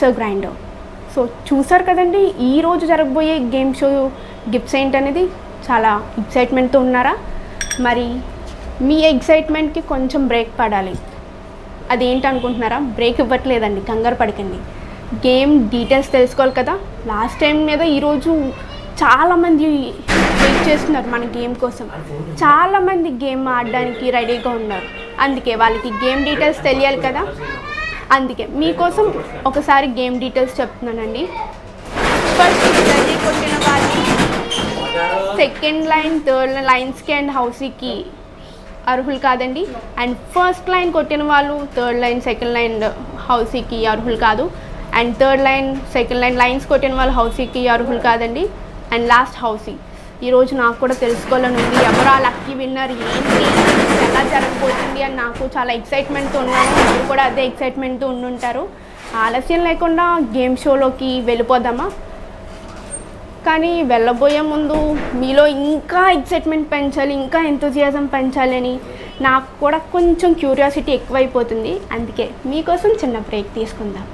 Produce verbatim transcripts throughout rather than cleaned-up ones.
Mixer grinder. So చూసారు కదండి ఈరోజు జరగబోయే గేమ్ షో గిఫ్ట్స్ ఏంటనేది. చాలా ఎక్సైట్మెంట్తో ఉన్నారా? మరి మీ ఎక్సైట్మెంట్కి కొంచెం బ్రేక్ పడాలి. అదేంటి అనుకుంటున్నారా? బ్రేక్ ఇవ్వట్లేదండి, కంగారు పడకండి. గేమ్ డీటెయిల్స్ తెలుసుకోవాలి కదా. లాస్ట్ టైం మీద ఈరోజు చాలామంది వెయిట్ చేస్తున్నారు మన గేమ్ కోసం. చాలామంది గేమ్ ఆడడానికి రెడీగా ఉన్నారు. అందుకే వాళ్ళకి గేమ్ డీటెయిల్స్ తెలియాలి కదా. అందుకే మీకోసం ఒకసారి గేమ్ డీటెయిల్స్ చెప్తున్నానండి. ఫస్ట్ జల్దీ కొట్టిన వాళ్ళు సెకండ్ లైన్, థర్డ్ లైన్స్కి అండ్ హౌసీకి అర్హులు కాదండి. అండ్ ఫస్ట్ లైన్ కొట్టిన వాళ్ళు థర్డ్ లైన్, సెకండ్ లైన్ హౌసీకి అర్హులు కాదు. And third line, second line lines కొట్టిన వాళ్ళు హౌసీకి అర్హులు కాదండి. And last housie. ఈరోజు నాకు కూడా తెలుసుకోవాలని ఉంది, ఎవరు ఆ లక్కీ విన్నర్, ఏంటి, ఎలా జరగబోతుంది అని నాకు చాలా ఎక్సైట్మెంట్తో ఉన్నాను. మీరు కూడా అదే ఎక్సైట్మెంట్తో ఉండుంటారు. ఆలస్యం లేకుండా గేమ్ షోలోకి వెళ్ళిపోదామా? కానీ వెళ్ళబోయే ముందు మీలో ఇంకా ఎక్సైట్మెంట్ పెంచాలి, ఇంకా ఎంతూజియాజం పెంచాలి అని నాకు కూడా కొంచెం క్యూరియాసిటీ ఎక్కువైపోతుంది. అందుకే మీకోసం చిన్న బ్రేక్ తీసుకుందాం.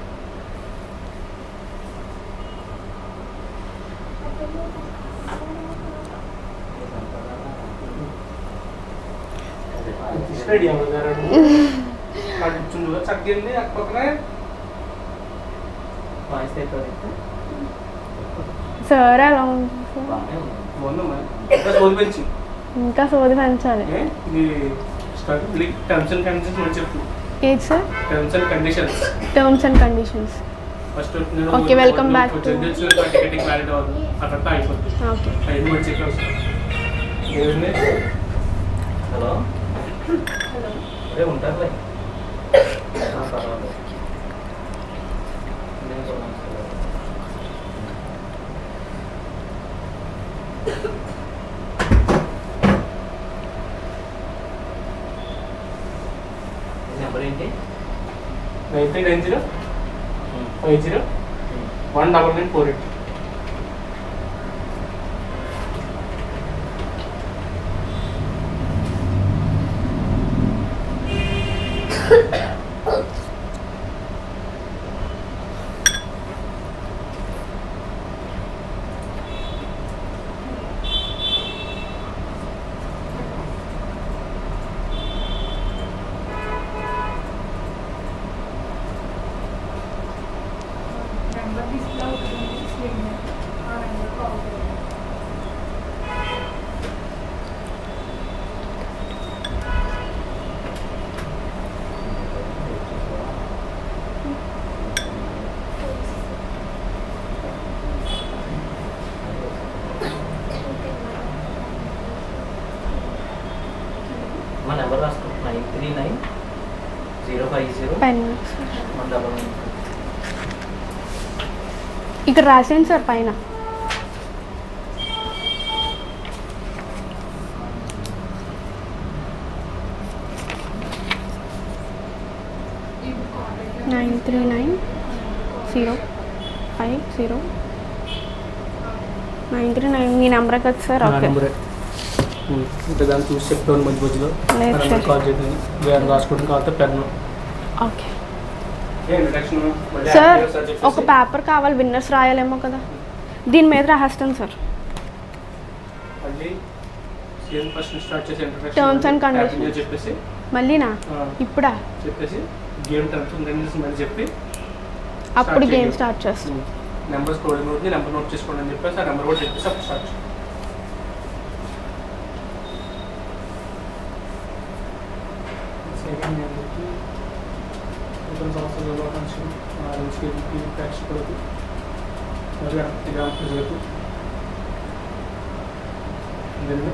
సార్ ఎలా ఇంకా సోది పెంచాలి. ఏది sir? Terms and conditions. Okay, welcome back to hello అదే ఉంటారులే. నెంబర్ ఏంటి? Nine three nine zero five zero one double nine four eight. మా నెంబర్ రాసుకో. Nine three nine zero five zero one double nine. ఇక్కడ రాసేయండి sir పైన. Nine three nine zero five zero nine three nine మీ number కదా sir? Okay, అంటే దాన్ని చూసి చెప్తాను మధ్య మధ్యలో కాల్ చేయండి. వేరే రాసుకోవడం కావాలి పెన్ను. ఓకే సార్, ఒక పేపర్ కావాలి, విన్నర్స్ రాయాలేమో కదా, దీని మీద రాస్తాను సార్. టర్మ్స్ అండ్ కండిషన్స్ చెప్పేసి మళ్ళీనా ఇప్పుడా చెప్పేసి గేమ్ టర్మ్స్ అండ్ కండిషన్స్ మళ్ళీ చెప్పి అప్పుడు గేమ్ స్టార్ట్ చేస్తాం. నెంబర్ స్క్రోలింగ్ అవుతుంది, నెంబర్ నోట్ చేసుకోండి అని చెప్పేసి ఆ నెంబర్ కూడా చెప్పేసి అప్పుడు స్టార్ట్ చేస్తాం. సెకండ్ నెంబర్కి ఇతర సంస్థలలో నుంచి ఆరెంజ్కి ప్రేక్షకులకు మరియు గ్రామ ప్రజలకు అందరినీ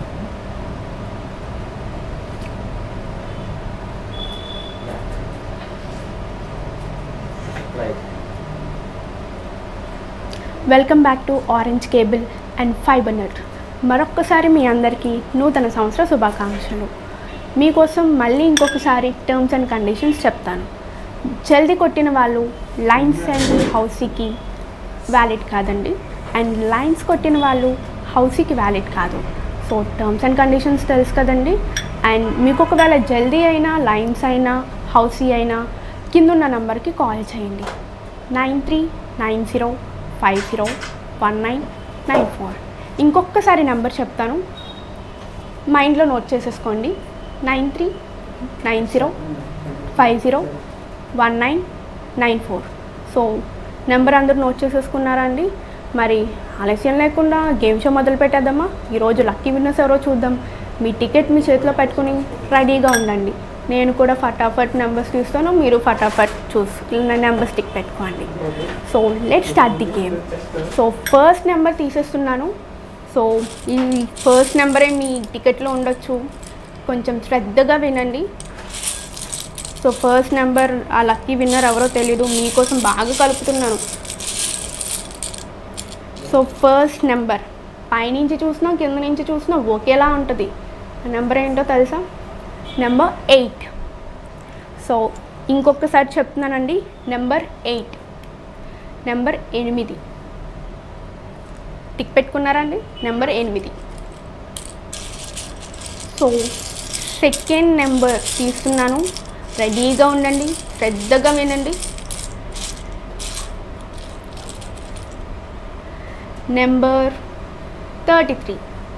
welcome back to orange cable and fibre net. మరొక్కసారి మీ అందరికీ నూతన సంవత్సర శుభాకాంక్షలు. మీకోసం మళ్ళీ ఇంకొకసారి టర్మ్స్ అండ్ కండిషన్స్ చెప్తాను. జల్దీ కొట్టిన వాళ్ళు లైన్స్ అండ్ హౌసీకి వ్యాలిడ్ కాదండి, అండ్ లైన్స్ కొట్టిన వాళ్ళు హౌసీకి వ్యాలిడ్ కాదు. సో టర్మ్స్ అండ్ కండిషన్స్ తెలుసు కదండి. అండ్ మీకు ఒకవేళ జల్దీ అయినా లైన్స్ అయినా హౌసీ అయినా కింద ఉన్న నెంబర్కి కాల్ చేయండి. Nine three nine zero five zero one nine nine four. ఇంకొకసారి నెంబర్ చెప్తాను, మైండ్లో నోట్ చేసేసుకోండి. Nine three nine zero five zero one nine nine four. So number అందరూ నోట్ చేసేసుకున్నారా అండి? మరి ఆలస్యం లేకుండా గేమ్ షో మొదలు పెట్టేద్దామా? ఈరోజు లక్కీ విన్నర్స్ ఎవరో చూద్దాం. మీ టికెట్ మీ చేతిలో పెట్టుకుని రెడీగా ఉండండి. నేను కూడా ఫటాఫట్ నెంబర్స్ తీస్తాను, మీరు ఫటాఫట్ చూసి నెంబర్స్ టిక్ పెట్టుకోండి. So let start the game. So first number తీసేస్తున్నాను. సో ఈ ఫస్ట్ నెంబరే మీ టికెట్లో ఉండొచ్చు, కొంచెం శ్రద్ధగా వినండి. సో ఫస్ట్ నెంబర్ ఆ లక్కీ విన్నర్ ఎవరో తెలీదు, మీకోసం బాగా కలుపుతున్నాను. సో ఫస్ట్ నెంబర్ పైనుంచి చూసినా కింద నుంచి చూసినా ఒకేలా ఉంటుంది. ఆ నెంబర్ ఏంటో తెలుసా? Number eight. సో ఇంకొకసారి చెప్తున్నానండి, నెంబర్ ఎయిట్, నెంబర్ ఎనిమిది. టిక్ పెట్టుకున్నారా అండి? నెంబర్ ఎనిమిది. సో సెకండ్ నెంబర్ తీస్తున్నాను, రెడీగా ఉండండి, శ్రద్ధగా వినండి. Number thirty three.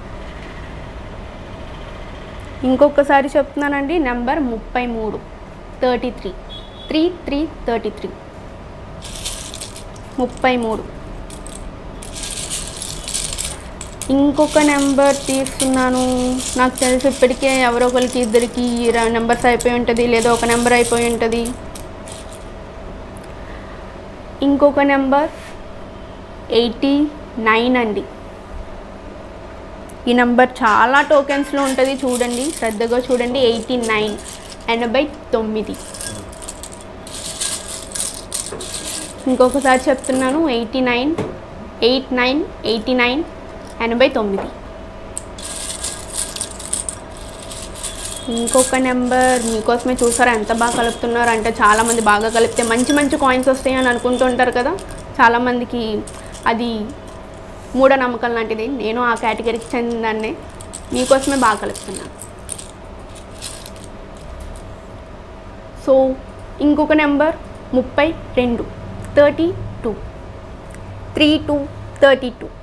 ఇంకొకసారి చెప్తున్నానండి, నెంబర్ ముప్పై మూడు, thirty three, three three thirty three, ముప్పై మూడు. ఇంకొక నెంబర్ తీస్తున్నాను, నాకు తెలిసి ఇప్పటికే ఎవరో ఒకరికి ఇద్దరికి నెంబర్స్ అయిపోయి ఉంటుంది, లేదా ఒక నెంబర్ అయిపోయి ఉంటుంది. ఇంకొక నెంబర్ ఎయిటీ నైన్ అండి. ఈ నెంబర్ చాలా టోకెన్స్లో ఉంటుంది, చూడండి, శ్రద్ధగా చూడండి. ఎయిటీ నైన్, ఎనభై తొమ్మిది. ఇంకొకసారి చెప్తున్నాను, eighty nine, eight nine, eighty nine, ఎనభై తొమ్మిది. ఇంకొక నెంబర్ మీకోసమే. చూసారా ఎంత బాగా కలుపుతున్నారు అంటే, చాలామంది బాగా కలిపితే మంచి మంచి కాయిన్స్ వస్తాయి అని అనుకుంటుంటారు కదా. చాలామందికి అది మూఢనమ్మకం లాంటిది. నేను ఆ కేటగిరీకి చెందిందాన్నే. మీకోసమే బాగా కలుపుతున్నాను. సో ఇంకొక నెంబర్ ముప్పై రెండు, thirty two, three two thirty two.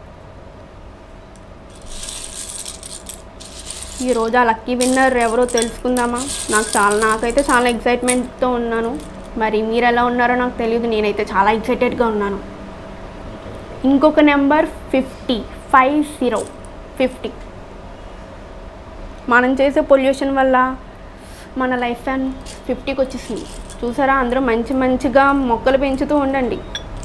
ఈరోజు ఆ లక్కీ విన్నర్ ఎవరో తెలుసుకుందామా? నాకు చాలా నాకైతే చాలా ఎక్సైట్మెంట్తో ఉన్నాను. మరి మీరు ఎలా ఉన్నారో నాకు తెలియదు, నేనైతే చాలా ఎక్సైటెడ్గా ఉన్నాను. ఇంకొక number fifty, five zero, fifty. మనం చేసే పొల్యూషన్ వల్ల మన లైఫ్ స్పాన్ ఫిఫ్టీకి వచ్చేసింది. చూసారా, అందరూ మంచి మంచిగా మొక్కలు పెంచుతూ ఉండండి.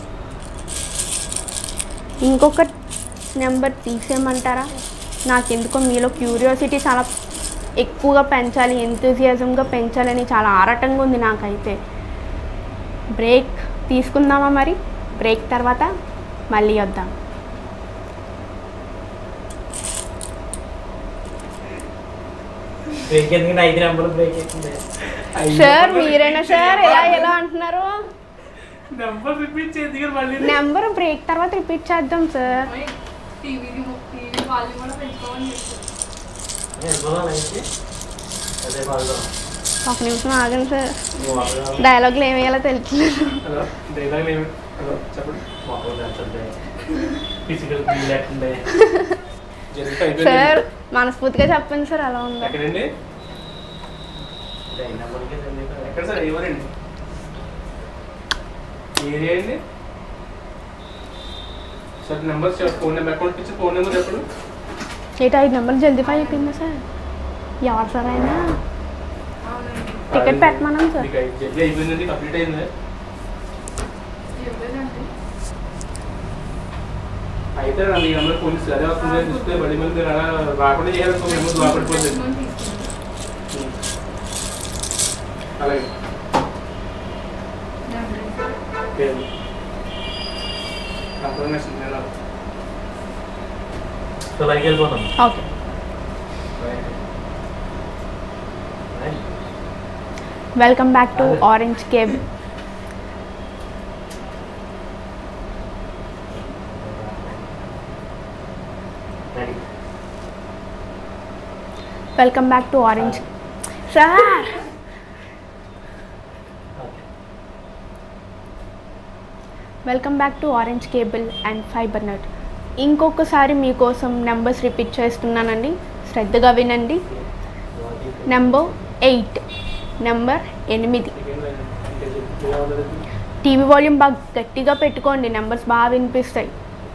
ఇంకొక నెంబర్ తీసేయమంటారా? నాకెందుకో మీలో క్యూరియాసిటీ చాలా ఎక్కువగా పెంచాలి, ఎంతూజియాజంగా పెంచాలని చాలా ఆరాటంగా ఉంది నాకైతే. బ్రేక్ తీసుకుందామా? మరి బ్రేక్ తర్వాత మళ్ళీ వద్దాం. సార్ మీరేనా సార్ ఎలా ఎలా అంటున్నారు? నెంబర్ బ్రేక్ తర్వాత రిపీట్ చేద్దాం సార్. ఒక నిమిషం ఆగండి సార్, డైలాగులు ఏమి వేయాలో తెలుసు. సార్ మనస్ఫూర్తిగా చెప్పండి సార్, అలా ఉందా? ఏటా ఐదు నెంబర్లు జల్దీ పై అయిపోయిందా సార్? ఎవరు సార్ అయినా టికెట్ పెట్టమన్నాను సార్. అయితే ఈ నెంబర్ పోలీసు అదే వస్తుంది చూస్తే బడి మంది రాకుండా చేయాలనుకో మేము లోపడిపోతుంది. అలాగే కన్ఫర్మేషన్ వెళ్ళిపోతాం. Okay, welcome back to orange cable. Welcome back to orange. Sir welcome back to orange cable and fibre net. ఇంకొకసారి మీకోసం నెంబర్స్ రిపీట్ చేస్తున్నానండి, శ్రద్ధగా వినండి. నెంబర్ ఎయిట్, నెంబర్ ఎనిమిది. టీవీ వాల్యూమ్ బాగా గట్టిగా పెట్టుకోండి, నెంబర్స్ బాగా వినిపిస్తాయి.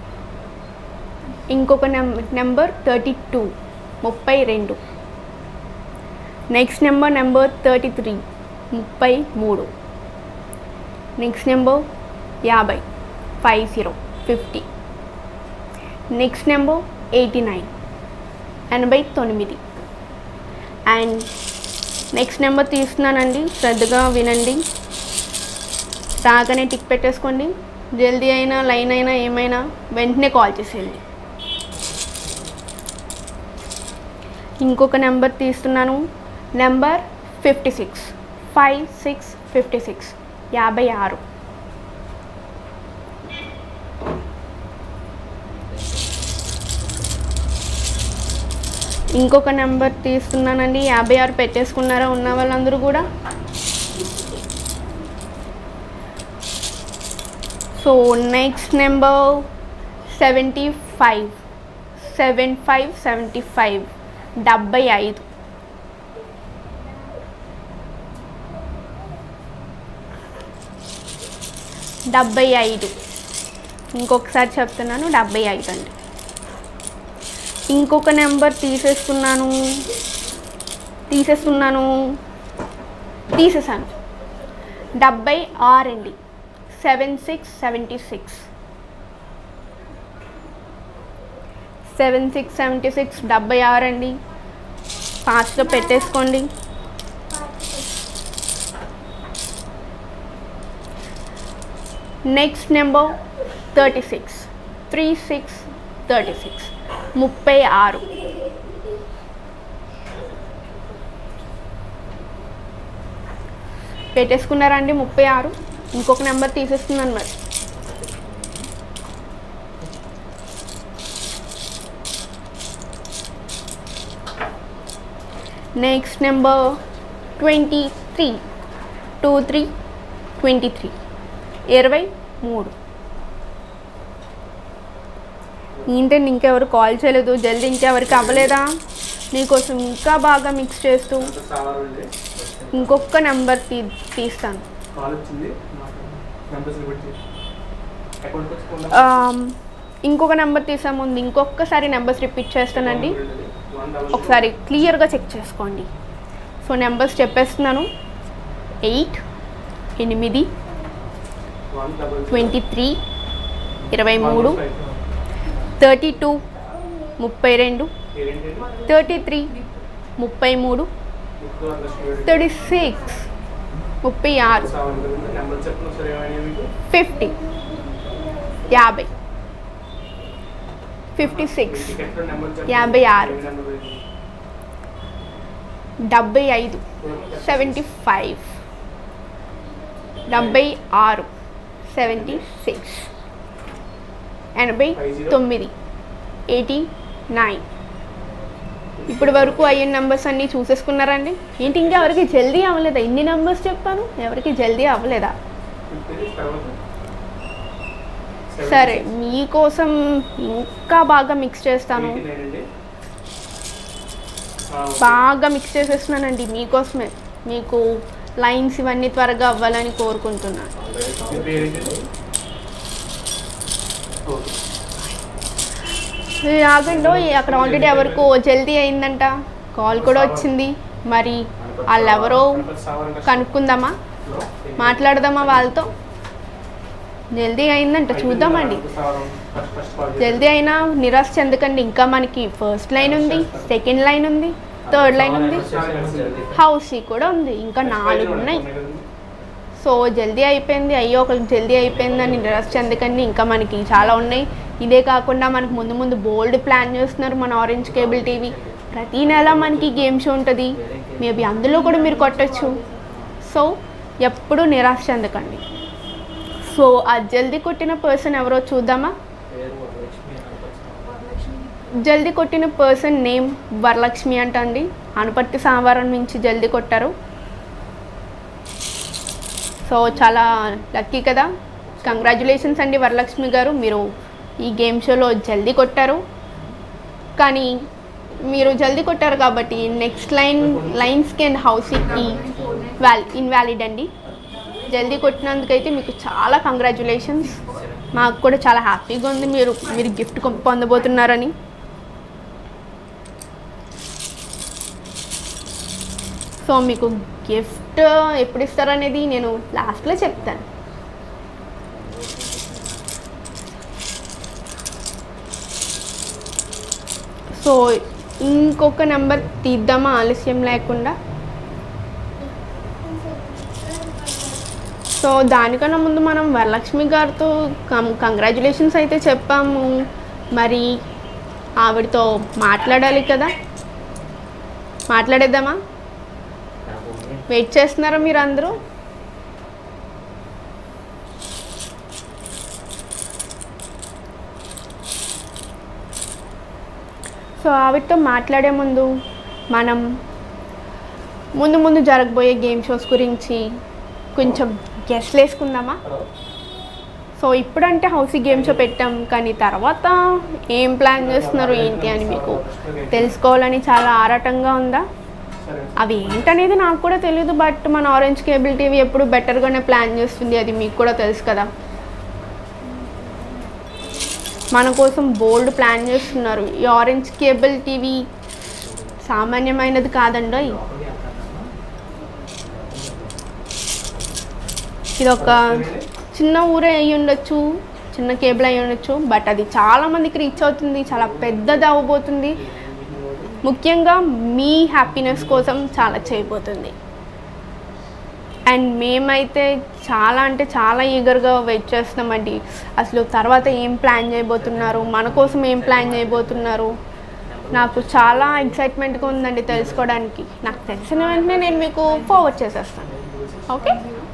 ఇంకొక నెంబర్ నెంబర్ థర్టీ టూ, ముప్పై రెండు. Next number number thirty three, ముప్పై మూడు. నెక్స్ట్ నెంబర్ యాభై, five zero, fifty. Next number eighty nine, ఎనభై తొమ్మిది. అండ్ నెక్స్ట్ నెంబర్ తీస్తున్నానండి, శ్రద్ధగా వినండి. రాగానే టిక్ పెట్టేసుకోండి. జల్దీ అయినా లైన్ అయినా ఏమైనా వెంటనే కాల్ చేసేయండి. ఇంకొక నెంబర్ తీస్తున్నాను, number fifty six, five six fifty six, యాభై ఆరు. ఇంకొక నెంబర్ తీస్తున్నానండి, యాభై ఆరు పెట్టేసుకున్నారా ఉన్న వాళ్ళందరూ కూడా? So next number seventy five, seven five seventy five, డెబ్బై ఐదు. డెబ్బై ఐదు ఇంకొకసారి చెప్తున్నాను, డెబ్బై ఐదు అండి. ఇంకొక నెంబర్ తీసేస్తున్నాను తీసేస్తున్నాను తీసేసాను డెబ్బై ఆరు అండి, seven six seventy six. Seven six seventy six, డెబ్బై ఆరు అండి. ఫాస్ట్గా పెట్టేసుకోండి. Next number thirty six, three six thirty six, ముప్పై ఆరు. పెట్టేసుకున్నారా అండి? ముప్పై ఆరు. ఇంకొక నెంబర్ తీసేస్తున్నాను మరి. Next number twenty three, two three twenty three, ఇరవై మూడు. ఏంటండి ఇంకెవరు కాల్ చేయలేదు? జల్దీ ఇంకెవరికి అవ్వలేదా? నీకోసం ఇంకా బాగా మిక్స్ చేస్తూ ఇంకొక నెంబర్ తీ తీస్తాను. ఇంకొక నెంబర్ తీసే ముందు ఇంకొకసారి నెంబర్స్ రిపీట్ చేస్తానండి, ఒకసారి క్లియర్గా చెక్ చేసుకోండి. సో నెంబర్స్ చెప్పేస్తున్నాను, ఎయిట్, ఎనిమిది, ట్వంటీ త్రీ, ఇరవై మూడు, థర్టీ టూ, ముప్పై రెండు, థర్టీ త్రీ, ముప్పై మూడు, థర్టీ సిక్స్, ముప్పై ఆరు, ఫిఫ్టీ, యాభై, ఫిఫ్టీ సిక్స్, యాభై ఆరు, డెబ్బై ఐదు, సెవెంటీ ఫైవ్, డెబ్బై ఆరు, సెవెంటీ సిక్స్, ఎనభై తొమ్మిది, ఎయిటీ నైన్. ఇప్పటి వరకు అయిన నెంబర్స్ అన్నీ చూసేసుకున్నారండి? ఏంటి ఇంకా ఎవరికి జల్దీ అవ్వలేదా? ఇన్ని నెంబర్స్ చెప్పాను, ఎవరికి జల్దీ అవ్వలేదా? సరే, మీకోసం ఇంకా బాగా మిక్స్ చేస్తాను. బాగా మిక్స్ చేసేస్తున్నానండి మీకోసమే. మీకు లైన్స్ ఇవన్నీ త్వరగా అవ్వాలని కోరుకుంటున్నాను. ఆగండి, అక్కడ ఆల్రెడీ ఎవరికో జల్దీ అయిందంట, కాల్ కూడా వచ్చింది. మరి వాళ్ళు ఎవరో కనుక్కుందామా, మాట్లాడదామా వాళ్ళతో? జల్దీ అయిందంట, చూద్దామండి. జల్దీ అయినా నిరాశ చెందకండి, ఇంకా మనకి ఫస్ట్ లైన్ ఉంది, సెకండ్ లైన్ ఉంది, థర్డ్ లైన్ ఉంది, హౌసీ కూడా ఉంది, ఇంకా నాలుగు ఉన్నాయి. సో జల్దీ అయిపోయింది, అయ్యో ఒకరికి జల్దీ అయిపోయిందని నిరాశ చెందకండి, ఇంకా మనకి చాలా ఉన్నాయి. ఇదే కాకుండా మనకు ముందు ముందు బోల్డ్ ప్లాన్ చేస్తున్నారు మన ఆరెంజ్ కేబుల్ టీవీ. ప్రతీ నెల మనకి గేమ్ షో ఉంటుంది, మేబీ అందులో కూడా మీరు కొట్టచ్చు. సో ఎప్పుడూ నిరాశ చెందకండి. సో ఆ జల్దీ కొట్టిన పర్సన్ ఎవరో చూద్దామా? జల్దీ కొట్టిన పర్సన్ నేమ్ వరలక్ష్మి అంట అండి, అనుపర్తి సామవరం నుంచి జల్దీ కొట్టారు. సో చాలా లక్కీ కదా. కంగ్రాచులేషన్స్ అండి వరలక్ష్మి గారు, మీరు ఈ గేమ్ షోలో జల్దీ కొట్టారు. కానీ మీరు జల్దీ కొట్టారు కాబట్టి నెక్స్ట్ లైన్ లైన్స్కి అండ్ హౌసీకి వ్యాల్ ఇన్వాలిడ్ అండి. జల్దీ కొట్టినందుకైతే మీకు చాలా కంగ్రాచులేషన్స్. మాకు కూడా చాలా హ్యాపీగా ఉంది మీరు మీరు గిఫ్ట్ పొందబోతున్నారని. సో మీకు గిఫ్ట్ ఎప్పుడు ఇస్తారనేది నేను లాస్ట్లో చెప్తాను. సో ఇంకొక నెంబర్ తీద్దామా ఆలస్యం లేకుండా? సో దానికన్నా ముందు మనం వరలక్ష్మి గారితో కంగ్రాచులేషన్స్ అయితే చెప్పాము, మరి ఆవిడతో మాట్లాడాలి కదా, మాట్లాడేద్దామా? వెయిట్ చేస్తున్నారా మీరు అందరూ? సో ఆవిడతో మాట్లాడే ముందు మనం ముందు ముందు జరగబోయే గేమ్ షోస్ గురించి కొంచెం గెస్ట్లు వేసుకుందామా? సో ఇప్పుడంటే హౌసీ గేమ్ షో పెట్టాం, కానీ తర్వాత ఏం ప్లాన్ చేస్తున్నారు ఏంటి అని మీకు తెలుసుకోవాలని చాలా ఆరాటంగా ఉందా? అవి ఏంటనేది నాకు కూడా తెలియదు, బట్ మన ఆరెంజ్ కేబుల్ టీవీ ఎప్పుడు బెటర్గానే ప్లాన్ చేస్తుంది, అది మీకు కూడా తెలుసు కదా. మన కోసం బోల్డ్ ప్లాన్ చేస్తున్నారు. ఈ ఆరెంజ్ కేబుల్ టీవీ సామాన్యమైనది కాదండి. ఇది ఒక చిన్న ఊరే అయ్యి ఉండొచ్చు, చిన్న కేబుల్ అయ్యి ఉండొచ్చు, బట్ అది చాలామందికి రీచ్ అవుతుంది, చాలా పెద్దది అవ్వబోతుంది. ముఖ్యంగా మీ హ్యాపీనెస్ కోసం చాలా చేయబోతుంది. అండ్ మేమైతే చాలా అంటే చాలా ఈగర్గా వెయిట్ చేస్తున్నామండి. అసలు తర్వాత ఏం ప్లాన్ చేయబోతున్నారు, మన కోసం ఏం ప్లాన్ చేయబోతున్నారు, నాకు చాలా ఎక్సైట్మెంట్గా ఉందండి తెలుసుకోవడానికి. నాకు తెలిసిన వెంటనే నేను మీకు ఫార్వర్డ్ చేసేస్తాను. ఓకే,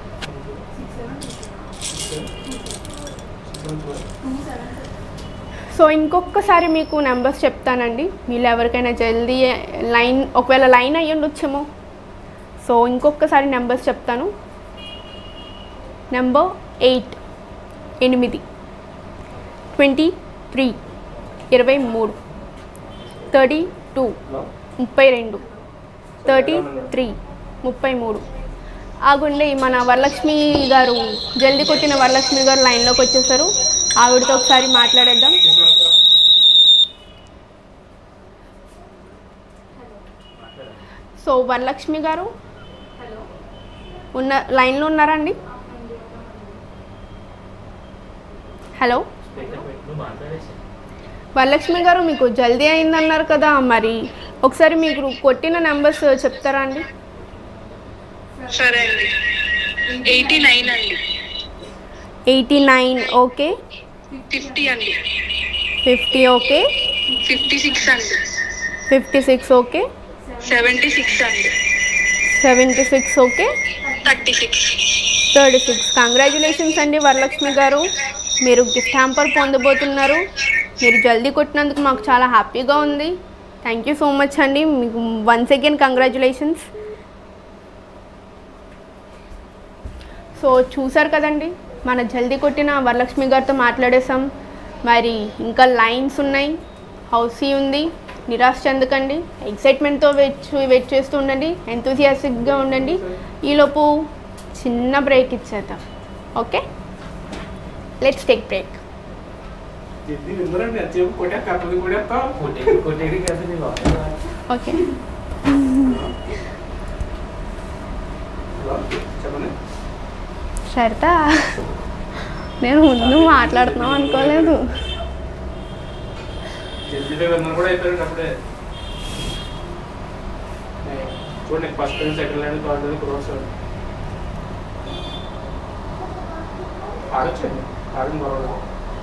సో ఇంకొకసారి మీకు నెంబర్స్ చెప్తానండి. మీరు ఎవరికైనా జల్దీ లైన్ ఒకవేళ లైన్ అయ్యి ఉండొచ్చేమో. సో ఇంకొకసారి నెంబర్స్ చెప్తాను. నెంబర్ ఎయిట్ ఎనిమిది, ట్వంటీ త్రీ ఇరవై మూడు, థర్టీ టూ ముప్పై రెండు, థర్టీ త్రీ ముప్పై మూడు. ఆగుండే మన వరలక్ష్మి గారు జల్దీ కొట్టిన వరలక్ష్మి గారు లైన్లోకి వచ్చేసారు. ఆవిడతో ఒకసారి మాట్లాడేద్దాం. సో వరలక్ష్మి గారు ఉన్న లైన్లో ఉన్నారా అండి? హలో వరలక్ష్మి గారు, మీకు జల్దీ అయిందన్నారు కదా, మరి ఒకసారి మీకు కొట్టిన నెంబర్స్ చెప్తారా అండి? సరే అండి, ఎయిటీ నైన్ అండి, ఎయిటీ నైన్ ఓకే, ఫిఫ్టీ అండి, ఫిఫ్టీ ఓకే, ఫిఫ్టీ సిక్స్ అండి, fifty six okay, seventy six అండి, seventy six okay, thirty six. Thirty six. Congratulations అండి వరలక్ష్మి గారు, మీరు గిఫ్ట్ హ్యాంపర్ పొందబోతున్నారు. మీరు జల్దీ కొట్టినందుకు మాకు చాలా హ్యాపీగా ఉంది. థ్యాంక్ యూ సో మచ్ అండి, మీకు వన్స్ అగైన్ కంగ్రాచులేషన్స్. సో చూసారు కదండి, మన జల్దీ కొట్టిన వరలక్ష్మి గారితో మాట్లాడేసాం. మరి ఇంకా లైన్స్ ఉన్నాయి, హౌసీ ఉంది. నిరాశ చెందకండి, ఎక్సైట్మెంట్తో వెయిట్ వెయిట్ చేస్తూ ఉండండి, ఎంతూసియాస్టిక్గా ఉండండి. ఈలోపు చిన్న బ్రేక్ ఇచ్చేద్దాం. Okay, let's take break. Okay Sarita, నేను ముందు మాట్లాడుతున్నాం అనుకోలేదు. చూడండి, first second line third line cross ఆడొచ్చండి, ఆడడం పర్వాలేదు.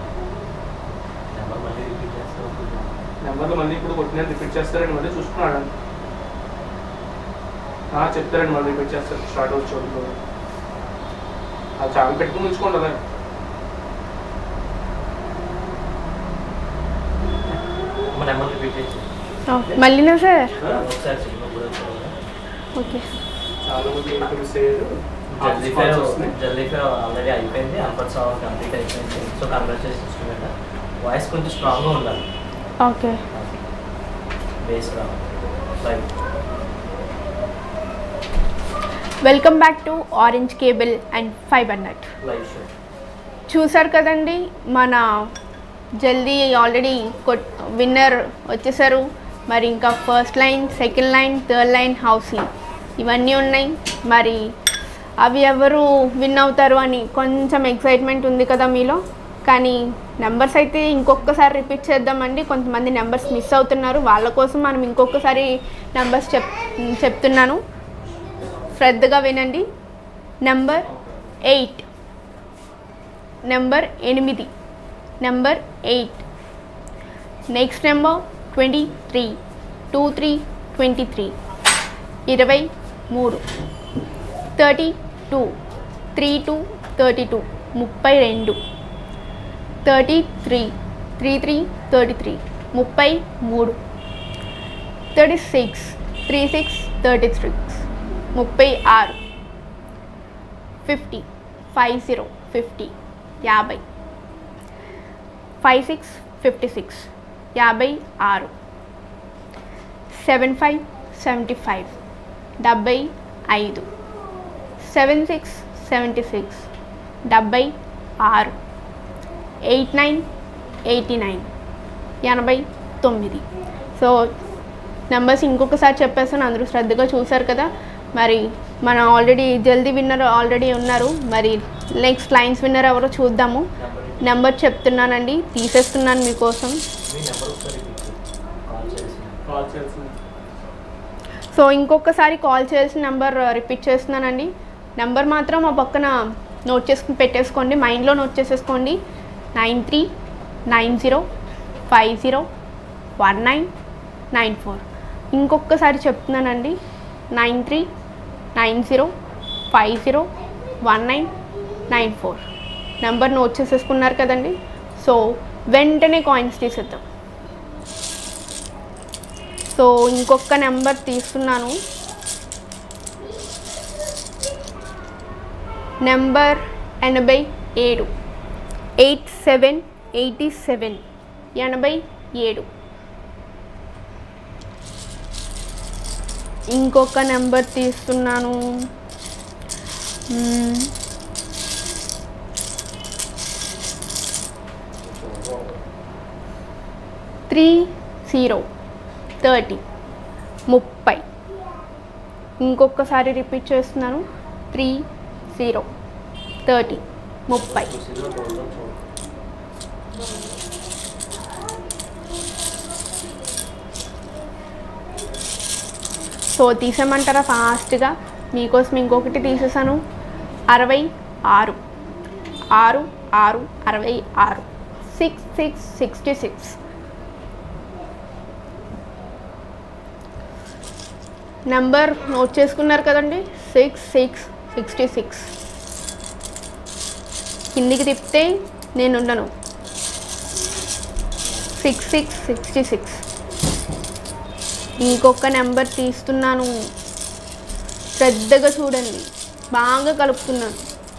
నెంబర్లు మళ్ళీ ఇప్పుడు కొట్టిన రిపీట్ చేస్తారండి, మళ్ళీ చూసుకున్నాడు చెప్తారండి, మళ్ళీ రిపీట్ చేస్తారు. స్టార్ట్ అవచ్చు అది చాలా పెట్టుకుని ఉంచుకోండి. అదే మళ్ళీనా సార్? ఓకే, చాలా మంది మిస్ అయ్యారు. జల్దీ ఫేర్ జల్దీ ఫేర్ ఆల్రెడీ అయిపోయింది, ఆఫర్స్ కంప్లీట్ అయిపోయింది. So congratulations student. వాయిస్ కొంచెం స్ట్రాంగ్గా ఉండాలి. ఓకే. బేస్ రావాలి. Right. Welcome back to orange cable and fibre net live show. చూసారు కదండి, మన జల్దీ ఆల్రెడీ విన్నర్ వచ్చేసారు. మరి ఇంకా first line, second line, third line, housie ఇవన్నీ ఉన్నాయి. మరి అవి ఎవరు విన్ అవుతారు అని కొంచెం ఎక్సైట్మెంట్ ఉంది కదా మీలో. కానీ నెంబర్స్ అయితే ఇంకొకసారి రిపీట్ చేద్దామండి. కొంతమంది నెంబర్స్ మిస్ అవుతున్నారు, వాళ్ళ కోసం మనం ఇంకొకసారి నెంబర్స్ చెప్ చెప్తున్నాను శ్రద్ధగా వినండి. నెంబర్ ఎయిట్, నెంబర్ ఎనిమిది, number eight. Next number twenty three, two three twenty three, ఇరవై మూడు. Thirty two, three two thirty two, ముప్పై రెండు. Thirty three, three three thirty three, ముప్పై మూడు. Thirty six, three six thirty six, ముప్పై ఆరు. Fifty, five zero fifty, యాభై. Five six fifty six, యాభై ఆరు. సెవెన్ ఫైవ్ సెవెంటీ ఫైవ్, డెబ్బై ఐదు. సెవెన్ సిక్స్ సెవెంటీ సిక్స్, డెబ్బై ఆరు. ఎయిట్ నైన్ ఎయిటీ నైన్, ఎనభై తొమ్మిది. సో నెంబర్స్ ఇంకొకసారి చెప్పేస్తాను, అందరూ శ్రద్ధగా చూసారు కదా. మరి మన ఆల్రెడీ జల్దీ విన్నర్ ఆల్రెడీ ఉన్నారు. మరి నెక్స్ట్ లైన్స్ విన్నర్ ఎవరో చూద్దాము. నెంబర్ చెప్తున్నానండి, తీసేస్తున్నాను మీకోసం. సో ఇంకొకసారి కాల్ చేయాల్సిన నెంబర్ రిపీట్ చేస్తున్నానండి. నెంబర్ మాత్రం మా పక్కన నోట్ చేసుకుని పెట్టేసుకోండి, మైండ్లో నోట్ చేసేసుకోండి. Nine three nine zero five zero one nine nine four. ఇంకొకసారి చెప్తున్నానండి, nine three nine zero five zero one nine nine four. Number note చేసేసుకున్నారు కదండి. సో వెంటనే కాయిన్స్ తీసేద్దాం. సో ఇంకొక నెంబర్ తీస్తున్నాను. నెంబర్ ఎనభై ఏడు, ఎయిట్ సెవెన్ ఎయిటీ సెవెన్, ఎనభై ఏడు. ఇంకొక నెంబర్ తీస్తున్నాను. త్రీ జీరో థర్టీ, ముప్పై. ఇంకొకసారి రిపీట్ చేస్తున్నాను, త్రీ జీరో థర్టీ, ముప్పై. సో తీసేయమంటారా ఫాస్ట్గా? మీకోసం ఇంకొకటి తీసేసాను. అరవై ఆరు, ఆరు ఆరు అరవై ఆరు. Six six sixty six. Number note చేసుకున్నారు కదండి, సిక్స్ సిక్స్ సిక్స్టీ సిక్స్. కిందికి తిప్పితే నేను ఉండను. Six six sixty six. ఇంకొక నెంబర్ తీస్తున్నాను, శ్రద్ధగా చూడండి, బాగా కలుపుతున్నాను.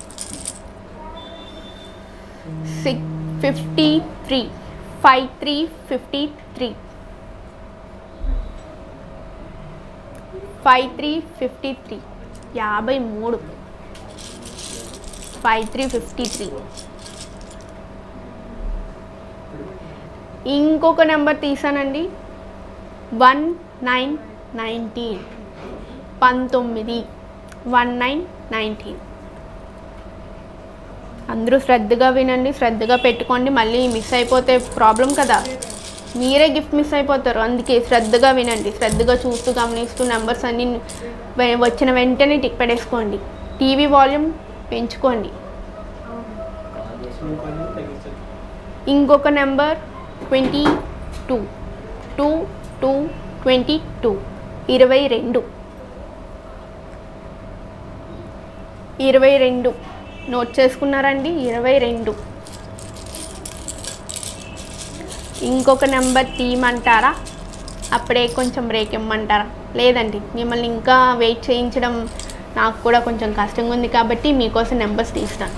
Six fifty three, five three fifty three, five three fifty three, యాభై మూడు. Five three fifty three. ఇంకొక నెంబర్ తీసానండి, వన్ నైన్ నైన్టీన్, పంతొమ్మిది. One nine nineteen. అందరూ శ్రద్ధగా వినండి, శ్రద్ధగా పెట్టుకోండి. మళ్ళీ మిస్ అయిపోతే ప్రాబ్లం కదా, మీరే గిఫ్ట్ మిస్ అయిపోతారు. అందుకే శ్రద్ధగా వినండి, శ్రద్ధగా చూస్తూ గమనిస్తూ నెంబర్స్ అన్నీ వచ్చిన వెంటనే టిక్ పెట్టేసుకోండి. టీవీ వాల్యూమ్ పెంచుకోండి. ఇంకొక number twenty two, two two twenty two, ఇరవై రెండు. ఇరవై రెండు నోట్ చేసుకున్నారండి, ఇరవై రెండు. ఇంకొక నెంబర్ తీయమంటారా? అప్పుడే కొంచెం బ్రేక్ ఇమ్మంటారా? లేదండి, మిమ్మల్ని ఇంకా వెయిట్ చేయించడం నాకు కూడా కొంచెం కష్టంగా ఉంది కాబట్టి మీకోసం నెంబర్స్ తీస్తాను.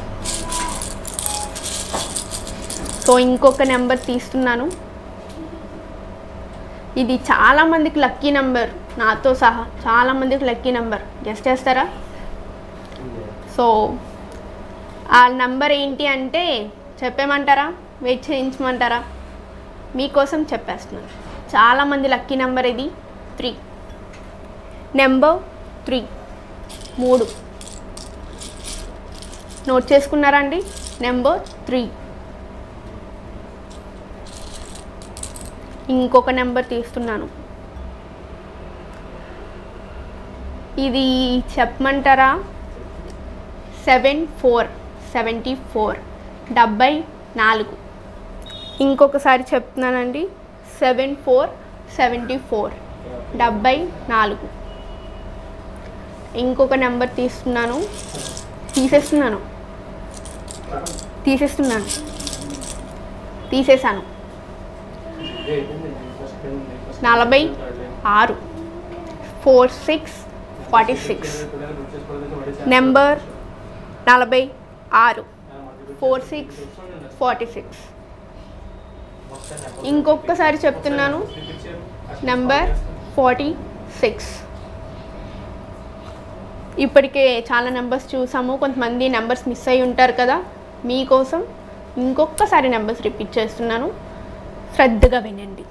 సో ఇంకొక నెంబర్ తీస్తున్నాను. ఇది చాలామందికి లక్కీ నెంబర్, నాతో సహా చాలామందికి లక్కీ నెంబర్. గెస్ట్ చేస్తారా? సో ఆ నెంబర్ ఏంటి అంటే చెప్పేమంటారా, వెయిట్ చేయించమంటారా? మీకోసం చెప్పేస్తున్నాను. చాలామంది లక్కీ నెంబర్ ఇది. త్రీ నెంబర్ త్రీ మూడు. నోట్ చేసుకున్నారా అండి? Number three. ఇంకొక నెంబర్ తీస్తున్నాను. ఇది చెప్పమంటారా? సెవెన్ ఫోర్ సెవెంటీ ఫోర్ డెబ్బై నాలుగు. ఇంకొకసారి చెప్తున్నానండి. సెవెన్ ఫోర్ సెవెంటీ ఫోర్ డెబ్బై నాలుగు. ఇంకొక నెంబర్ తీస్తున్నాను. తీసేస్తున్నాను తీసేస్తున్నాను తీసేసాను. నలభై ఆరు. Four six forty six. Number నలభై ఆరు ఫోర్ సిక్స్ ఫార్టీ సిక్స్. ఇంకొకసారి చెప్తున్నాను. Number forty six. ఇప్పటికే చాలా నెంబర్స్ చూసాము. కొంతమంది నెంబర్స్ మిస్ అయి ఉంటారు కదా, మీకోసం ఇంకొకసారి నెంబర్స్ రిపీట్ చేస్తున్నాను. శ్రద్ధగా వినండి.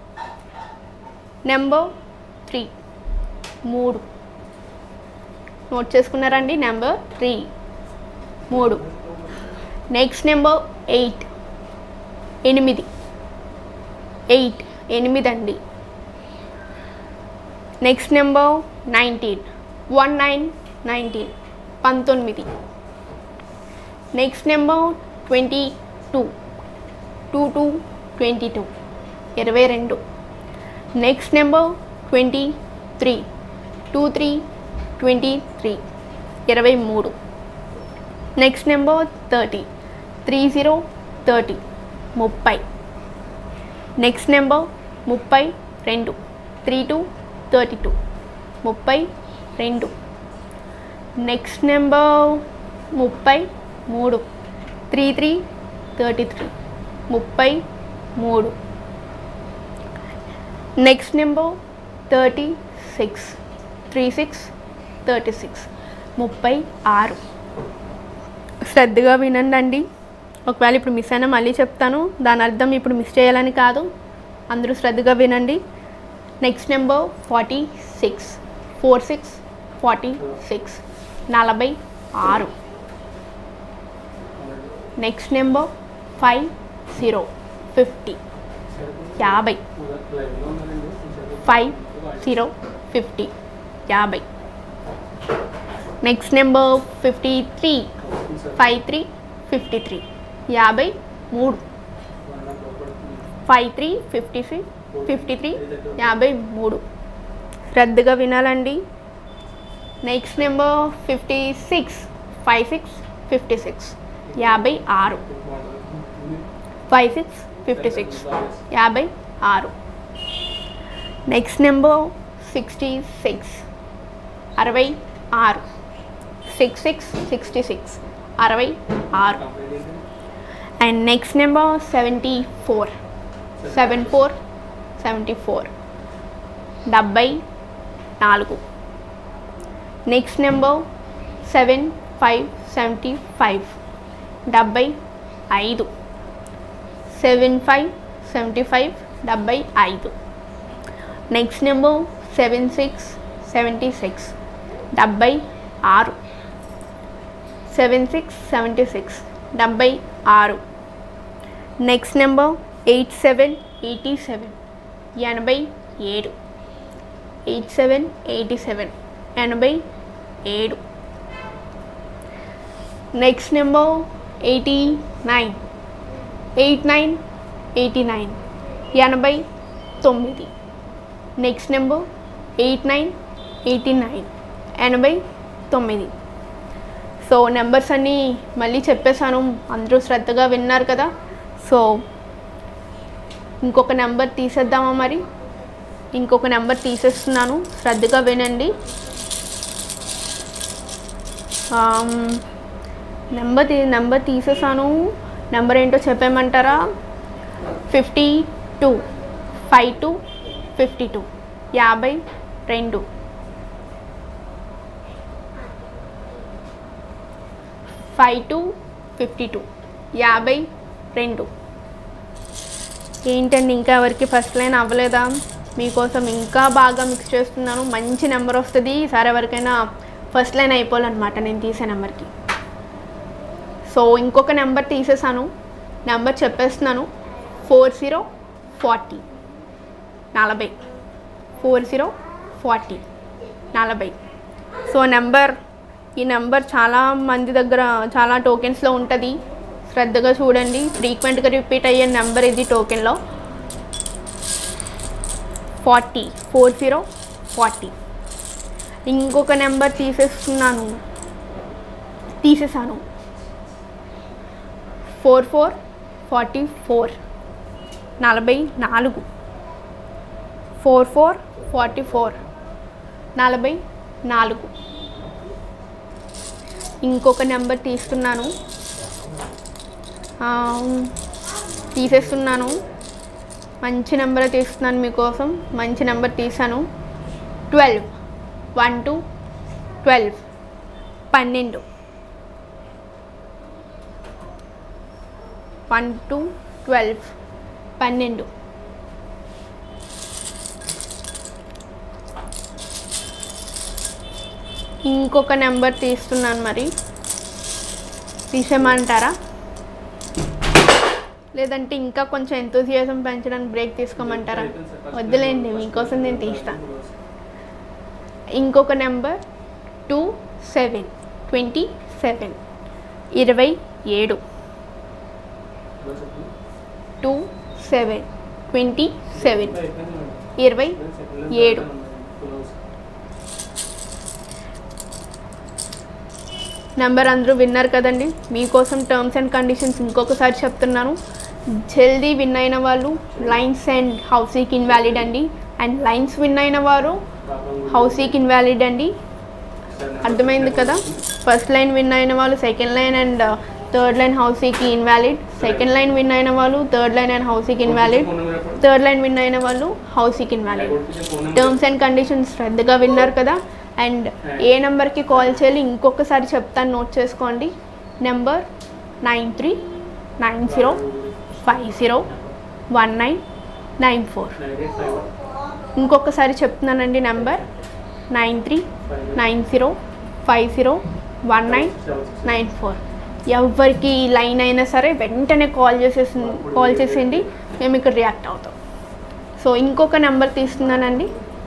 నెంబర్ త్రీ మూడు. నోట్ చేసుకున్నారండి? నెంబర్ త్రీ మూడు. నెక్స్ట్ నెంబర్ ఎయిట్ ఎనిమిది. ఎయిట్ ఎనిమిది అండి. Next number nineteen one nine nineteen పంతొమ్మిది. Next number twenty two two two twenty two ఇరవై రెండు. Next number twenty three two three twenty three ఇరవై మూడు. Next number thirty three zero thirty ముప్పై. Next number ముప్పై రెండు త్రీ టూ థర్టీ టూ ముప్పై రెండు. నెక్స్ట్ నెంబర్ ముప్పై మూడు త్రీ త్రీ థర్టీ త్రీ ముప్పై మూడు. Next number thirty six three six thirty six ముప్పై ఆరు. శ్రద్ధగా వినండి. ఒకవేళ ఇప్పుడు మిస్ అయినా మళ్ళీ చెప్తాను. దాని అర్థం ఇప్పుడు మిస్ చేయాలని కాదు. అందరూ శ్రద్ధగా వినండి. Next number forty six four six forty six నలభై ఆరు. Next number five zero fifty యాభై. ఫైవ్ జీరో ఫిఫ్టీ యాభై. Next number fifty three five three fifty three యాభై మూడు. Five three fifty three fifty three యాభై మూడు. శ్రద్ధగా వినాలండి. Next number fifty six five six fifty six యాభై ఆరు. ఫైవ్ సిక్స్ ఫిఫ్టీ సిక్స్ యాభై ఆరు. నెక్స్ట్ నెంబర్ సిక్స్టీ సిక్స్ అరవై ఆరు. సిక్స్ సిక్స్ సిక్స్టీ సిక్స్ అరవై ఆరు. And next number seventy four seven four seventy four డెబ్బై నాలుగు. Next number seven five seventy five డెబ్బై ఐదు. సెవెన్ ఫైవ్ సెవెంటీ ఫైవ్ డెబ్బై ఐదు. Next number seven six seventy six డెబ్బై ఆరు. సెవెన్ సిక్స్ సెవెంటీ సిక్స్ డెబ్బై ఆరు. Next number eight seven eighty seven ఎనభై ఏడు. ఎయిట్ సెవెన్ ఎయిటీ సెవెన్ ఎనభై ఏడు. Next number eighty nine eight nine eighty nine ఎనభై తొమ్మిది. Next number eight nine eighty nine ఎనభై తొమ్మిది. సో నెంబర్స్ అన్నీ మళ్ళీ చెప్పేశాను. అందరూ శ్రద్ధగా విన్నారు కదా. సో ఇంకొక నెంబర్ తీసేద్దామా? మరి ఇంకొక నెంబర్ తీసేస్తున్నాను. శ్రద్ధగా వినండి. నెంబర్ తీ నెంబర్ తీసేసాను. నెంబర్ ఏంటో చెప్పేయమంటారా? Fifty two five two fifty two యాభై రెండు ఫైవ్ టూ ఫిఫ్టీ టూ యాభై రెండు. ఏంటండి ఇంకా ఎవరికి ఫస్ట్ లైన్ అవ్వలేదా? మీకోసం ఇంకా బాగా మిక్స్ చేస్తున్నాను. మంచి నెంబర్ వస్తుంది ఈసారి. ఎవరికైనా ఫస్ట్ లైన్ అయిపోవాలన్నమాట నేను తీసే నెంబర్కి. సో ఇంకొక నెంబర్ తీసేసాను. నెంబర్ చెప్పేస్తున్నాను. ఫోర్ జీరో ఫార్టీ నలభై ఫోర్ జీరో ఫార్టీ నలభై. సో నెంబర్ ఈ నెంబర్ చాలా మంది దగ్గర చాలా టోకెన్స్లో ఉంటుంది. శ్రద్ధగా చూడండి. ఫ్రీక్వెంట్గా రిపీట్ అయ్యే నెంబర్ ఇది టోకెన్లో. Forty four zero forty. ఇంకొక నెంబర్ తీసేస్తున్నాను తీసేసాను ఫోర్ ఫోర్ ఫార్టీ ఫోర్ నలభై నాలుగు ఫోర్ ఫోర్ ఫార్టీ ఫోర్ నలభై నాలుగు. ఇంకొక నెంబర్ తీస్తున్నాను తీసేస్తున్నాను మంచి నెంబర్ తీస్తున్నాను మీకోసం. మంచి నెంబర్ తీసాను. ట్వెల్వ్ వన్ టూ ట్వెల్వ్ పన్నెండు వన్ టూ ట్వెల్వ్ పన్నెండు. ఇంకొక నెంబర్ తీస్తున్నాను. మరి తీసేయమంటారా? లేదంటే ఇంకా కొంచెం ఎంతూజియాజం పెంచడానికి బ్రేక్ తీసుకోమంటారా? వద్దులేండి, మీకోసం నేను తీస్తాను. ఇంకొక number two seven twenty seven ఇరవై ఏడు టూ సెవెన్ ట్వంటీ సెవెన్ ఇరవై ఏడు. నెంబర్ అందరూ విన్నారు కదండి. మీకోసం టర్మ్స్ అండ్ కండిషన్స్ ఇంకొకసారి చెప్తున్నాను. జల్దీ విన్ అయిన వాళ్ళు లైన్స్ అండ్ హౌసీకి ఇన్వాలిడ్ అండి. అండ్ లైన్స్ విన్ అయిన వారు హౌసీకి ఇన్వాలిడ్ అండి. అర్థమైంది కదా? ఫస్ట్ లైన్ విన్ అయిన వాళ్ళు second line and third line హౌసీకి ఇన్వాలిడ్. సెకండ్ లైన్ విన్ అయిన వాళ్ళు థర్డ్ లైన్ అండ్ హౌసీకి ఇన్వాలిడ్. థర్డ్ లైన్ విన్ అయిన వాళ్ళు హౌసీకి ఇన్వాలిడ్. టర్మ్స్ అండ్ కండిషన్స్ శ్రద్ధగా విన్నారు కదా? అండ్ ఏ నెంబర్కి కాల్ చేయాలి ఇంకొకసారి చెప్తాను, నోట్ చేసుకోండి. Number nine three nine zero five zero one nine nine four. ఇంకొకసారి చెప్తున్నానండి. Number nine three nine zero five zero one nine nine four. ఎవరికి లైన్ అయినా సరే వెంటనే కాల్ చేసేసి కాల్ చేసేయండి, మేము ఇక్కడ రియాక్ట్ అవుతాం. సో ఇంకొక నెంబర్ తీస్తున్నానండి.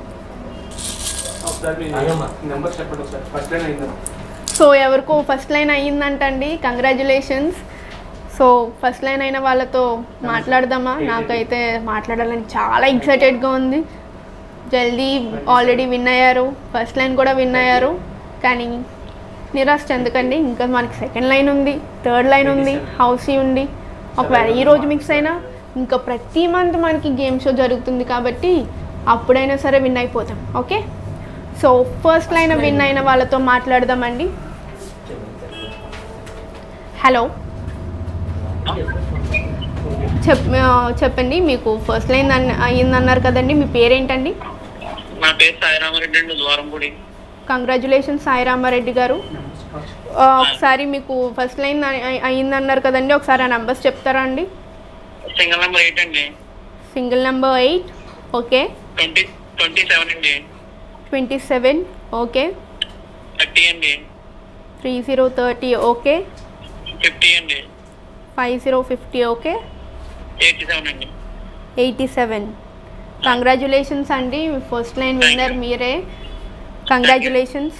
సో ఎవరికో ఫస్ట్ లైన్ అయ్యిందంటండి, కంగ్రాచులేషన్స్. సో ఫస్ట్ లైన్ అయిన వాళ్ళతో మాట్లాడదామా? నాకైతే మాట్లాడాలని చాలా ఎక్సైటెడ్గా ఉంది. జల్దీ ఆల్రెడీ విన్ అయ్యారు, ఫస్ట్ లైన్ కూడా విన్ అయ్యారు. కానీ నిరాశ చెందకండి, ఇంకా మనకి సెకండ్ లైన్ ఉంది, థర్డ్ లైన్ ఉంది, హౌసీ ఉంది. ఒకవేళ ఈరోజు మిక్స్ అయినా ఇంకా ప్రతి మంత్ మనకి గేమ్ షో జరుగుతుంది కాబట్టి అప్పుడైనా సరే విన్ అయిపోతాం. Okay, so first line win అయిన వాళ్ళతో మాట్లాడదామండి. హలో, చెప్ చెప్పండి, మీకు ఫస్ట్ లైన్ అయ్యిందన్నారు కదండి, మీ పేరేంటండి? నా పేరు సాయిరామారెడ్డి అండి, ద్వారంపూడి. కంగ్రాచులేషన్స్ సాయిరామారెడ్డి గారు. ఒకసారి మీకు ఫస్ట్ లైన్ అయ్యిందన్నారు కదండి, ఒకసారి ఆ నెంబర్స్ చెప్తారా అండి? సింగిల్ నెంబర్ ఎయిట్ అండి. Single number eight, okay. Twenty twenty seven అండి. Twenty seven, okay. థర్టీ అండి. Three zero thirty, okay. Fifty అండి. Five zero fifty, okay. Eighty seven అండి. Eighty seven. కంగ్రాచులేషన్స్ అండి, ఫస్ట్ లైన్ విన్నర్ మీరే. Congratulations.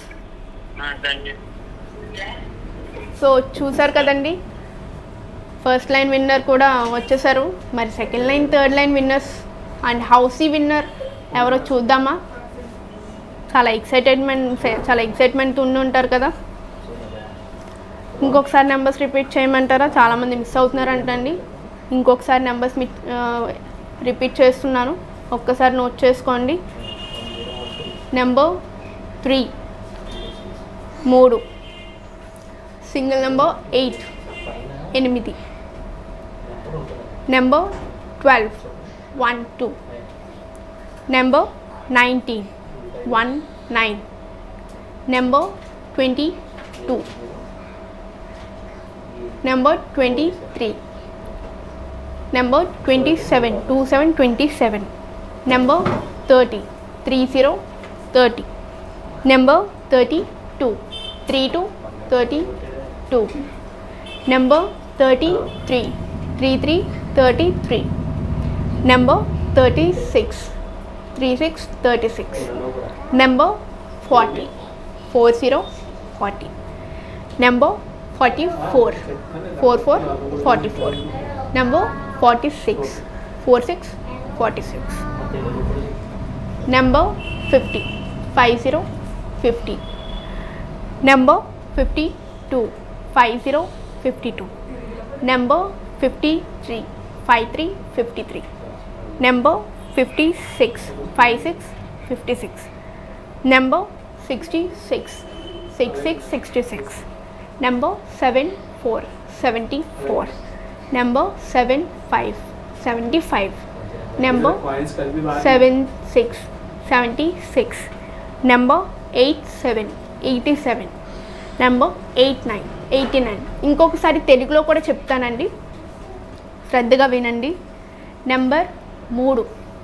So చూసారు కదండి, first line winner కూడా వచ్చేసారు. మరి second line, third line winners and housie winner ఎవరో చూద్దామా? చాలా ఎక్సైటెడ్మెంట్ చాలా ఎక్సైట్మెంట్ ఉండి ఉంటారు కదా. ఇంకొకసారి నెంబర్స్ రిపీట్ చేయమంటారా? చాలామంది మిస్ అవుతున్నారంటండి. ఇంకొకసారి నెంబర్స్ మీ రిపీట్ చేస్తున్నాను, ఒక్కసారి నోట్ చేసుకోండి. నెంబర్ త్రీ మూడు సింగిల్ నెంబర్ ఎయిట్, ఎనిమిది. Number twelve, one two. Number nineteen, one nine. Number twenty two. Number twenty three. Number twenty seven, two seven twenty seven. Number thirty, three zero thirty. Number thirty two, three two thirty two. Number thirty three, three three thirty three. Number thirty six, three six thirty six. Number forty, four zero forty. Number forty four, four four forty four. Number forty six, four six forty six. Number fifty, five zero fifty. Number fifty two, five zero fifty two. Number fifty three, five three fifty three. Number fifty six, five six fifty six. Number sixty six, six six sixty six. Number seven four, seventy four. Number seven five, seventy five. Number seven six, seventy six. Number eight seven, eighty seven. Number eight nine, eighty nine. ఇంకొకసారి తెలుగులో కూడా చెప్తానండి, శ్రద్ధగా వినండి. Number మూడు.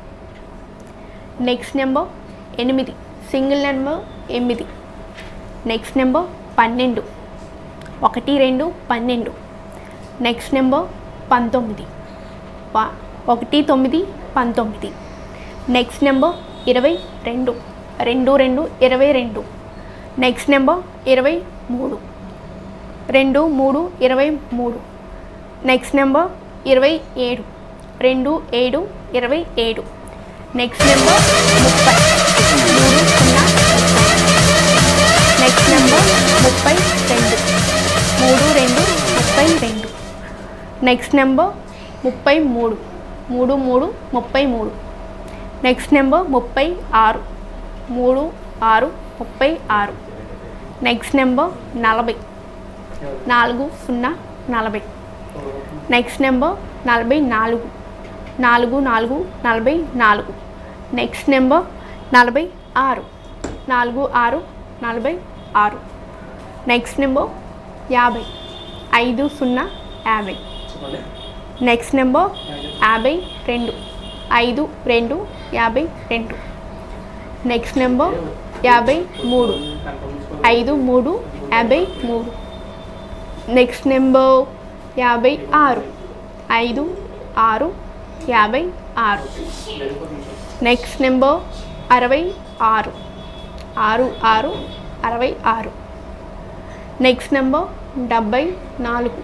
Next number ఎనిమిది, single number ఎనిమిది. Next number పన్నెండు, ఒకటి రెండు పన్నెండు. నెక్స్ట్ నెంబర్ పంతొమ్మిది, ప ఒకటి తొమ్మిది పంతొమ్మిది. నెక్స్ట్ నెంబర్ ఇరవై రెండు, రెండు రెండు ఇరవై రెండు. నెక్స్ట్ నెంబర్ ఇరవై మూడు, రెండు మూడు ఇరవై మూడు. నెక్స్ట్ నెంబర్ ఇరవై ఏడు, రెండు ఏడు ఇరవై ఏడు. నెక్స్ట్ నెంబర్ ముప్పై, మూడు సున్నా ముప్పై. నెక్స్ట్ నెంబర్ ముప్పై రెండు, మూడు రెండు ముప్పై రెండు. నెక్స్ట్ నెంబర్ ముప్పై మూడు, మూడు మూడు ముప్పై మూడు. నెక్స్ట్ నెంబర్ ముప్పై ఆరు, మూడు ఆరు ముప్పై ఆరు. నెక్స్ట్ నెంబర్ నలభై, నాలుగు సున్నా నలభై. నెక్స్ట్ నెంబర్ నలభై నాలుగు, నాలుగు నాలుగు నలభై నాలుగు. నెక్స్ట్ నెంబర్ నలభై ఆరు, నాలుగు ఆరు నలభై ఆరు. నెక్స్ట్ నెంబర్ యాభై, ఐదు సున్నా యాభై. నెక్స్ట్ నెంబర్ యాభై రెండు, ఐదు రెండు యాభై రెండు. నెక్స్ట్ నెంబర్ యాభై మూడు, ఐదు మూడు యాభై మూడు. నెక్స్ట్ నెంబర్ యాభై ఆరు, ఐదు ఆరు యాభై ఆరు. నెక్స్ట్ నెంబర్ అరవై ఆరు, ఆరు ఆరు అరవై ఆరు. నెక్స్ట్ నెంబర్ డెబ్భై నాలుగు,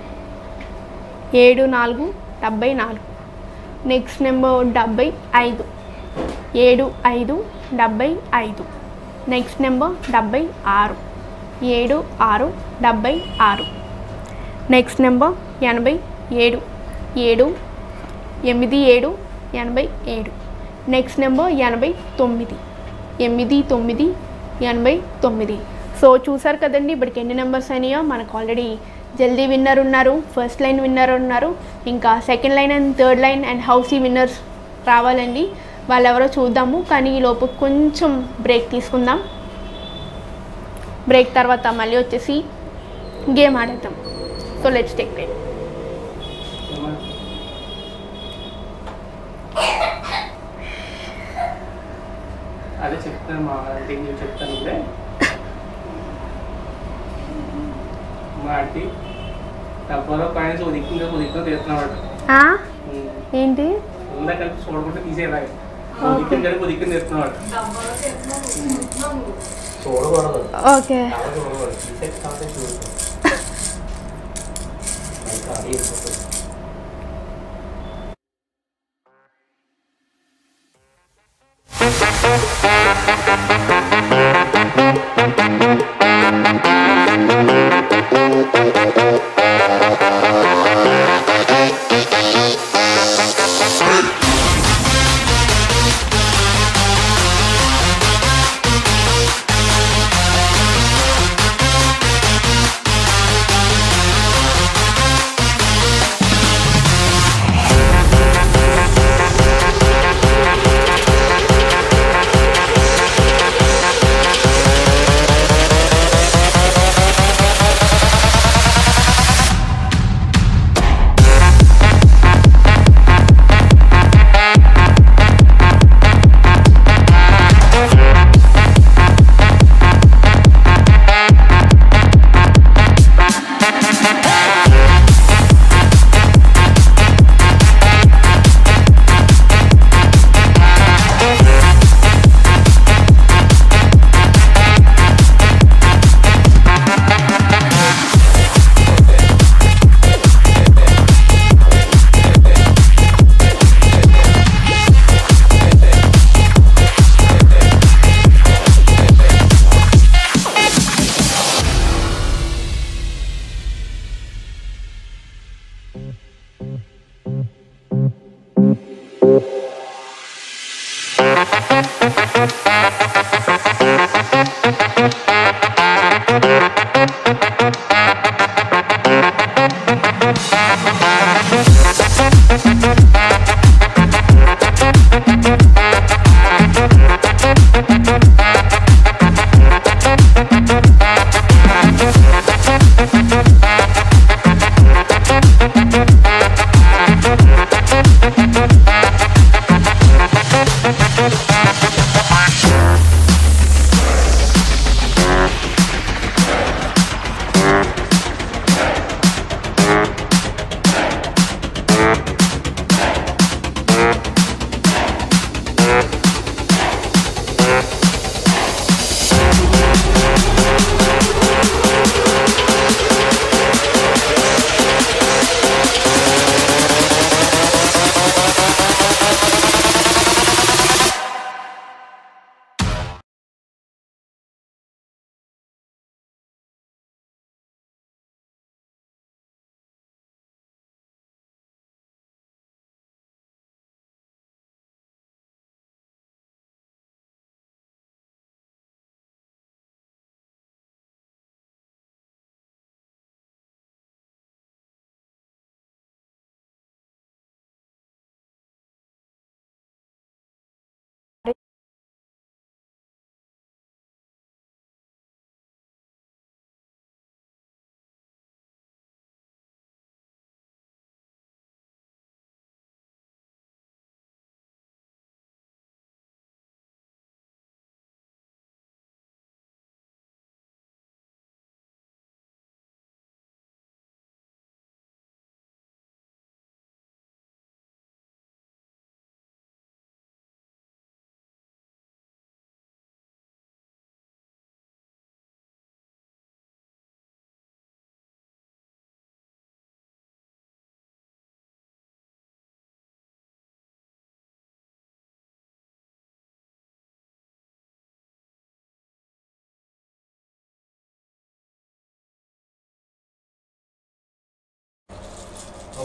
ఏడు నాలుగు డెబ్భై నాలుగు. నెక్స్ట్ నెంబర్ డెబ్భై ఐదు, ఏడు ఐదు డెబ్భై ఐదు. నెక్స్ట్ నెంబర్ డెబ్భై ఆరు, ఏడు ఆరు డెబ్భై ఆరు. నెక్స్ట్ నెంబర్ ఎనభై ఏడు, ఏడు ఎనిమిది ఏడు ఎనభై ఏడు. నెక్స్ట్ నెంబర్ ఎనభై తొమ్మిది, ఎనిమిది తొమ్మిది ఎనభై తొమ్మిది. సో చూసారు కదండి ఇప్పటికి ఎన్ని నెంబర్స్ అయినాయో. మనకు ఆల్రెడీ జల్దీ విన్నర్ ఉన్నారు, ఫస్ట్ లైన్ విన్నర్ ఉన్నారు, ఇంకా second line and third line and housie winners రావాలండి. వాళ్ళు ఎవరో చూద్దాము, కానీ ఈలోపు కొంచెం బ్రేక్ తీసుకుందాం. బ్రేక్ తర్వాత మళ్ళీ వచ్చేసి గేమ్ ఆడేద్దాం. So let's take break. అదే చెప్తాను మా ఆంటీ, నేను చెప్తాను ఇప్పుడే. మా ఆంటీ డబ్బాలో కాయిన్స్ ఉదిక్కుంటే ఉదిక్కుంటే తీస్తున్నాడు. ఏంటి ఉందా కలిపి చూడకుండా తీసేలాగా ఉదిక్కిన కలిపి ఉదిక్కిన తీస్తున్నాడు. చూడకూడదు, ఓకే చూడకూడదు, తీసేసి కాకపోతే చూడకూడదు.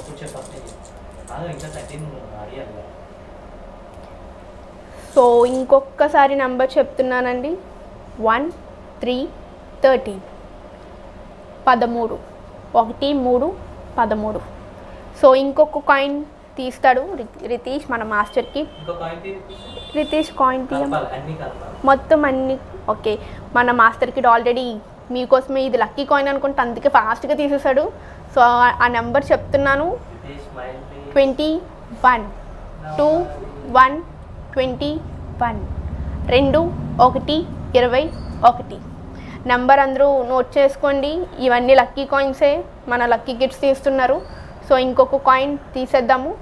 సో ఇంకొకసారి నెంబర్ చెప్తున్నానండి. వన్ త్రీ థర్టీన్ పదమూడు ఒకటి మూడు పదమూడు. సో ఇంకొక కాయిన్ తీస్తాడు రితీష్ మన మాస్టర్కి. రితీష్ కాయిన్ తీయ మొత్తం అన్ని ఓకే. మన మాస్టర్కి ఆల్రెడీ మీకోసమే ఇది లక్కీ కాయిన్ అనుకుంటే అందుకే ఫాస్ట్గా తీసేసాడు. సో ఆ నెంబర్ చెప్తున్నాను. Twenty one two one twenty one రెండు ఒకటి ఇరవై ఒకటి. నెంబర్ అందరూ నోట్ చేసుకోండి. ఇవన్నీ లక్కీ కాయిన్సే, మన లక్కీ గిఫ్ట్స్ తీస్తున్నారు. సో ఇంకొక కాయిన్ తీసేద్దాము.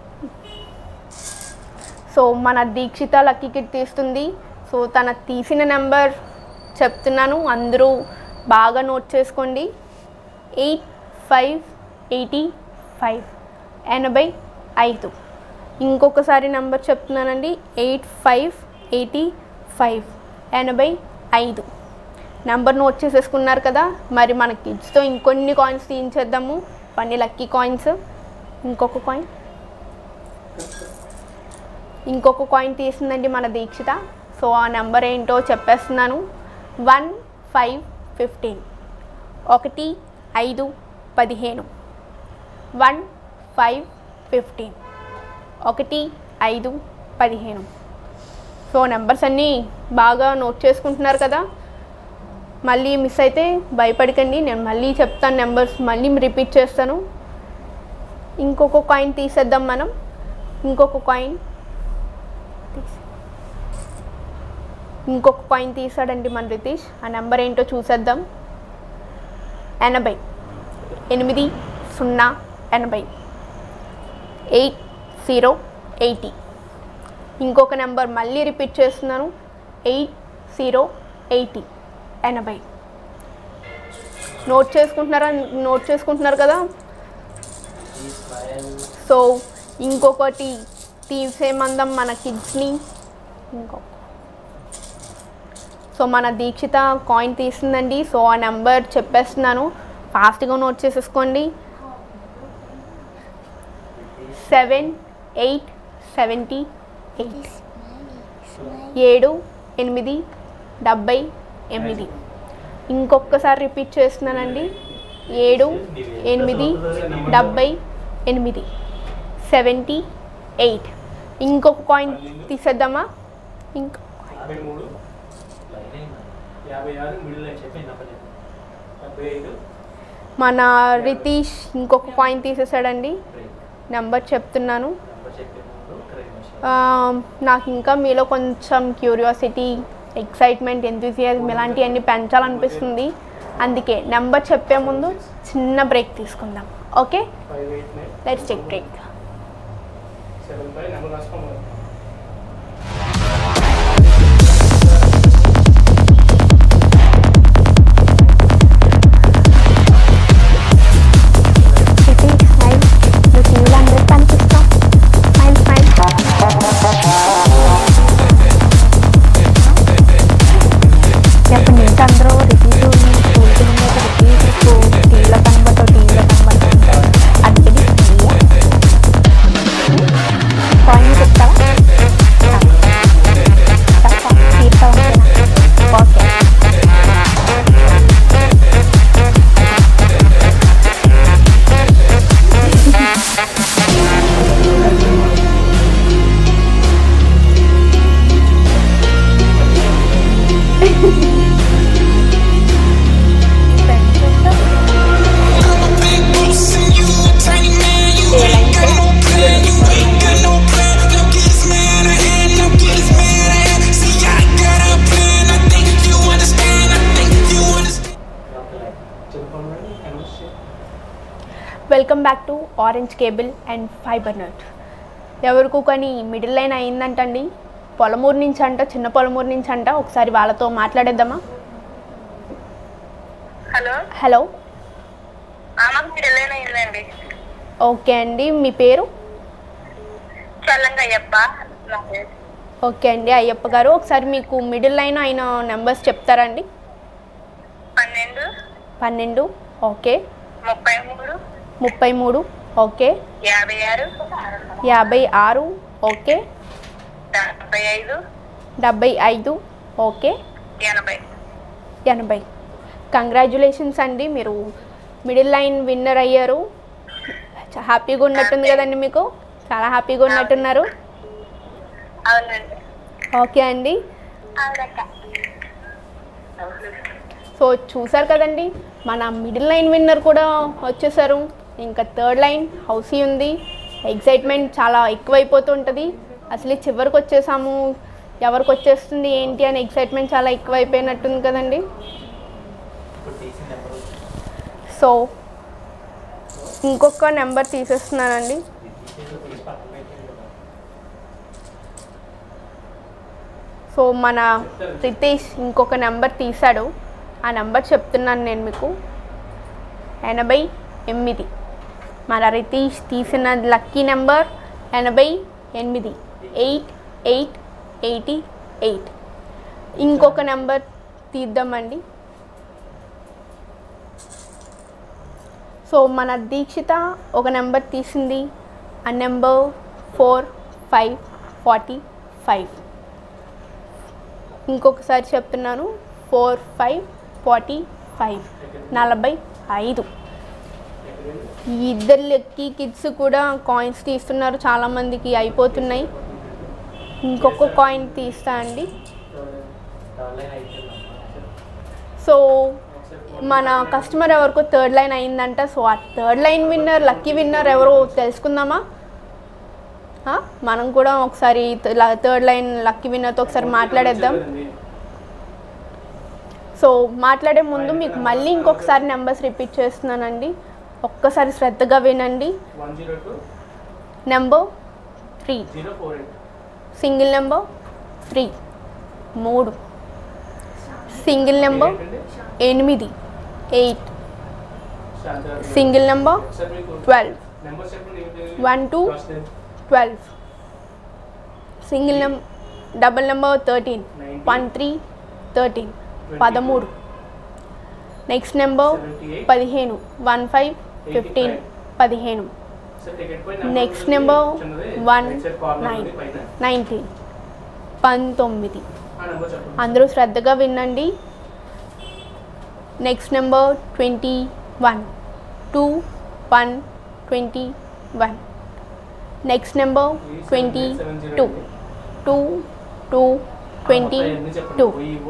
సో మన దీక్షిత లక్కీ గిఫ్ట్ తీస్తుంది. సో తన తీసిన నెంబర్ చెప్తున్నాను, అందరూ బాగా నోట్ చేసుకోండి. ఎయిట్ ఫైవ్ ఎయిటీ ఫైవ్ ఎనభై ఐదు. ఇంకొకసారి నెంబర్ చెప్తున్నానండి. ఎయిట్ ఫైవ్ ఎయిటీ ఫైవ్ ఎనభై ఐదు. నెంబర్ నోట్ చేసేసుకున్నారు కదా. మరి మన కిడ్స్తో ఇంకొన్ని కాయిన్స్ తీయించేద్దాము. అన్ని లక్కీ కాయిన్స్. ఇంకొక కాయిన్ ఇంకొక కాయిన్ తీసిందండి మన దీక్షిత. సో ఆ నెంబర్ ఏంటో చెప్పేస్తున్నాను. వన్ ఫైవ్ ఫిఫ్టీన్ ఒకటి ఐదు పదిహేను. వన్ ఫైవ్ ఫిఫ్టీన్ ఒకటి ఐదు పదిహేను. సో నెంబర్స్ అన్నీ బాగా నోట్ చేసుకుంటున్నారు కదా. మళ్ళీ మిస్ అయితే భయపడకండి, నేను మళ్ళీ చెప్తాను నెంబర్స్, మళ్ళీ రిపీట్ చేస్తాను. ఇంకొక కాయిన్ తీసేద్దాం మనం. ఇంకొక కాయిన్ ఇంకొక కాయిన్ తీసాడండి మన రితీష్. ఆ నెంబర్ ఏంటో చూసేద్దాం. ఎనభై ఎనిమిది సున్నా ఎనభై. Eight zero eighty. ఇంకొక నెంబర్ మళ్ళీ రిపీట్ చేస్తున్నాను. ఎయిట్ జీరో ఎయిటీ ఎనభై. నోట్ చేసుకుంటున్నారా నోట్ చేసుకుంటున్నారు కదా. సో ఇంకొకటి తీసేమందాం మన కిడ్స్ని. ఇంకొక సో మన దీక్షిత కాయిన్ తీసిందండి. సో ఆ నెంబర్ చెప్పేస్తున్నాను, ఫాస్ట్గా నోట్ చేసేసుకోండి. Seven eight seventy eight. ఏడు ఎనిమిది డెబ్బై ఎనిమిది. ఇంకొకసారి రిపీట్ చేస్తున్నానండి. ఏడు ఎనిమిది డెబ్బై ఎనిమిది సెవెంటీ ఎయిట్. ఇంకొక కాయిన్ తీసేద్దామా. ఇంకో మన రితీష్ ఇంకొక కాయిన్ తీసేసాడండి. నెంబర్ చెప్తున్నాను. నాకు ఇంకా మీలో కొంచెం క్యూరియాసిటీ, ఎక్సైట్మెంట్, ఎంతూజియాజం ఇలాంటివన్నీ పెంచాలనిపిస్తుంది. అందుకే నెంబర్ చెప్పే ముందు చిన్న బ్రేక్ తీసుకుందాం. Okay, let's take break. Welcome back to orange cable and fibre Net. ఎవరికో కానీ మిడిల్ లైన్ అయిందంటండి. పొలమూరు నుంచి అంట, చిన్న పొలమూరు నుంచి అంట. ఒకసారి వాళ్ళతో మాట్లాడేద్దామా. హలో హలో మిడిల్ లైన్ అయిందండి. ఓకే అండి, మీ పేరు? చల్లంగా అయ్యప్ప. ఓకే అండి అయ్యప్ప గారు, ఒకసారి మీకు మిడిల్ లైన్ అయిన నెంబర్స్ చెప్తారా అండి? పన్నెండు పన్నెండు ఓకే. ముప్పై మూడు ముప్పై మూడు ఓకే. యాభై ఆరు యాభై ఆరు ఓకే. డెబ్బై ఐదు డెబ్బై ఐదు ఓకే. ఎనభై ఎనభై. కంగ్రాచ్యులేషన్స్ అండి, మీరు మిడిల్ లైన్ విన్నర్ అయ్యారు. హ్యాపీగా ఉన్నట్టుంది కదండి, మీకు చాలా హ్యాపీగా ఉన్నట్టున్నారు. అవునండి. ఓకే అండి. సో చూసారు కదండి, మన మిడిల్ లైన్ విన్నర్ కూడా వచ్చేసారు. ఇంకా థర్డ్ లైన్ హౌసీ ఉంది. ఎగ్జైట్మెంట్ చాలా ఎక్కువైపోతుంటుంది. అసలు చివరికి వచ్చేసాము, ఎవరికి వచ్చేస్తుంది ఏంటి అని ఎగ్జైట్మెంట్ చాలా ఎక్కువైపోయినట్టుంది కదండి. సో ఇంకొక నెంబర్ తీసేస్తున్నానండి. సో మన రితేష్ ఇంకొక నెంబర్ తీశాడు, ఆ నెంబర్ చెప్తున్నాను నేను మీకు. ఎనభై ఎనిమిది. మన రితేష్ తీసిన లక్కీ నెంబర్ ఎనభై ఎనిమిది. Eight eight eighty eight. ఇంకొక నెంబర్ తీద్దామండి. సో మన దీక్షిత ఒక నెంబర్ తీసింది, ఆ number four five forty five. ఇంకొకసారి చెప్తున్నాను, ఫోర్ ఫైవ్ ఫార్టీ ఫైవ్ నలభై ఐదు. ఈ ఇద్దరు లక్కీ కిడ్స్ కూడా కాయిన్స్ తీస్తున్నారు, చాలామందికి అయిపోతున్నాయి. ఇంకొక కాయిన్ తీస్తా అండి. సో మన కస్టమర్ ఎవరికో థర్డ్ లైన్ అయిందంట. సో ఆ third line winner lucky winner ఎవరో తెలుసుకుందామా? మనం కూడా ఒకసారి థర్డ్ లైన్ లక్కీ విన్నర్తో ఒకసారి మాట్లాడేద్దాం. సో మాట్లాడే ముందు మీకు మళ్ళీ ఇంకొకసారి నెంబర్స్ రిపీట్ చేస్తున్నానండి, ఒక్కసారి శ్రద్ధగా వినండి. Number three, single number three మూడు, సింగిల్ నెంబర్ ఎనిమిది eight, single number twelve one two twelve, single number double number thirteen one three thirteen పదమూడు, నెక్స్ట్ నెంబర్ పదిహేను వన్ ఫైవ్ ఫిఫ్టీన్ పదిహేను, next number one nine nineteen పంతొమ్మిది. అందరూ శ్రద్ధగా వినండి. Next number twenty one two one twenty one, next number twenty two two two twenty two,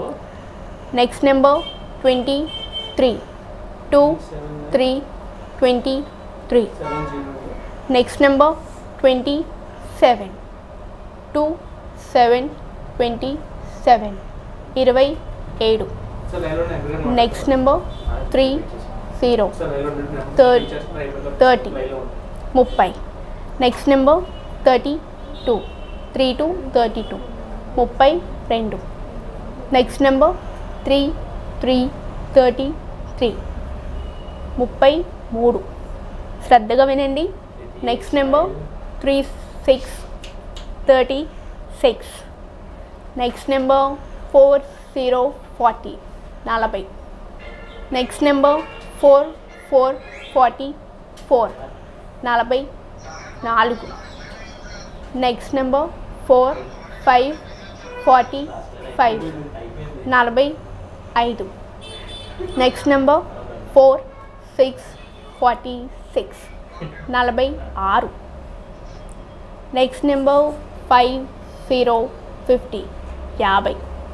next number twenty three two three twenty three, next number twenty seven two seven twenty seven ఇరవై ఏడు, next number three zero third thirty ముప్పై, next number thirty two three two thirty two ముప్పై రెండు, next number three three thirty three ముప్పై మూడు. శ్రద్ధగా వినండి. Next number three six thirty six, next number four zero forty నలభై, next number four four forty four నలభై నాలుగు, next number four five forty five నలభై ఐదు, next number four six forty six నలభై ఆరు, next number five zero fifty యాభై,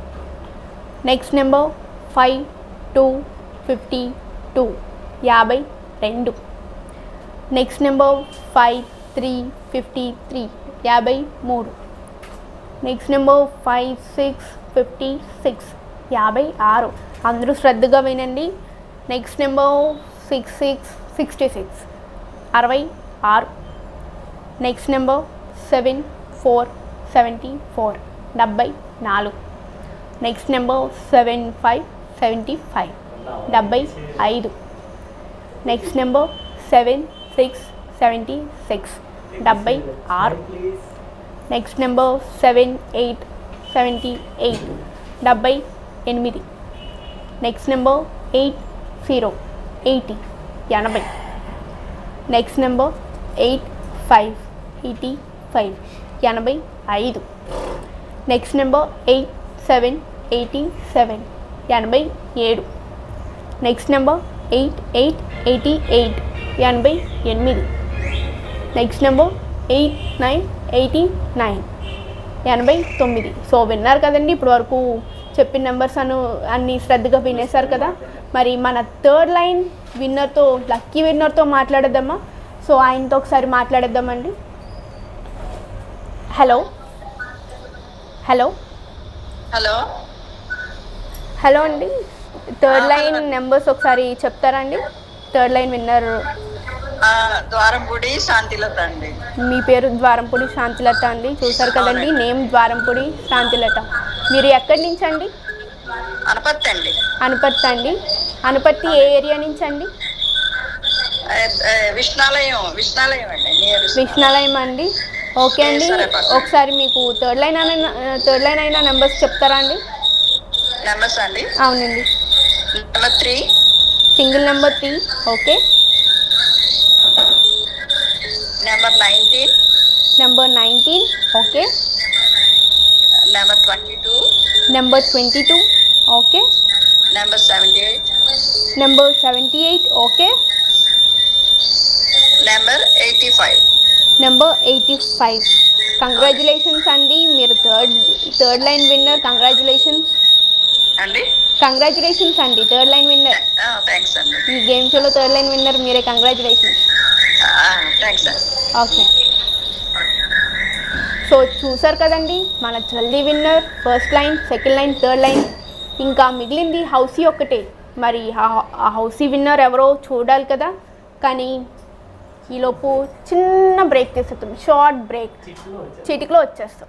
next number five two fifty two యాభై రెండు, next number five three fifty three యాభై మూడు, next number five six fifty six యాభై ఆరు. అందరూ శ్రద్ధగా వినండి. Next number six six sixty six అరవై ఆరు, next number seven four seventy four డెబ్బై నాలుగు, next number seven five seventy five డెబ్బై ఐదు, next number seven six seventy six డెబ్బై ఆరు, next number seven eight seventy eight డెబ్బై ఎనిమిది, next number eight zero eighty ఎనభై, next number eight five eighty five ఎనభై ఐదు. Next number eight seven eighty seven ఎనభై ఏడు. Next number eight eight eighty eight ఎనభై ఎనిమిది. Next number eight nine eighty nine ఎనభై తొమ్మిది. సో విన్నారు కదండి, ఇప్పుడు వరకు చెప్పిన నెంబర్స్ అను అన్నీ శ్రద్ధగా వినేశారు కదా. మరి మన థర్డ్ లైన్ విన్నర్తో, లక్కీ విన్నర్తో మాట్లాడేద్దామా? సో ఆయనతో ఒకసారి మాట్లాడేద్దామండి. హలో హలో హలో హలో అండి, థర్డ్ లైన్ నెంబర్స్ ఒకసారి చెప్తారా అండి? Third line winner Dwarampudi Shantilata అండి. మీ పేరు ద్వారంపూడి శాంతిలత అండి. చూసారు కదండి, నేమ్ ద్వారంపూడి శాంతిలత. మీరు ఎక్కడి నుంచి అండి? అనపత్తి అండి. అనపత్తి అండి. అనపత్తి ఏ ఏరియా నుంచి అండి? విష్ణాలయం విష్ణాలయం అండి. విష్ణాలయం అండి. ఓకే అండి, ఒకసారి మీకు థర్డ్ లైన్ అయినా థర్డ్ లైన్ అయినా నెంబర్స్ చెప్తారా అండి? నెంబర్స్ అండి? అవునండి. Number three, single number three. Okay. Number nineteen, number nineteen. Okay. Number twenty two, number twenty two. Okay. Number seventy eight, number seventy eight. Okay. Number eighty five. Number eighty five. Congratulations అండి, మీరు third third line winner. Congratulations అండి. Congratulations అండి, third line winner. Thanks అండి. ఈ game షోలో third line winner మీరే. Congratulations. Thanks అండి. Okay. So చూసారు కదండి, మన జల్దీ winner first line, second line, third line. ఇంకా మిగిలింది హౌసీ ఒక్కటే. మరి ఆ హౌసీ విన్నర్ ఎవరో చూడాలి కదా. కానీ ఈలోపు చిన్న బ్రేక్ తీసేస్తాం, షార్ట్ బ్రేక్. చిటికలో వచ్చేస్తాం.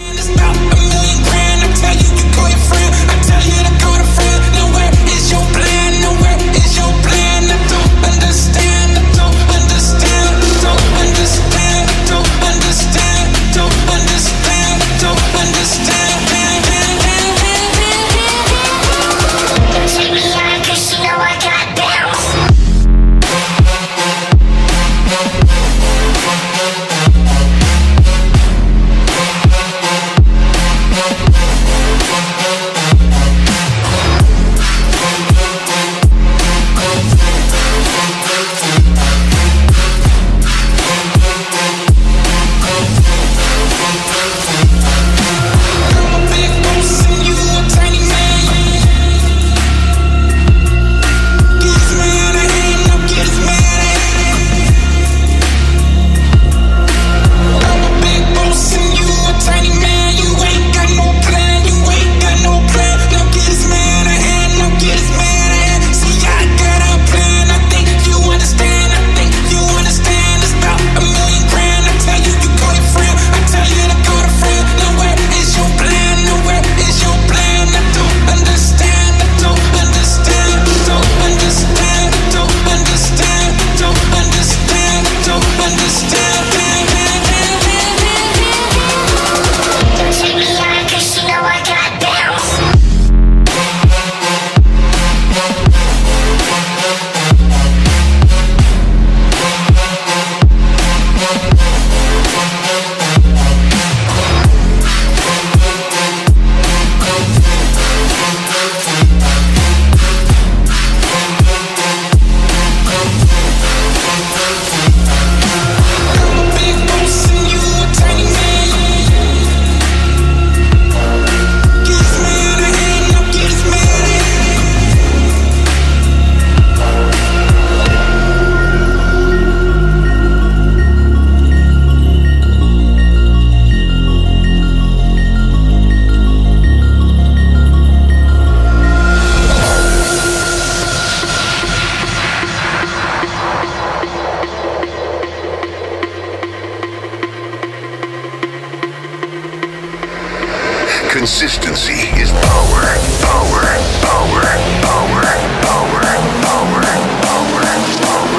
Consistency is power, power, power, power, power, power, power, power.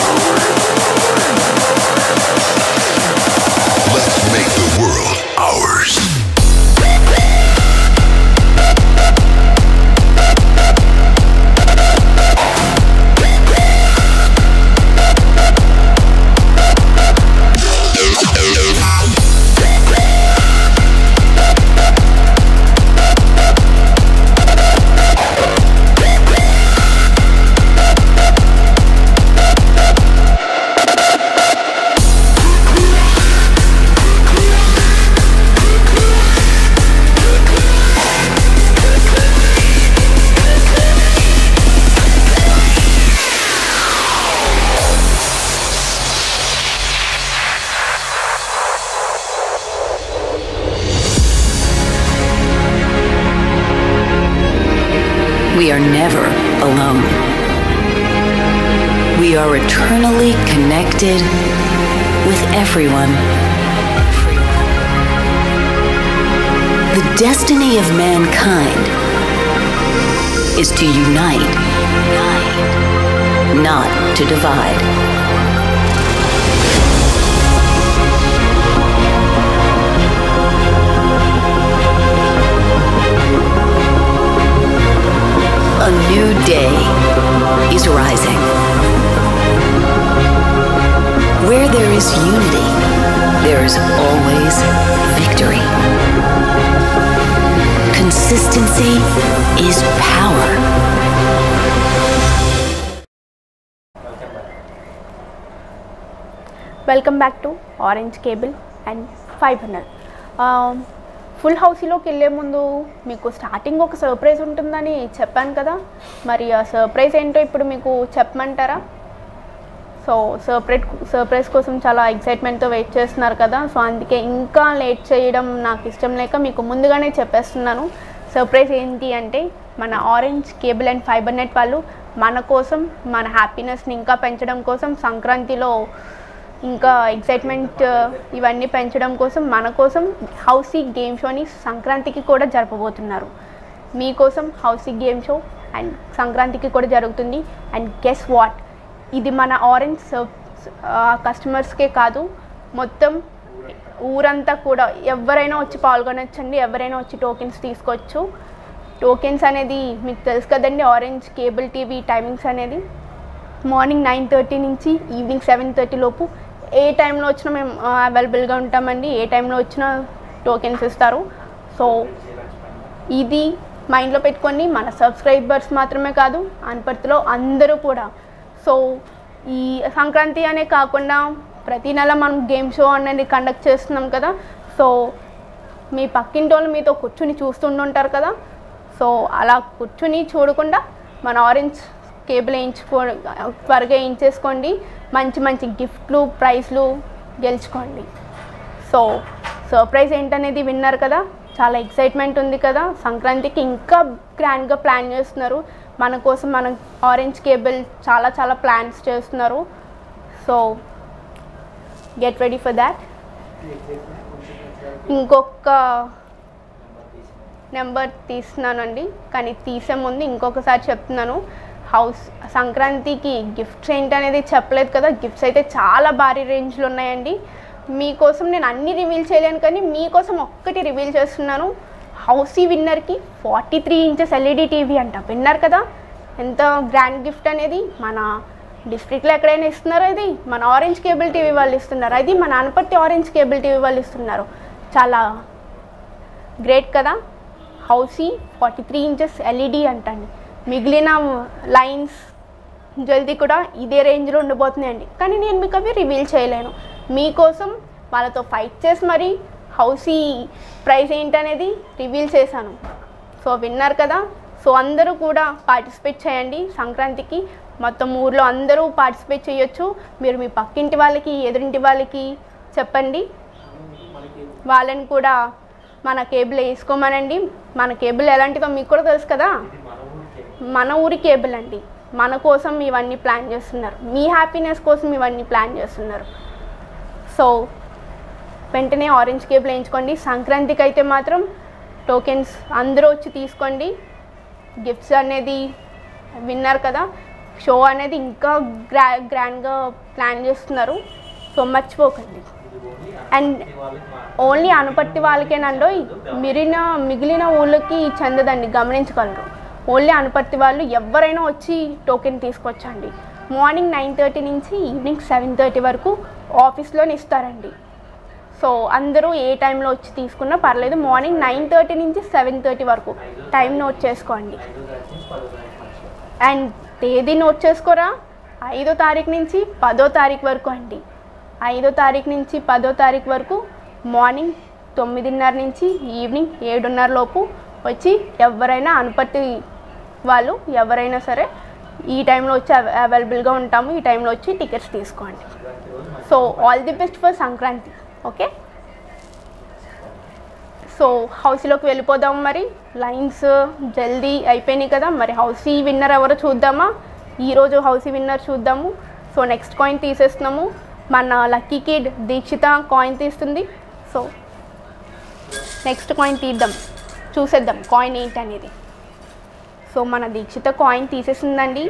Let's make the world ours. we are never alone. We are eternally connected with everyone. The destiny of mankind is to unite, not to divide. A new day is rising. Where there is unity, there is always victory. Consistency is power. Welcome back to orange cable and five hundred. Full హౌసీలోకి వెళ్ళే ముందు మీకు starting ఒక surprise ఉంటుందని చెప్పాను కదా, మరి ఆ సర్ప్రైజ్ ఏంటో ఇప్పుడు మీకు చెప్పమంటారా? సో సర్ప్రైజ్ సర్ప్రైజ్ కోసం చాలా ఎక్సైట్మెంట్తో వెయిట్ చేస్తున్నారు కదా, సో అందుకే ఇంకా లేట్ చేయడం నాకు ఇష్టం లేక మీకు ముందుగానే చెప్పేస్తున్నాను. సర్ప్రైజ్ ఏంటి అంటే, మన Orange cable and fibre Net వాళ్ళు మన కోసం, మన హ్యాపీనెస్ని ఇంకా పెంచడం కోసం, సంక్రాంతిలో ఇంకా ఎక్సైట్మెంట్ ఇవన్నీ పెంచడం కోసం మన కోసం హౌసీ గేమ్ షోని సంక్రాంతికి కూడా జరపబోతున్నారు. మీకోసం హౌసీ గేమ్ షో అండ్ సంక్రాంతికి కూడా జరుగుతుంది. అండ్ గెస్ వాట్, ఇది మన ఆరెంజ్ కస్టమర్స్కే కాదు, మొత్తం ఊరంతా కూడా ఎవరైనా వచ్చి పాల్గొనొచ్చండి, ఎవరైనా వచ్చి టోకెన్స్ తీసుకోవచ్చు. టోకెన్స్ అనేది మీకు తెలుసు కదండి, ఆరెంజ్ కేబుల్ టీవీ టైమింగ్స్ అనేది మార్నింగ్ నైన్ థర్టీ నుంచి ఈవినింగ్ సెవెన్ థర్టీ లోపు ఏ టైంలో వచ్చినా మేము అవైలబుల్గా ఉంటామండి. ఏ టైంలో వచ్చినా టోకెన్స్ ఇస్తారు. సో ఇది మైండ్లో పెట్టుకొని మన సబ్స్క్రైబర్స్ మాత్రమే కాదు, అనపర్తిలో అందరూ కూడా. సో ఈ సంక్రాంతి అనే కాకుండా ప్రతి నెల మనం గేమ్ షో అనేది కండక్ట్ చేస్తున్నాం కదా, సో మీ పక్కింటి వాళ్ళు మీతో కూర్చుని చూస్తుంటారు కదా, సో అలా కూర్చుని చూడకుండా మన ఆరెంజ్ కేబుల్ వేయించుకో త్వరగా వేయించేసుకోండి. మంచి మంచి గిఫ్ట్లు, ప్రైజ్లు గెలుచుకోండి. సో సర్ప్రైజ్ ఏంటనేది విన్నారు కదా, చాలా ఎక్సైట్మెంట్ ఉంది కదా. సంక్రాంతికి ఇంకా గ్రాండ్గా ప్లాన్ చేస్తున్నారు మన కోసం. మన ఆరెంజ్ కేబుల్ చాలా చాలా ప్లాన్స్ చేస్తున్నారు. So get ready for that. ఇంకొక నెంబర్ తీస్తున్నానండి, కానీ తీసే ముందు ఇంకొకసారి చెప్తున్నాను, హౌస్ సంక్రాంతికి గిఫ్ట్స్ ఏంటనేది చెప్పలేదు కదా. గిఫ్ట్స్ అయితే చాలా భారీ రేంజ్లో ఉన్నాయండి. మీకోసం నేను అన్నీ రివీల్ చేయలేను, కానీ మీకోసం ఒక్కటి రివీల్ చేస్తున్నాను. హౌసీ విన్నర్కి forty three inches LED TV అంట. విన్నర్ కదా, ఎంత గ్రాండ్ గిఫ్ట్ అనేది. మన డిస్ట్రిక్ట్లో ఎక్కడైనా ఇస్తున్నారో ఇది మన ఆరెంజ్ కేబుల్ టీవీ వాళ్ళు ఇస్తున్నారు. అది మన అనపర్తి ఆరెంజ్ కేబుల్ టీవీ వాళ్ళు ఇస్తున్నారు. చాలా గ్రేట్ కదా. Housie forty three inches LED అంటండి. మిగిలిన లైన్స్ జల్దీ కూడా ఇదే రేంజ్లో ఉండబోతున్నాయండి, కానీ నేను మీకు అవి రివీల్ చేయలేను. మీకోసం వాళ్ళతో ఫైట్ చేసి మరి హౌసీ ప్రైస్ ఏంటనేది రివీల్ చేశాను. సో విన్నారు కదా. సో అందరూ కూడా పార్టిసిపేట్ చేయండి. సంక్రాంతికి మొత్తం ఊర్లో అందరూ పార్టిసిపేట్ చేయొచ్చు. మీరు మీ పక్కింటి వాళ్ళకి, ఎదురింటి వాళ్ళకి చెప్పండి, వాళ్ళని కూడా మన కేబుల్ వేసుకోమనండి. మన కేబుల్ ఎలాంటిదో మీకు కూడా తెలుసు కదా, మన ఊరి కేబుల్ అండి. మన కోసం ఇవన్నీ ప్లాన్ చేస్తున్నారు, మీ హ్యాపీనెస్ కోసం ఇవన్నీ ప్లాన్ చేస్తున్నారు. సో వెంటనే ఆరెంజ్ కేబుల్ వేయించుకోండి. సంక్రాంతికి అయితే మాత్రం టోకెన్స్ అందరూ వచ్చి తీసుకోండి. గిఫ్ట్స్ అనేది విన్నారు కదా. షో అనేది ఇంకా గ్రా గ్రాండ్గా ప్లాన్ చేస్తున్నారు. సో మర్చిపోకండి. అండ్ ఓన్లీ అనపర్తి వాళ్ళకేనండో, మిగిలిన మిగిలిన ఊళ్ళకి చెందదండి, గమనించగలరు. ఓన్లీ అనపర్తి వాళ్ళు ఎవరైనా వచ్చి టోకెన్ తీసుకొచ్చండి. మార్నింగ్ నైన్ థర్టీ నుంచి ఈవినింగ్ సెవెన్ థర్టీ వరకు ఆఫీస్లోనే ఇస్తారండి. సో అందరూ ఏ టైంలో వచ్చి తీసుకున్నా పర్లేదు. మార్నింగ్ నైన్ థర్టీ నుంచి సెవెన్ థర్టీ వరకు టైం నోట్ చేసుకోండి. అండ్ తేదీ నోట్ చేసుకోరా, ఐదో తారీఖు నుంచి పదో తారీఖు వరకు అండి. ఐదో తారీఖు నుంచి పదో తారీఖు వరకు మార్నింగ్ తొమ్మిదిన్నర నుంచి ఈవినింగ్ ఏడున్నర లోపు వచ్చి ఎవరైనా అనపర్తి వాళ్ళు ఎవరైనా సరే ఈ టైంలో వచ్చి అవైలబుల్గా ఉంటాము. ఈ టైంలో వచ్చి టికెట్స్ తీసుకోండి. So all the best for Sankranti. Okay, so హౌసీలోకి వెళ్ళిపోదాం. మరి లైన్స్ జల్దీ అయిపోయినాయి కదా. మరి హౌసీ విన్నర్ ఎవరో చూద్దామా. ఈరోజు హౌసీ విన్నర్ చూద్దాము. సో నెక్స్ట్ కాయిన్ తీసేస్తున్నాము. మన లక్కీ కిడ్ దీక్షిత కాయిన్ తీస్తుంది. సో నెక్స్ట్ కాయిన్ తీద్దాం, చూసేద్దాం కాయిన్ ఏంటి అనేది. సో మన దీక్షిత కాయిన్ తీసేసిందండి.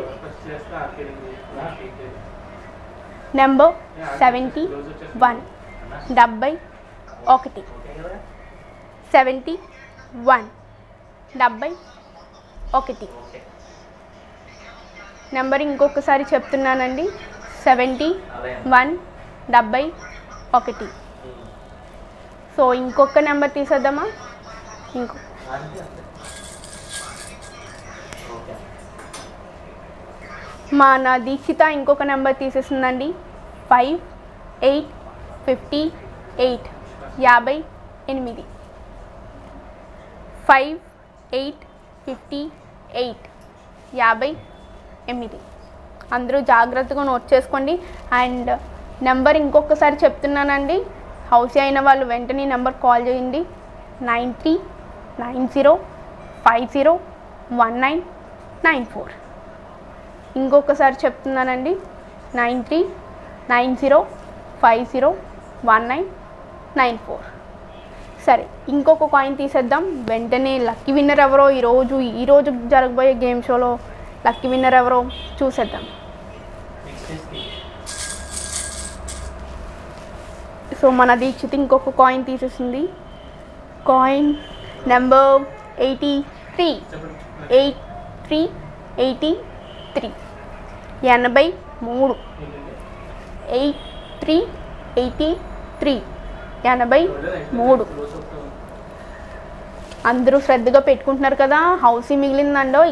నెంబర్ సెవెంటీ వన్ డెబ్బై ఒకటి సెవెంటీ వన్ డెబ్బై ఒకటి నెంబర్ ఇంకొకసారి చెప్తున్నానండి. సెవెంటీ వన్ డెబ్బై ఒకటి. సో ఇంకొక నెంబర్ తీసేద్దామా. ఇంకో మన దీక్షిత ఇంకొక నెంబర్ తీసేసిందండి. ఫైవ్ ఎయిట్ ఫిఫ్టీ ఎయిట్ యాభై ఎనిమిది ఫైవ్ ఎయిట్ ఫిఫ్టీ ఎయిట్ యాభై ఎనిమిది. అందరూ జాగ్రత్తగా నోట్ చేసుకోండి. అండ్ నెంబర్ ఇంకొకసారి చెప్తున్నానండి. హౌసీ అయిన వాళ్ళు వెంటనే నెంబర్ కాల్ చేయండి. Nine three nine zero five zero one nine nine four. ఇంకొకసారి చెప్తున్నానండి. Nine three nine zero five zero one nine nine four. సరే ఇంకొక కాయిన్ తీసేద్దాం. వెంటనే లక్కీ విన్నర్ ఎవరో ఈరోజు ఈరోజు జరగబోయే గేమ్ షోలో లక్కీ విన్నర్ ఎవరో చూసేద్దాం. సో మన దీక్షిత్ ఇంకొక కాయిన్ తీసేసింది. Coin number eighty three eight three eighty three ఎనభై మూడు ఎయిట్ త్రీ ఎయిటీ త్రీ ఎనభై మూడు. అందరూ శ్రద్ధగా పెట్టుకుంటున్నారు కదా. హౌసీ మిగిలిందండో.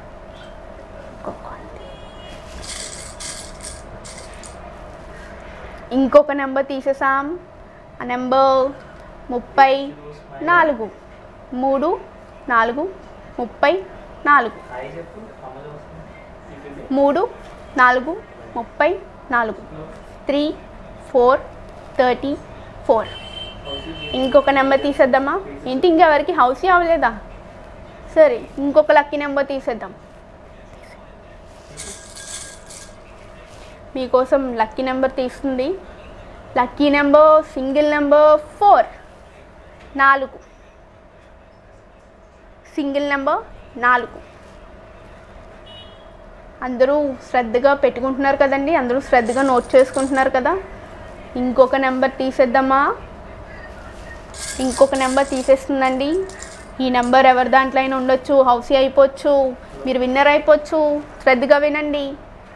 ఇంకొక నెంబర్ తీసేసాం. ఆ నెంబర్ ముప్పై నాలుగు మూడు నాలుగు ముప్పై నాలుగు మూడు నాలుగు ముప్పై నాలుగు త్రీ ఫోర్ థర్టీ ఫోర్. ఇంకొక నెంబర్ తీసేద్దామా. ఏంటి ఇంకెవరికి హౌసీ అవ్వలేదా. సరే ఇంకొక లక్కీ నెంబర్ తీసేద్దాం. మీకోసం లక్కీ నెంబర్ తీస్తుంది. Lucky number single number four నాలుగు సింగిల్ నెంబర్ నాలుగు. అందరూ శ్రద్ధగా పెట్టుకుంటున్నారు కదండి. అందరూ శ్రద్ధగా నోట్ చేసుకుంటున్నారు కదా. ఇంకొక నెంబర్ తీసేద్దామా. ఇంకొక నెంబర్ తీసేస్తుందండి. ఈ నెంబర్ ఎవరి దాంట్లో అయినా ఉండొచ్చు. హౌసీ అయిపోవచ్చు, మీరు విన్నర్ అయిపోవచ్చు. శ్రద్ధగా వినండి.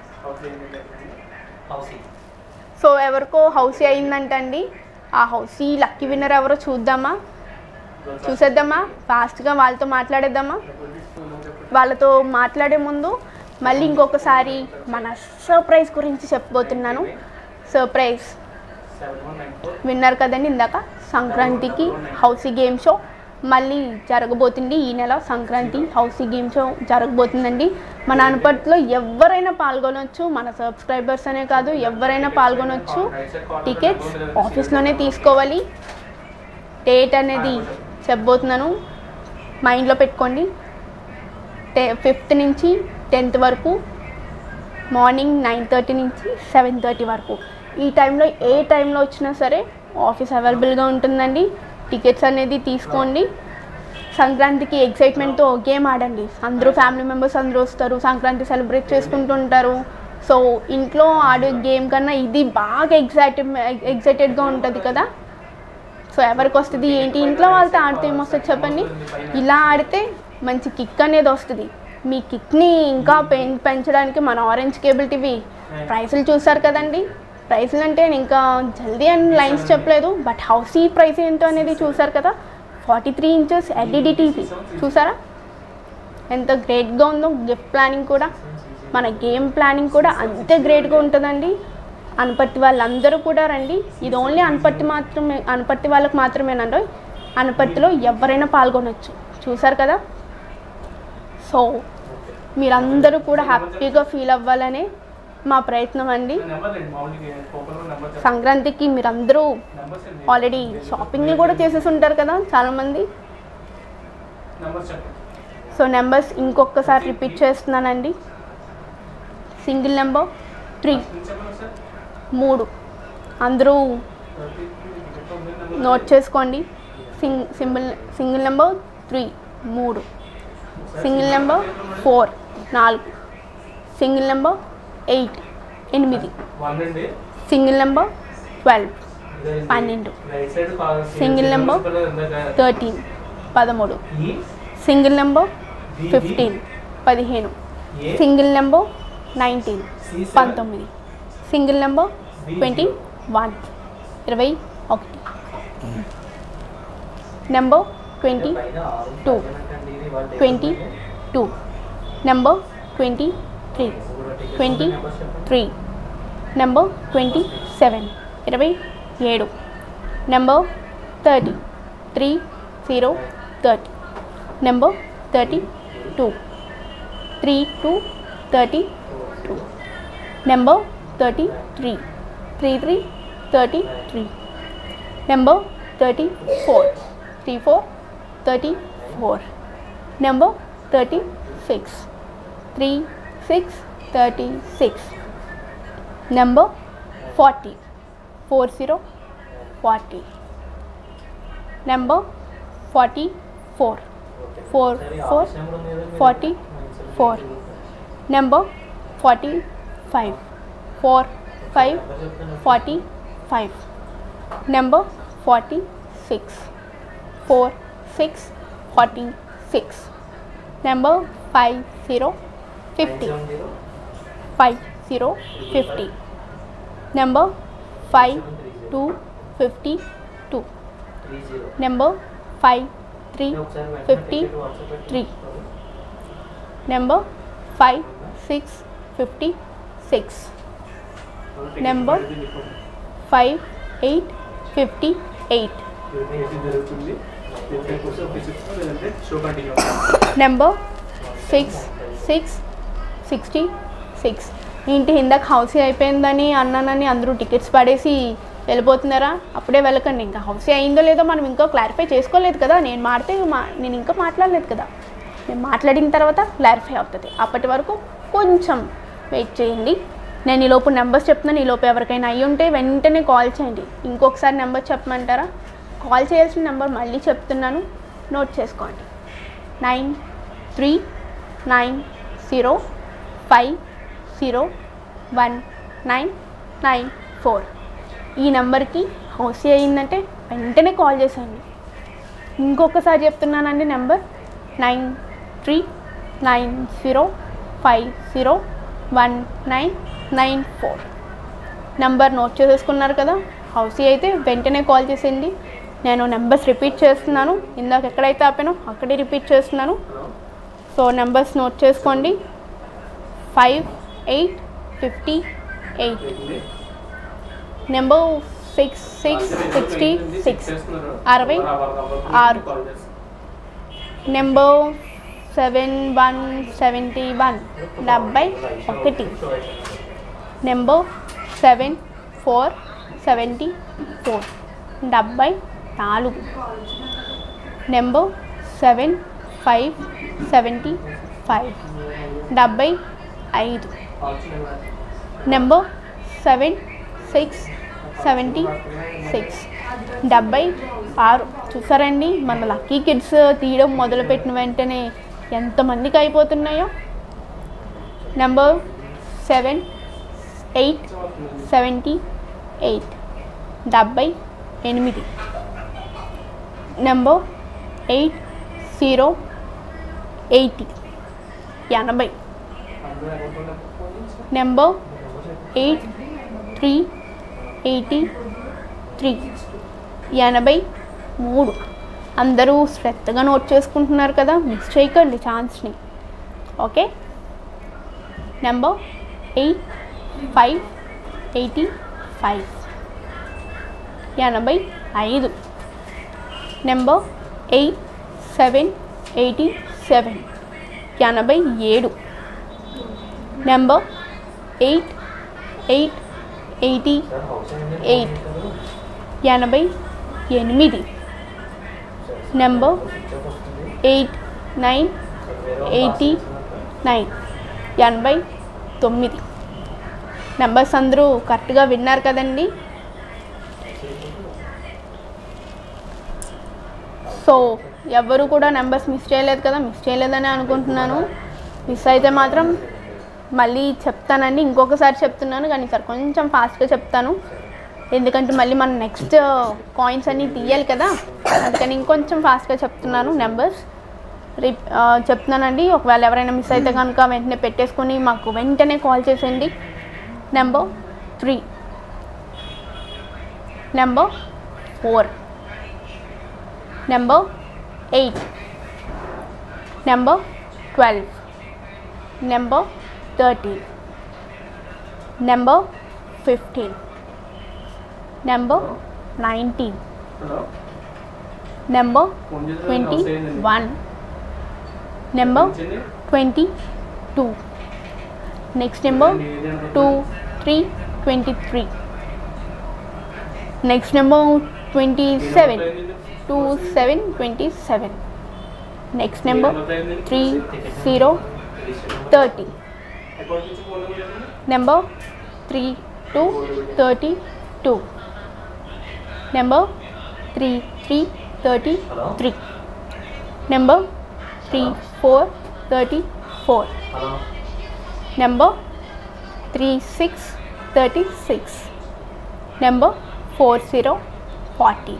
సో ఎవరికో హౌసీ అయిందంటండి. ఆ హౌసీ లక్కీ విన్నర్ ఎవరో చూద్దామా, చూసేద్దామా. ఫాస్ట్గా వాళ్ళతో మాట్లాడేద్దామా. వాళ్ళతో మాట్లాడే ముందు మళ్ళీ ఇంకొకసారి మన సర్ప్రైజ్ గురించి చెప్పబోతున్నాను. సర్ప్రైజ్ విన్నర్ కదండి ఇందాక. సంక్రాంతికి హౌసీ గేమ్ షో మళ్ళీ జరగబోతుంది. ఈ నెల సంక్రాంతి హౌసీ గేమ్ షో జరగబోతుందండి. మన అనుపట్లో ఎవరైనా పాల్గొనవచ్చు. మన సబ్స్క్రైబర్స్ అనే కాదు, ఎవరైనా పాల్గొనవచ్చు. టికెట్స్ ఆఫీస్లోనే తీసుకోవాలి. డేట్ అనేది చెప్పబోతున్నాను, మైండ్లో పెట్టుకోండి. టే ఫిఫ్త్ నుంచి టెన్త్ వరకు మార్నింగ్ నైన్ థర్టీ నుంచి సెవెన్ థర్టీ వరకు. ఈ టైంలో ఏ టైంలో వచ్చినా సరే ఆఫీస్ అవైలబుల్గా ఉంటుందండి. టికెట్స్ అనేది తీసుకోండి. సంక్రాంతికి ఎక్సైట్మెంట్తో గేమ్ ఆడండి. అందరూ ఫ్యామిలీ మెంబర్స్ అందరూ వస్తారు, సంక్రాంతి సెలబ్రేట్ చేసుకుంటూ ఉంటారు. సో ఇంట్లో ఆడే గేమ్ కన్నా ఇది బాగా ఎగ్జైట్ ఎగ్జైటెడ్గా ఉంటుంది కదా. సో ఎవరికి వస్తుంది ఏంటి, ఇంట్లో వాళ్ళతో ఆడితే ఏమొస్తుంది చెప్పండి. ఇలా ఆడితే మంచి కిక్ అనేది వస్తుంది. మీ కిక్ని ఇంకా పెం పెంచడానికి మన ఆరెంజ్ కేబుల్ టీవీ ప్రైసులు చూసారు కదండి. ప్రైసులు అంటే నేను ఇంకా జల్దీ అని లైన్స్ చెప్పలేదు, బట్ హౌసీ ప్రైస్ ఏంటో అనేది చూసారు కదా. Forty three inches LED TV చూసారా ఎంత గ్రేట్గా ఉందో. గిఫ్ట్ ప్లానింగ్ కూడా, మన గేమ్ ప్లానింగ్ కూడా అంతే గ్రేట్గా ఉంటుందండి. అనపర్తి వాళ్ళందరూ కూడా రండి. ఇది ఓన్లీ అనపర్తి మాత్రమే, అనపర్తి వాళ్ళకి మాత్రమేనండి. అనపర్తిలో ఎవరైనా పాల్గొనవచ్చు. చూసారు కదా. సో మీరందరూ కూడా హ్యాపీగా ఫీల్ అవ్వాలని మా ప్రయత్నం అండి. నెంబర్ లేదు మామూలుగా పోకలో నెంబర్ చెప్పండి. సంక్రాంతికి మీరందరూ నెంబర్స్ ఏంటి? ఆల్రెడీ షాపింగ్లు కూడా చేసేసి ఉంటారు కదా చాలామంది. నెంబర్స్ చెప్పండి. సో నెంబర్స్ ఇంకొకసారి రిపీట్ చేస్తున్నానండి. సింగిల్ నెంబర్ త్రీ, చెప్పండి సార్. మూడు. అందరూ నోట్ చేసుకోండి. Sing single single number three, మూడు. సింగిల్ నెంబర్ ఫోర్, నాలుగు. సింగిల్ నెంబర్ ఎయిట్, ఎనిమిది. వన్ అండి. సింగిల్ నెంబర్ ట్వెల్వ్, పన్నెండు. Right side call single number thirteen, పదమూడు. సింగిల్ నెంబర్ ఫిఫ్టీన్, పదిహేను. సింగిల్ నెంబర్ నైన్టీన్, పంతొమ్మిది. సింగిల్ నెంబర్ ట్వంటీ వన్, ఇరవై ఒకటి. Number twenty two, twenty two. Number twenty three, twenty three. Number twenty seven, ఇరవై ఏడు. Number thirty, three zero thirty. Number thirty two, three two thirty two. Number thirty three, three three thirty three. Number thirty four, three four thirty four. Number thirty six, three six thirty six. Number forty, four zero forty. Number forty four, four four forty four. Number forty five, four five forty five. Number forty six, four six forty six. Number five zero fifty, five zero fifty. Number five two fifty two. Number five three fifty three. Number five six fifty six. Number five eight fifty eight. జరుగుతుంది. Number six six sixty six. ఏంటి ఇందాక housie అయిపోయిందని అన్నానని అందరూ tickets పడేసి వెళ్ళిపోతున్నారా? అప్పుడే వెళ్ళకండి. ఇంకా housie అయిందో లేదో మనం ఇంకా క్లారిఫై చేసుకోలేదు కదా. నేను మాడితే మా నేను ఇంకా మాట్లాడలేదు కదా. నేను మాట్లాడిన తర్వాత క్లారిఫై అవుతుంది. అప్పటి వరకు కొంచెం వెయిట్ చేయండి. నేను ఈలోపు నెంబర్స్ చెప్తున్నాను. ఈలోపు ఎవరికైనా అయ్యి ఉంటే వెంటనే కాల్ చేయండి. ఇంకొకసారి నెంబర్ చెప్పమంటారా? కాల్ చేయాల్సిన నెంబర్ మళ్ళీ చెప్తున్నాను, నోట్ చేసుకోండి. Nine three nine zero five zero one nine nine four. ఈ నెంబర్కి హౌసీ అయ్యిందంటే వెంటనే కాల్ చేసేయండి. ఇంకొకసారి చెప్తున్నానండి number nine three nine zero five zero one nine nine four. Number note చేసేసుకున్నారు కదా. హౌసీ అయితే వెంటనే కాల్ చేసేయండి. నేను నెంబర్స్ రిపీట్ చేస్తున్నాను. ఇందాక ఎక్కడైతే ఆపానో అక్కడే రిపీట్ చేస్తున్నాను. సో నెంబర్స్ నోట్ చేసుకోండి. Five eight fifty eight. Number six six sixty six, అరవై ఆరు. Number seven one seventy one, డెబ్బై ఒకటి. Number seven four seventy four, డెబ్బై నాలుగు. Number seven five seventy five, డెబ్బై ఐదు. Number seven six seventy six, డెబ్బై ఆరు. చూసారండి మన లక్కీ కిడ్స్ తీయడం మొదలుపెట్టిన వెంటనే ఎంతమందికి అయిపోతున్నాయో. Number seven eight seventy eight, డెబ్బై ఎనిమిది. నెంబర్ ఎయిట్ జీరో ఎయిటీ, ఎనభై. Number eight three eighty three, ఎనభై మూడు. అందరూ శ్రద్ధగా నోట్ చేసుకుంటున్నారు కదా, మిస్ చేయకండి ఛాన్స్ని. Okay. Number eight five eighty five, ఎనభై ఐదు. Number eight seven eighty seven, ఎనభై ఏడు. Number eight eight eighty sir house ఏంటి? ఎయిట్ ఎనభై ఎనిమిది నెంబర్ స్విచ్ ఆఫ్ వస్తుంది. ఎయిట్ నైన్ సార్ వేరే వాళ్ళు ఎయిటీ పాస్ చేస్తున్నారు. నైన్ ఎనభై తొమ్మిది నెంబర్స్ అందరూ కరెక్ట్గా విన్నారు కదండి. సో ఎవరు కూడా నెంబర్స్ మిస్ చేయలేదు కదా, మిస్ చేయలేదని అనుకుంటున్నాను. మిస్ అయితే మాత్రం మళ్ళీ చెప్తానండి, ఇంకొకసారి చెప్తున్నాను కానీ సార్ కొంచెం ఫాస్ట్గా చెప్తాను, ఎందుకంటే మళ్ళీ మనం నెక్స్ట్ కాయిన్స్ అన్నీ తీయాలి కదా, అందుకని ఇంకొంచెం ఫాస్ట్గా చెప్తున్నాను. నెంబర్స్ రిప్ చెప్తున్నానండి. ఒకవేళ ఎవరైనా మిస్ అయితే కనుక వెంటనే పెట్టేసుకొని మాకు వెంటనే కాల్ చేసేయండి. Number three, number four, number eight, number twelve, number thirteen, number fifteen, number nineteen, hello number phone చేసి ట్వంటీ హౌస్ ఏంటండి? వన్, నెంబర్ ఇచ్చింది? Twenty two, next number two three twenty three, next number twenty seven, two seven twenty seven, next number three zero thirty, account నుంచి phone number చెప్పండి. Number three two thirty two, number three three thirty three, number three four thirty four, hello number three six thirty six, number four zero forty,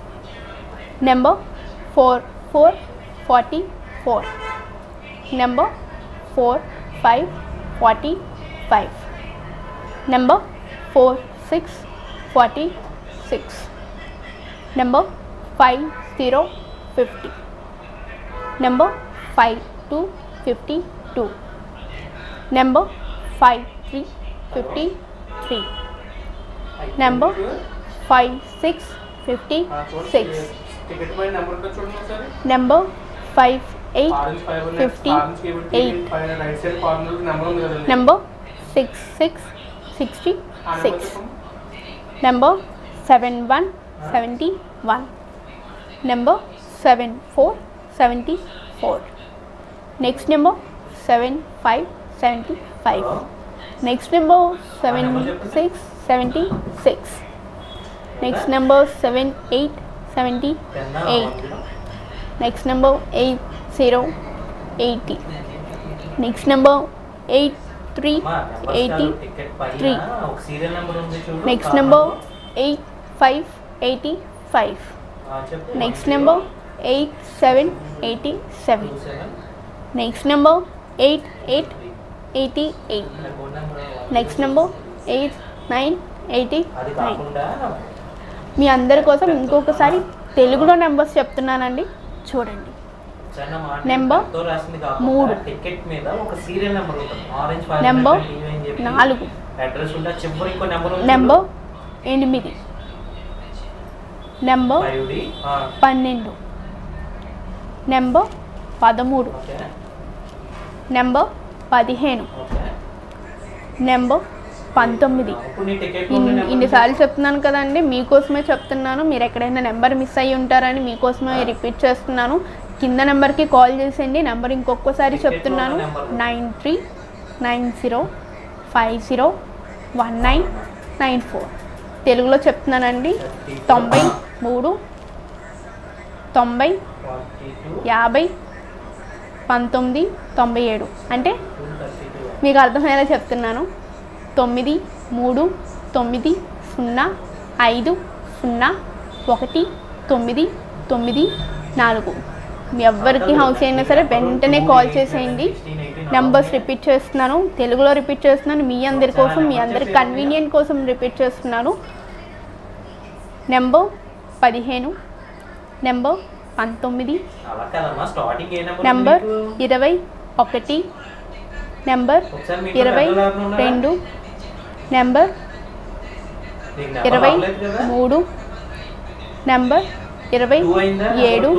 number four four forty four, number four five forty five, number four six forty six, number five zero fifty, number five two fifty two, number five three fifty three, number five six fifty six, ticket పైన number ఉంటుంది చూడండి ఒకసారి. Number five eight orange five ఉన్నాయి. Fifty orange cable eight, ticket పైన right side corner number ఉంది కదండి. Number six six sixty ఆ number six, చెప్పండి. Number seven one seventy one, number seven four seventy four, next number seven five seventy five, next number seven six seventy six, next number seven eight seventy eight, next number eight zero eighty, next number eight three eighty three, ఒక serial number ఉంది చూడు. Next number eight five eighty five, next number eight seven eighty seven, next number eight eight eighty eight, next number eight nine eighty అది nine. కాకుండా మీ అందరి కోసం ఇంకొకసారి తెలుగులో నెంబర్స్ చెప్తున్నానండి, చూడండి. చిన్న మాట నెంబర్ తో రాసింది కాకుండా మూడు, టికెట్ మీద ఒక సీరియల్ నెంబర్ ఉంటుంది. ఆరెంజ్ ఫైవ్ నెంబర్ అని చెప్పి నాలుగు, అడ్రస్ ఉంటే చివరి ఇంకో నెంబర్ ఉంది. నెంబర్ ఎనిమిది, నెంబర్ ఫైవ్ డి పన్నెండు, నెంబర్ పదమూడు, ఓకే నెంబర్ పదిహేను, ఓకే. నెంబర్ పంతొమ్మిది. ఇప్పుడు నీ టికెట్ ఇన్ ఇన్నిసార్లు చెప్తున్నాను కదండి, మీకోసమే చెప్తున్నాను. మీరు ఎక్కడైనా నెంబర్ మిస్ అయ్యి ఉంటారని మీకోసమే రిపీట్ చేస్తున్నాను. కింద నెంబర్కి కాల్ చేసేయండి. నెంబర్ ఇంకొకసారి చెప్తున్నాను, nine three nine zero five zero one nine nine four. తెలుగులో చెప్తున్నానండి, తొంభై మూడు తొంభై యాభై పంతొమ్మిది తొంభై ఏడు. అంటే మీకు అర్థమయ్యేలా చెప్తున్నాను, తొమ్మిది మూడు తొమ్మిది సున్నా ఐదు సున్నా ఒకటి తొమ్మిది తొమ్మిది నాలుగు. మీ ఎవ్వరికి హౌస్ అయినా సరే వెంటనే కాల్ చేసేయండి. నెంబర్స్ రిపీట్ చేస్తున్నాను, తెలుగులో రిపీట్ చేస్తున్నాను, మీ అందరి కోసం, మీ అందరి కన్వీనియంట్ కోసం రిపీట్ చేస్తున్నాను. నెంబర్ పదిహేను, నెంబర్ పంతొమ్మిది, నెంబర్ ఇరవై ఒకటి, నెంబర్ ఇరవై రెండు, నెంబర్ ఇరవై మూడు, నెంబర్ ఇరవై ఏడు,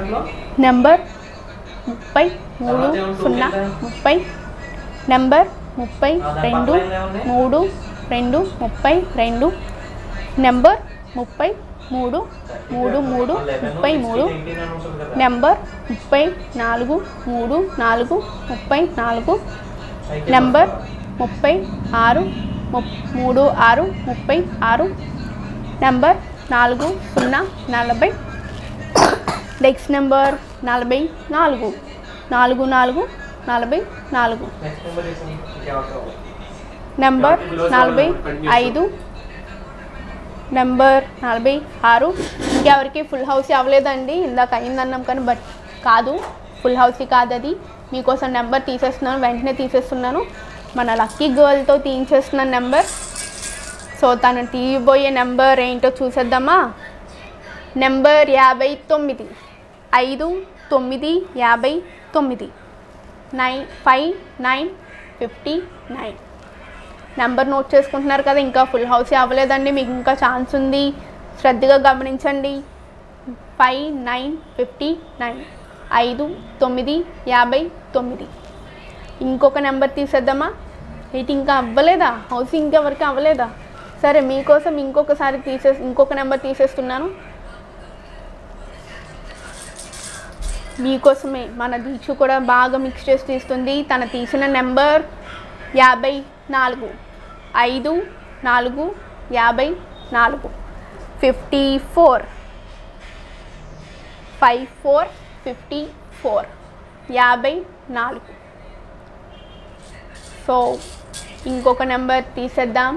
నెంబర్ ముప్పై మూడు సున్నా ముప్పై, నెంబర్ ముప్పై రెండు మూడు రెండు ముప్పై రెండు నెంబర్ ముప్పై మూడు మూడు మూడు ముప్పై మూడు నెంబర్ ముప్పై నాలుగు మూడు నాలుగు ముప్పై నాలుగు నెంబర్ ముప్పై ఆరు మూడు ఆరు ముప్పై ఆరు నెంబర్ నాలుగు సున్నా నలభై నెక్స్ట్ నెంబర్ నలభై నాలుగు నాలుగు నాలుగు నలభై నాలుగు నెంబర్ నలభై ఐదు నెంబర్ నలభై ఆరు ఇంకెవరికి ఫుల్ హౌస్ అవ్వలేదండి ఇందాక అయిందన్నాం కానీ బట్ కాదు ఫుల్ హౌస్ కాదు అది మీకోసం నెంబర్ తీసేస్తున్నాను వెంటనే తీసేస్తున్నాను మన లక్కీ గర్ల్తో తీయించేస్తున్నాను నెంబర్ సో తను తీయబోయే నెంబర్ ఏంటో చూసేద్దామా నెంబర్ యాభై తొమ్మిది ఐదు తొమ్మిది యాభై తొమ్మిది nine five nine fifty nine number note చేసుకుంటున్నారు కదా ఇంకా ఫుల్ హౌస్ అవ్వలేదండి మీకు ఇంకా ఛాన్స్ ఉంది శ్రద్ధగా గమనించండి ఫైవ్ నైన్ ఫిఫ్టీ నైన్ ఐదు తొమ్మిది యాభై తొమ్మిది ఇంకొక నెంబర్ తీసేద్దామా ఇటు ఇంకా అవ్వలేదా హౌస్ ఇంకెవరికి అవ్వలేదా సరే మీకోసం ఇంకొకసారి తీసే ఇంకొక నెంబర్ తీసేస్తున్నాను మీకోసమే మన దీక్ష కూడా బాగా మిక్స్ చేసి తీస్తుంది తన తీసిన నెంబర్ యాభై నాలుగు ఐదు నాలుగు యాభై నాలుగు fifty four five four fifty four యాభై నాలుగు సో ఇంకొక నెంబర్ తీసేద్దాం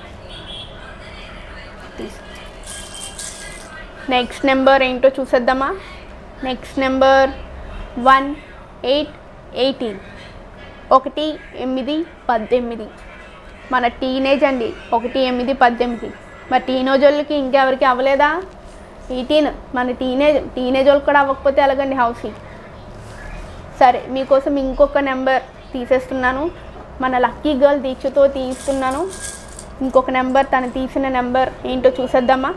నెక్స్ట్ నెంబర్ ఏంటో చూసేద్దామా next number one eight eighteen ఒకటి ఎనిమిది పద్దెనిమిది మన టీనేజ్ అండి ఒకటి ఎనిమిది పద్దెనిమిది మరి టీనేజ్ వాళ్ళకి ఇంకెవరికి అవ్వలేదా ఎయిటీన్ మన టీనేజ్ టీనేజ్ వాళ్ళకి కూడా అవ్వకపోతే ఎలాగండి హౌసీ సరే మీకోసం ఇంకొక నెంబర్ తీసేస్తున్నాను మన లక్కీ గర్ల్ దీక్షతో తీస్తున్నాను ఇంకొక నెంబర్ తను తీసిన నెంబర్ ఏంటో చూసేద్దామా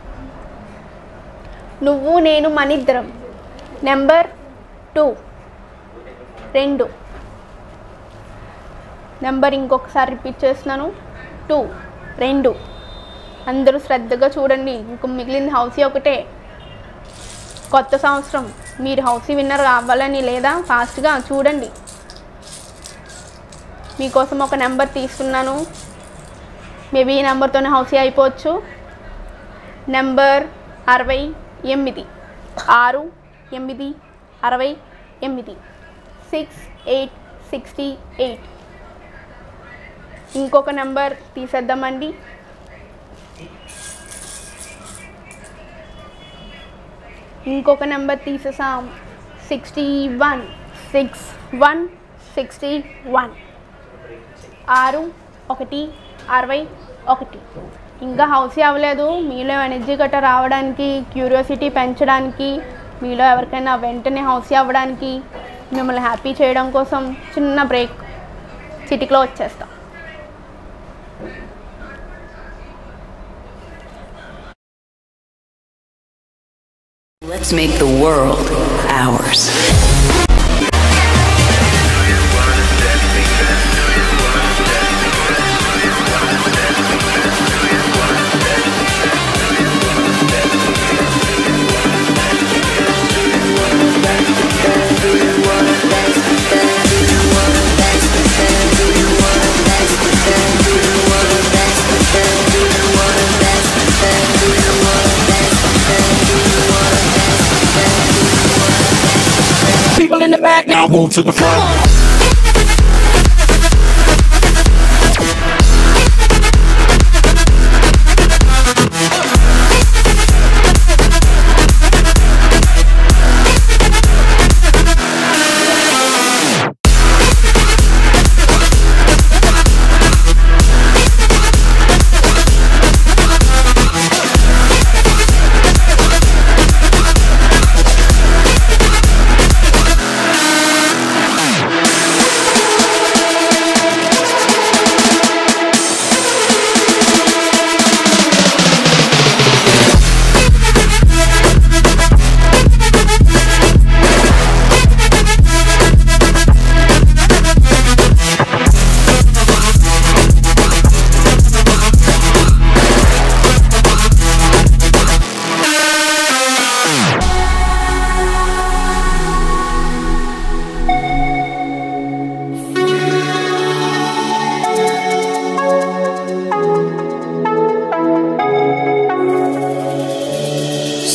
నువ్వు నేను మనిద్దరం నెంబర్ టూ రెండు నెంబర్ ఇంకొకసారి రిపీట్ చేస్తున్నాను టూ రెండు అందరూ శ్రద్ధగా చూడండి ఇంకో మిగిలిన హౌసీ ఒకటే కొత్త సంవత్సరం మీరు హౌసీ విన్నర్ అవ్వాలని లేదా ఫాస్ట్గా చూడండి మీకోసం ఒక నెంబర్ తీస్తున్నాను మేబీ ఈ నెంబర్తోనే హౌసీ అయిపోవచ్చు నెంబర్ అరవై ఎనిమిది ఆరు ఎనిమిది అరవై ఎనిమిది సిక్స్ ఎయిట్ సిక్స్టీ ఎయిట్ ఇంకొక నెంబర్ తీసేద్దామండి ఇంకొక నెంబర్ తీసేసాం sixty one six one sixty one ఆరు ఒకటి అరవై ఒకటి ఇంకా హౌసీ అవ్వలేదు మీలో ఎనర్జీ గట్రా రావడానికి క్యూరియాసిటీ పెంచడానికి మీలో ఎవరికైనా వెంటనే హౌసీ అవ్వడానికి మిమ్మల్ని హ్యాపీ చేయడం కోసం చిన్న బ్రేక్ చిటికలో వచ్చేస్తాం Let's make the world ours. People in the back now move to the front.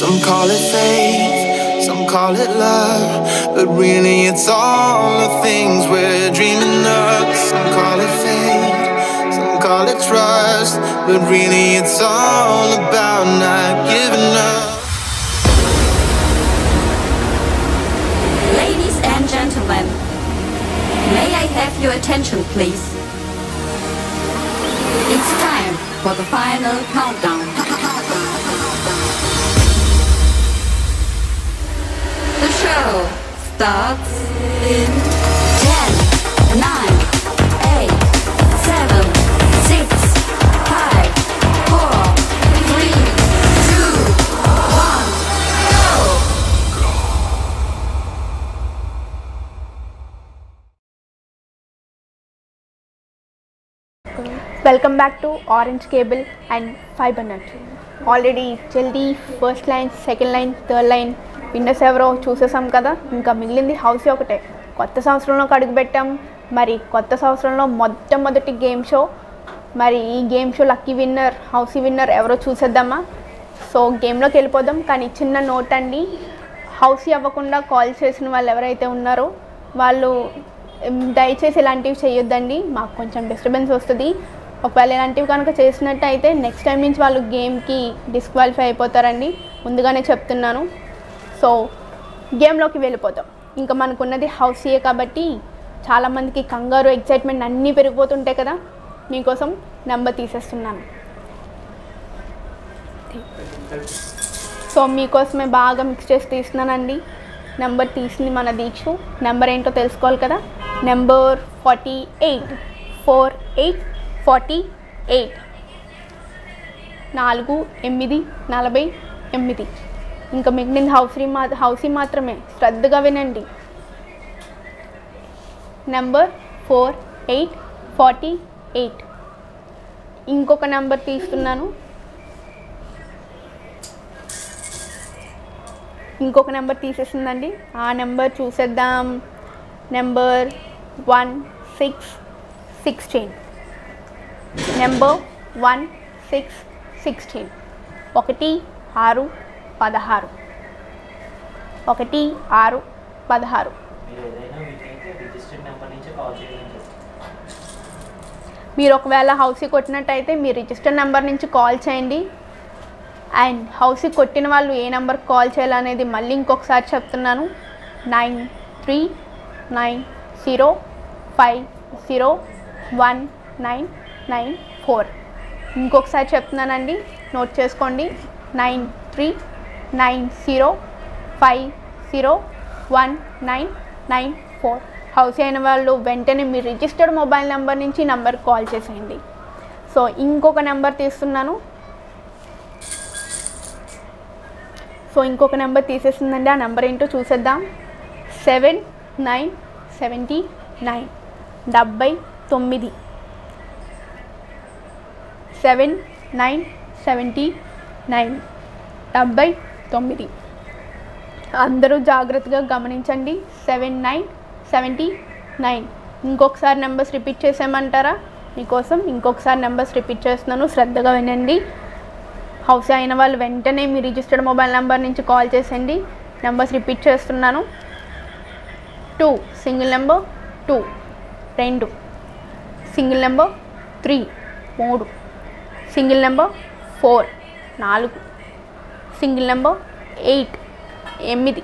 Some call it faith, some call it love, but really it's all the things we're dreaming of. Some call it fate, some call it trust, but really it's all about not giving up. Ladies and gentlemen, may I have your attention please? It's time for the final countdown. The show starts in ten, nine, eight, seven, six, five, four, three, two, one, go! Welcome back to Orange Cable and Fiber Net. Already జల్దీ first line, second line, third line winners ఎవరో చూసేసాం కదా. ఇంకా మిగిలింది housie ఒకటే. కొత్త సంవత్సరంలోకి అడుగుపెట్టాం. మరి కొత్త సంవత్సరంలో మొట్టమొదటి గేమ్ షో. మరి ఈ game show lucky winner, housie winner ఎవరో చూసేద్దామా? సో గేమ్లోకి వెళ్ళిపోదాం. కానీ చిన్న నోట్ అండి, హౌసీ అవ్వకుండా కాల్ చేసిన వాళ్ళు ఎవరైతే ఉన్నారో వాళ్ళు దయచేసి ఇలాంటివి చేయొద్దండి. మాకు కొంచెం డిస్టర్బెన్స్ వస్తుంది. ఒకవేళ ఇలాంటివి కనుక చేసినట్టు అయితే నెక్స్ట్ టైం నుంచి వాళ్ళు గేమ్కి డిస్క్వాలిఫై అయిపోతారండి, ముందుగానే చెప్తున్నాను. సో గేమ్లోకి వెళ్ళిపోతాం. ఇంకా మనకున్నది హౌసీయే కాబట్టి చాలామందికి కంగారు, ఎక్సైట్మెంట్ అన్నీ పెరిగిపోతుంటాయి కదా. మీకోసం నెంబర్ తీసేస్తున్నాను. సో మీకోసమే బాగా మిక్స్ చేసి తీస్తున్నానండి. నెంబర్ తీసింది మన దీక్షు. నెంబర్ ఏంటో తెలుసుకోవాలి కదా. Number forty eight four eight forty eight నాలుగు ఎనిమిది నలభై ఎనిమిది. ఇంకా మిగిలింది హౌసీ మా హౌసీ మాత్రమే. శ్రద్ధగా వినండి. Number four eight forty eight. ఇంకొక నెంబర్ తీస్తున్నాను. ఇంకొక నెంబర్ తీసేసిందండి. ఆ నెంబర్ చూసేద్దాం. Number one six sixteen. Number one six sixteen. ఒకటి ఆరు పదహారు. ఒకటి ఆరు పదహారు. మీరు ఒకవేళ హౌసీ కొట్టినట్టయితే మీ రిజిస్టర్ నెంబర్ నుంచి కాల్ చేయండి. అండ్ హౌసీ కొట్టిన వాళ్ళు ఏ నెంబర్కి కాల్ చేయాలనేది మళ్ళీ ఇంకొకసారి చెప్తున్నాను. Nine three nine zero five zero one nine nine four. ఇంకొకసారి చెప్తున్నానండి, నోట్ చేసుకోండి. Nine three nine zero five zero one nine nine four. Housie అయిన వాళ్ళు వెంటనే మీ రిజిస్టర్డ్ మొబైల్ నెంబర్ నుంచి నెంబర్కి కాల్ చేసేయండి. సో ఇంకొక నెంబర్ తీస్తున్నాను. సో ఇంకొక నెంబర్ తీసేసిందండి. ఆ నెంబర్ ఏంటో చూసేద్దాం. Seven nine seventy nine. డెబ్బై తొమ్మిది. Seven nine seventy nine. డెబ్బై తొమ్మిది. అందరూ జాగ్రత్తగా గమనించండి. Seven nine seventy nine. ఇంకొకసారి నెంబర్స్ రిపీట్ చేసేయమంటారా? మీకోసం ఇంకొకసారి నెంబర్స్ రిపీట్ చేస్తున్నాను, శ్రద్ధగా వినండి. హౌసీ అయిన వాళ్ళు వెంటనే మీ రిజిస్టర్డ్ మొబైల్ నెంబర్ నుంచి కాల్ చేసేయండి. నెంబర్స్ రిపీట్ చేస్తున్నాను. టూ సింగిల్ నెంబర్ టూ రెండు. సింగిల్ నెంబర్ త్రీ మూడు. సింగిల్ నెంబర్ ఫోర్ నాలుగు. సింగిల్ నెంబర్ ఎయిట్ ఎనిమిది.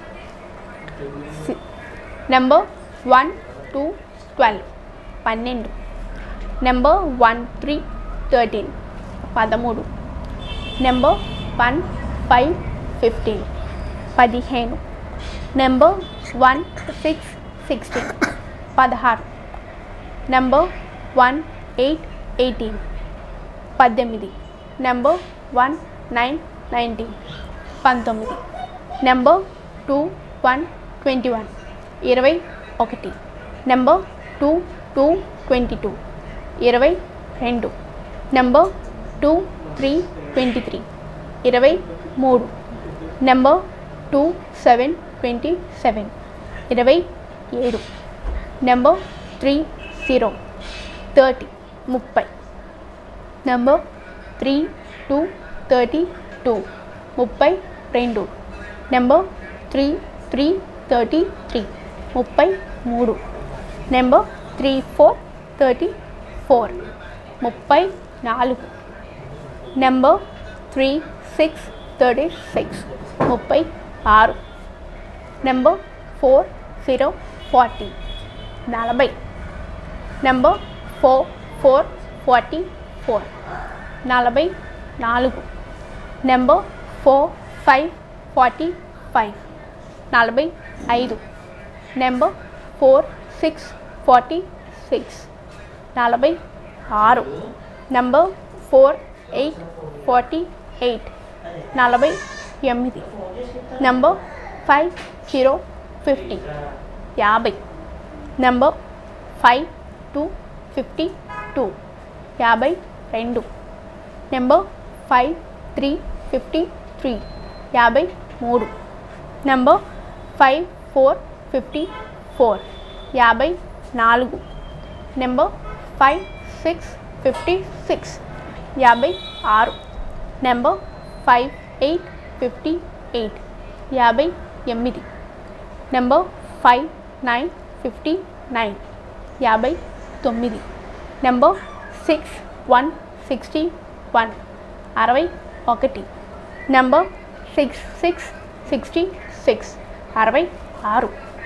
నెంబర్ వన్ టూ ట్వెల్వ్ పన్నెండు. నెంబర్ వన్ త్రీ థర్టీన్ పదమూడు. నెంబర్ వన్ ఫైవ్ ఫిఫ్టీన్ పదిహేను. నెంబర్ వన్ సిక్స్ సిక్స్టీన్ పదహారు. Number one eight eighteen పద్దెనిమిది. Number one nine nineteen పంతొమ్మిది. Number two one twenty one ఇరవై ఒకటి. Number two two twenty two ఇరవై రెండు. Number two three twenty three ఇరవై మూడు. Number two seven twenty seven ఇరవై ఏడు. నెంబర్ త్రీ జీరో థర్టీ ముప్పై. Number three two thirty two ముప్పై రెండు. Number three three thirty three ముప్పై మూడు. Number three four thirty four ముప్పై నాలుగు. Number three six thirty six ముప్పై ఆరు. నెంబర్ ఫోర్ జీరో ఫార్టీ నలభై. Number four four forty four నలభై నాలుగు. Number four five forty five నలభై ఐదు. Number four six forty six నలభై ఆరు. Number four eight forty eight నలభై ఎనిమిది. నెంబర్ ఫైవ్ జీరో ఫిఫ్టీ యాభై. Number five two fifty two యాభై రెండు. Number five three fifty three యాభై మూడు. Number five four fifty four యాభై నాలుగు. Number five six fifty six యాభై ఆరు. Number five eight fifty eight యాభై ఎనిమిది. Number five nine fifty nine యాభై తొమ్మిది. Number six one sixty one అరవై ఒకటి. Number six six sixty six అరవై ఆరు.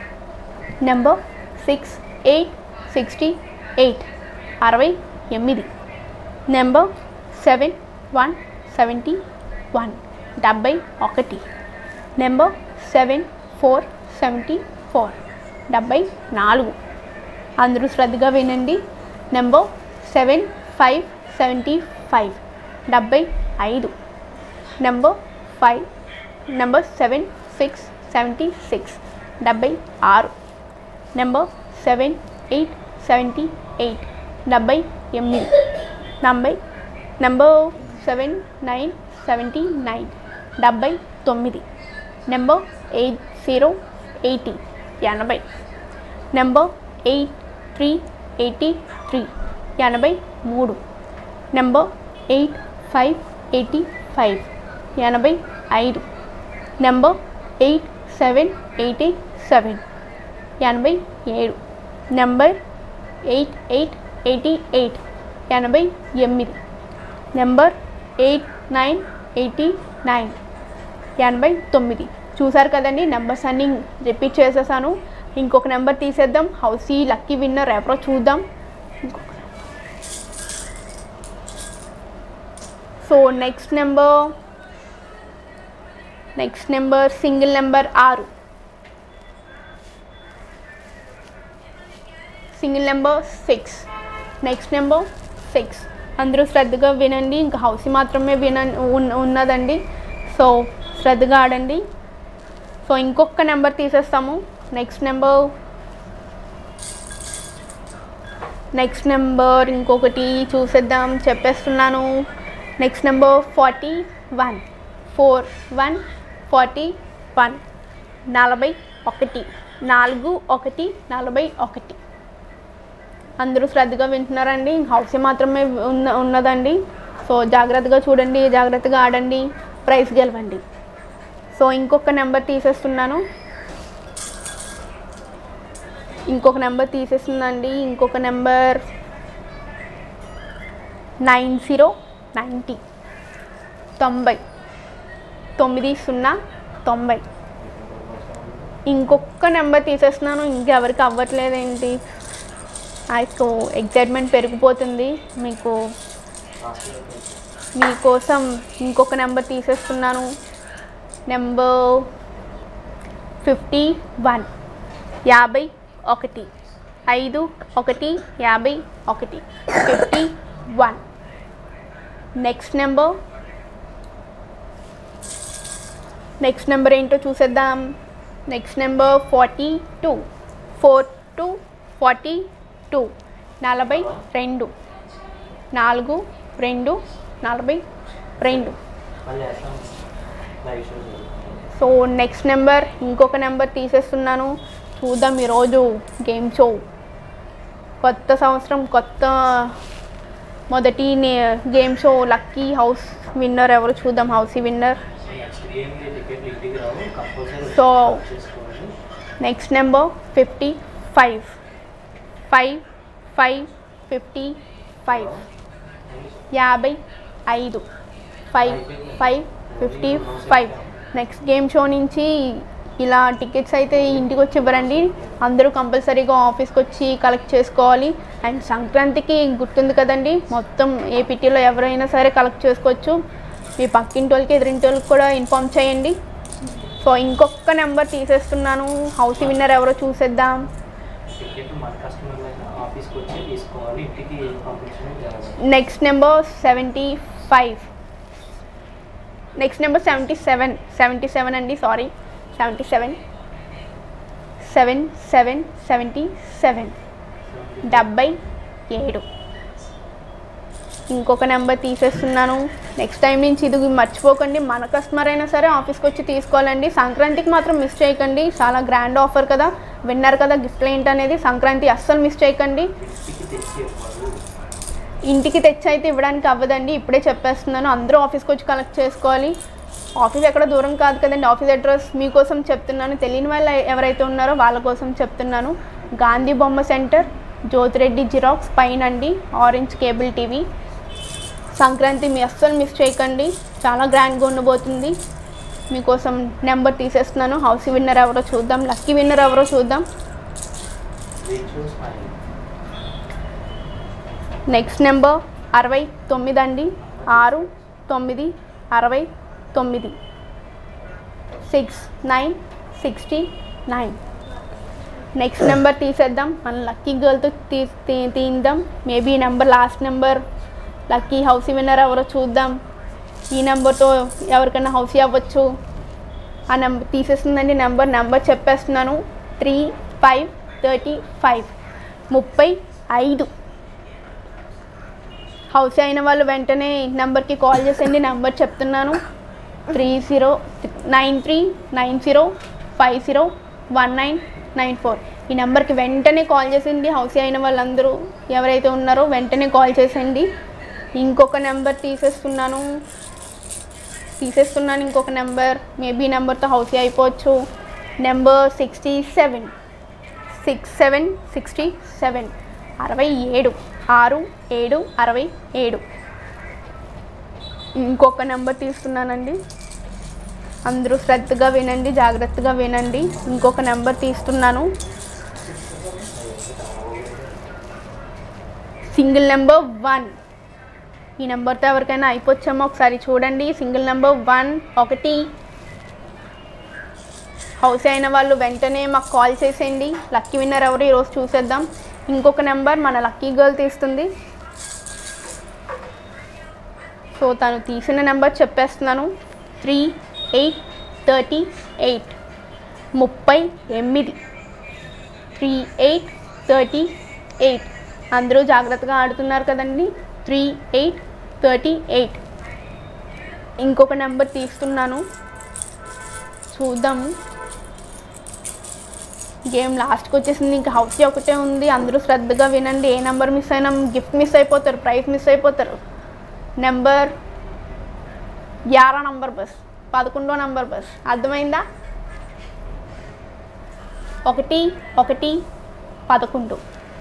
Number six eight sixty eight అరవై ఎనిమిది. Number seven one seventy one డెబ్బై ఒకటి. Number seven four seventy four డెబ్బై నాలుగు. అందరూ శ్రద్ధగా వినండి. Number seven five seventy five డెబ్బై ఐదు. Number five number seven six seventy six డెబ్బై ఆరు. Number seven eight seventy eight డెబ్బై ఎనిమిది. Number number seven nine seventy nine డెబ్బై తొమ్మిది. నెంబర్ ఎయిట్ జీరో ఎయిటీ ఎనభై. Number eight three eighty three ఎనభై మూడు. Number eight five eighty five ఎనభై ఐదు. Number eight seven eighty seven ఎనభై ఏడు. Number eight eight eighty eight ఎనభై ఎనిమిది. Number eight nine eighty nine ఎనభై తొమ్మిది. చూసారు కదండి, నెంబర్స్ అన్నీ రిపీట్ చేసేసాను. ఇంకొక నెంబర్ తీసేద్దాం. హౌసీ లక్కీ విన్నర్ ఎవరో చూద్దాం. So next number next number single number ఆరు. Single number six. Next number six. అందరూ శ్రద్ధగా వినండి. ఇంకా హౌసీ మాత్రమే విన ఉన్నదండి. సో శ్రద్ధగా ఆడండి. సో ఇంకొక నెంబర్ తీసేస్తాము. నెక్స్ట్ నెంబర్ నెక్స్ట్ నెంబర్ ఇంకొకటి చూసేద్దాం, చెప్పేస్తున్నాను. Next number forty one. Four one forty one నలభై ఒకటి. నాలుగు ఒకటి నలభై ఒకటి. అందరూ శ్రద్ధగా వింటున్నారండి. హౌసీ మాత్రమే ఉన్న ఉన్నదండి. సో జాగ్రత్తగా చూడండి, జాగ్రత్తగా ఆడండి, ప్రైజ్ గెలవండి. సో ఇంకొక నెంబర్ తీసేస్తున్నాను. ఇంకొక నెంబర్ తీసేస్తుందండి. ఇంకొక నెంబర్ నైన్ జీరో నైంటీ తొంభై. తొమ్మిది సున్నా తొంభై. ఇంకొక నెంబర్ తీసేస్తున్నాను. ఇంకెవరికి అవ్వట్లేదేంటి? నాకు ఎగ్జైట్మెంట్ పెరిగిపోతుంది. మీకు మీకోసం ఇంకొక నెంబర్ తీసేస్తున్నాను. నెంబర్ ఫిఫ్టీ వన్ యాభై ఒకటి. ఐదు ఒకటి యాభై ఒకటి fifty one. Next number next number ఏంటో చూసేద్దాం. Next number forty two. Four two forty two నలభై రెండు. నాలుగు రెండు నలభై రెండు. సో నెక్స్ట్ నెంబర్ ఇంకొక నెంబర్ తీసేస్తున్నాను. చూద్దాం ఈరోజు గేమ్ షో. కొత్త సంవత్సరం, కొత్త మొదటి game show lucky house winner ఎవరు చూద్దాం. హౌసీ విన్నర్ ఇంటికి రావు కంపల్సరీ సో చేసుకోవాలి. Next number fifty five five five fifty five యాభై ఐదు five five fifty five. Next game show నుంచి ఇలా టికెట్స్ అయితే ఇంటికి వచ్చి ఇవ్వరండి, అందరూ కంపల్సరీగా ఆఫీస్కి వచ్చి కలెక్ట్ చేసుకోవాలి. అండ్ సంక్రాంతికి గుర్తుంది కదండి, మొత్తం ఏపీటీలో ఎవరైనా సరే కలెక్ట్ చేసుకోవచ్చు. మీ పక్కింటి వాళ్ళకి ఎదురింటి వాళ్ళకి కూడా ఇన్ఫామ్ చేయండి. సో ఇంకొక నెంబర్ తీసేస్తున్నాను, హౌస్ విన్నర్ ఎవరో చూసేద్దాం. Next number seventy five next number seventy seven seventy seven అండి, sorry seventy seven seven seven seventy seven డెబ్బై ఏడు. ఇంకొక నెంబర్ తీసేస్తున్నాను. నెక్స్ట్ టైం నుంచి ఇది మర్చిపోకండి, మన కస్టమర్ అయినా సరే ఆఫీస్కి వచ్చి తీసుకోవాలండి. సంక్రాంతికి మాత్రం మిస్ చేయకండి, చాలా గ్రాండ్ ఆఫర్ కదా, విన్నర్ కదా, గిఫ్ట్లు ఏంటనేది సంక్రాంతి అస్సలు మిస్ చేయకండి. ఇంటికి తెచ్చి అయితే ఇవ్వడానికి అవ్వదండి, ఇప్పుడే చెప్పేస్తున్నాను, అందరూ ఆఫీస్కి వచ్చి కలెక్ట్ చేసుకోవాలి. ఆఫీస్ ఎక్కడ దూరం కాదు కదండి, ఆఫీస్ అడ్రస్ మీకోసం చెప్తున్నాను, తెలియని వాళ్ళు ఎవరైతే ఉన్నారో వాళ్ళ కోసం చెప్తున్నాను. గాంధీ బొమ్మ సెంటర్, జ్యోతిరెడ్డి జిరాక్స్ పైన అండి, ఆరెంజ్ కేబుల్ టీవీ. సంక్రాంతి మీ అస్సలు మిస్ చేయకండి, చాలా గ్రాండ్గా ఉండబోతుంది. మీకోసం నెంబర్ తీసేస్తున్నాను, హౌస్ విన్నర్ ఎవరో చూద్దాం, లక్కీ విన్నర్ ఎవరో చూద్దాం. నెక్స్ట్ నెంబర్ అరవై తొమ్మిది అండి, ఆరు తొమ్మిది అరవై తొమ్మిది six nine sixty nine. Next number తీసేద్దాం, మన లక్కీ గర్ల్తో తీ తీద్దాం. మేబీ ఈ number last number, lucky housie winner ఎవరో చూద్దాం. ఈ నెంబర్తో ఎవరికైనా హౌసీ అవ్వచ్చు. ఆ నెంబర్ తీసేస్తుందండి, నెంబర్ నెంబర్ చెప్పేస్తున్నాను, త్రీ ఫైవ్ థర్టీ ఫైవ్ ముప్పై ఐదు. హౌసీ అయిన వాళ్ళు వెంటనే నెంబర్కి కాల్ చేసేయండి, నెంబర్ చెప్తున్నాను, three zero nine three nine zero five zero one nine nine four. ఈ నెంబర్కి వెంటనే కాల్ చేసేయండి, హౌసీ అయిన వాళ్ళందరూ ఎవరైతే ఉన్నారో వెంటనే కాల్ చేసేయండి. ఇంకొక నెంబర్ తీసేస్తున్నాను తీసేస్తున్నాను ఇంకొక నెంబర్, మేబీ నెంబర్తో హౌసీ అయిపోవచ్చు. Number sixty seven six seven sixty seven అరవై ఏడు ఆరు ఏడు అరవై ఏడు. ఇంకొక నెంబర్ తీస్తున్నానండి, అందరూ శ్రద్ధగా వినండి, జాగ్రత్తగా వినండి. ఇంకొక నెంబర్ తీస్తున్నాను, సింగిల్ నెంబర్ వన్. ఈ నెంబర్తో ఎవరికైనా అయిపోవచ్చేమో ఒకసారి చూడండి. సింగిల్ నెంబర్ వన్ ఒకటి. హౌస్ అయిన వాళ్ళు వెంటనే మాకు కాల్ చేసేయండి. లక్కీ విన్నర్ ఎవరు ఈరోజు చూసేద్దాం. ఇంకొక నెంబర్ మన లక్కీ గర్ల్ తీస్తుంది, సో తను తీసిన నెంబర్ చెప్పేస్తున్నాను, త్రీ ఎయిట్ థర్టీ ఎయిట్ ముప్పై ఎనిమిది త్రీ ఎయిట్ థర్టీ ఎయిట్. అందరూ జాగ్రత్తగా ఆడుతున్నారు కదండి, త్రీ ఎయిట్ థర్టీ ఎయిట్. ఇంకొక నెంబర్ తీస్తున్నాను, చూద్దాము. గేమ్ లాస్ట్కి వచ్చేసింది, ఇంకా హౌసీ ఒకటే ఉంది, అందరూ శ్రద్ధగా వినండి. ఏ నెంబర్ మిస్ అయినా గిఫ్ట్ మిస్ అయిపోతారు, ప్రైజ్ మిస్ అయిపోతారు. నెంబర్ గ్యారా నంబర్ బస్, పదకొండో నంబర్ బస్, అర్థమైందా? ఒకటి ఒకటి పదకొండు.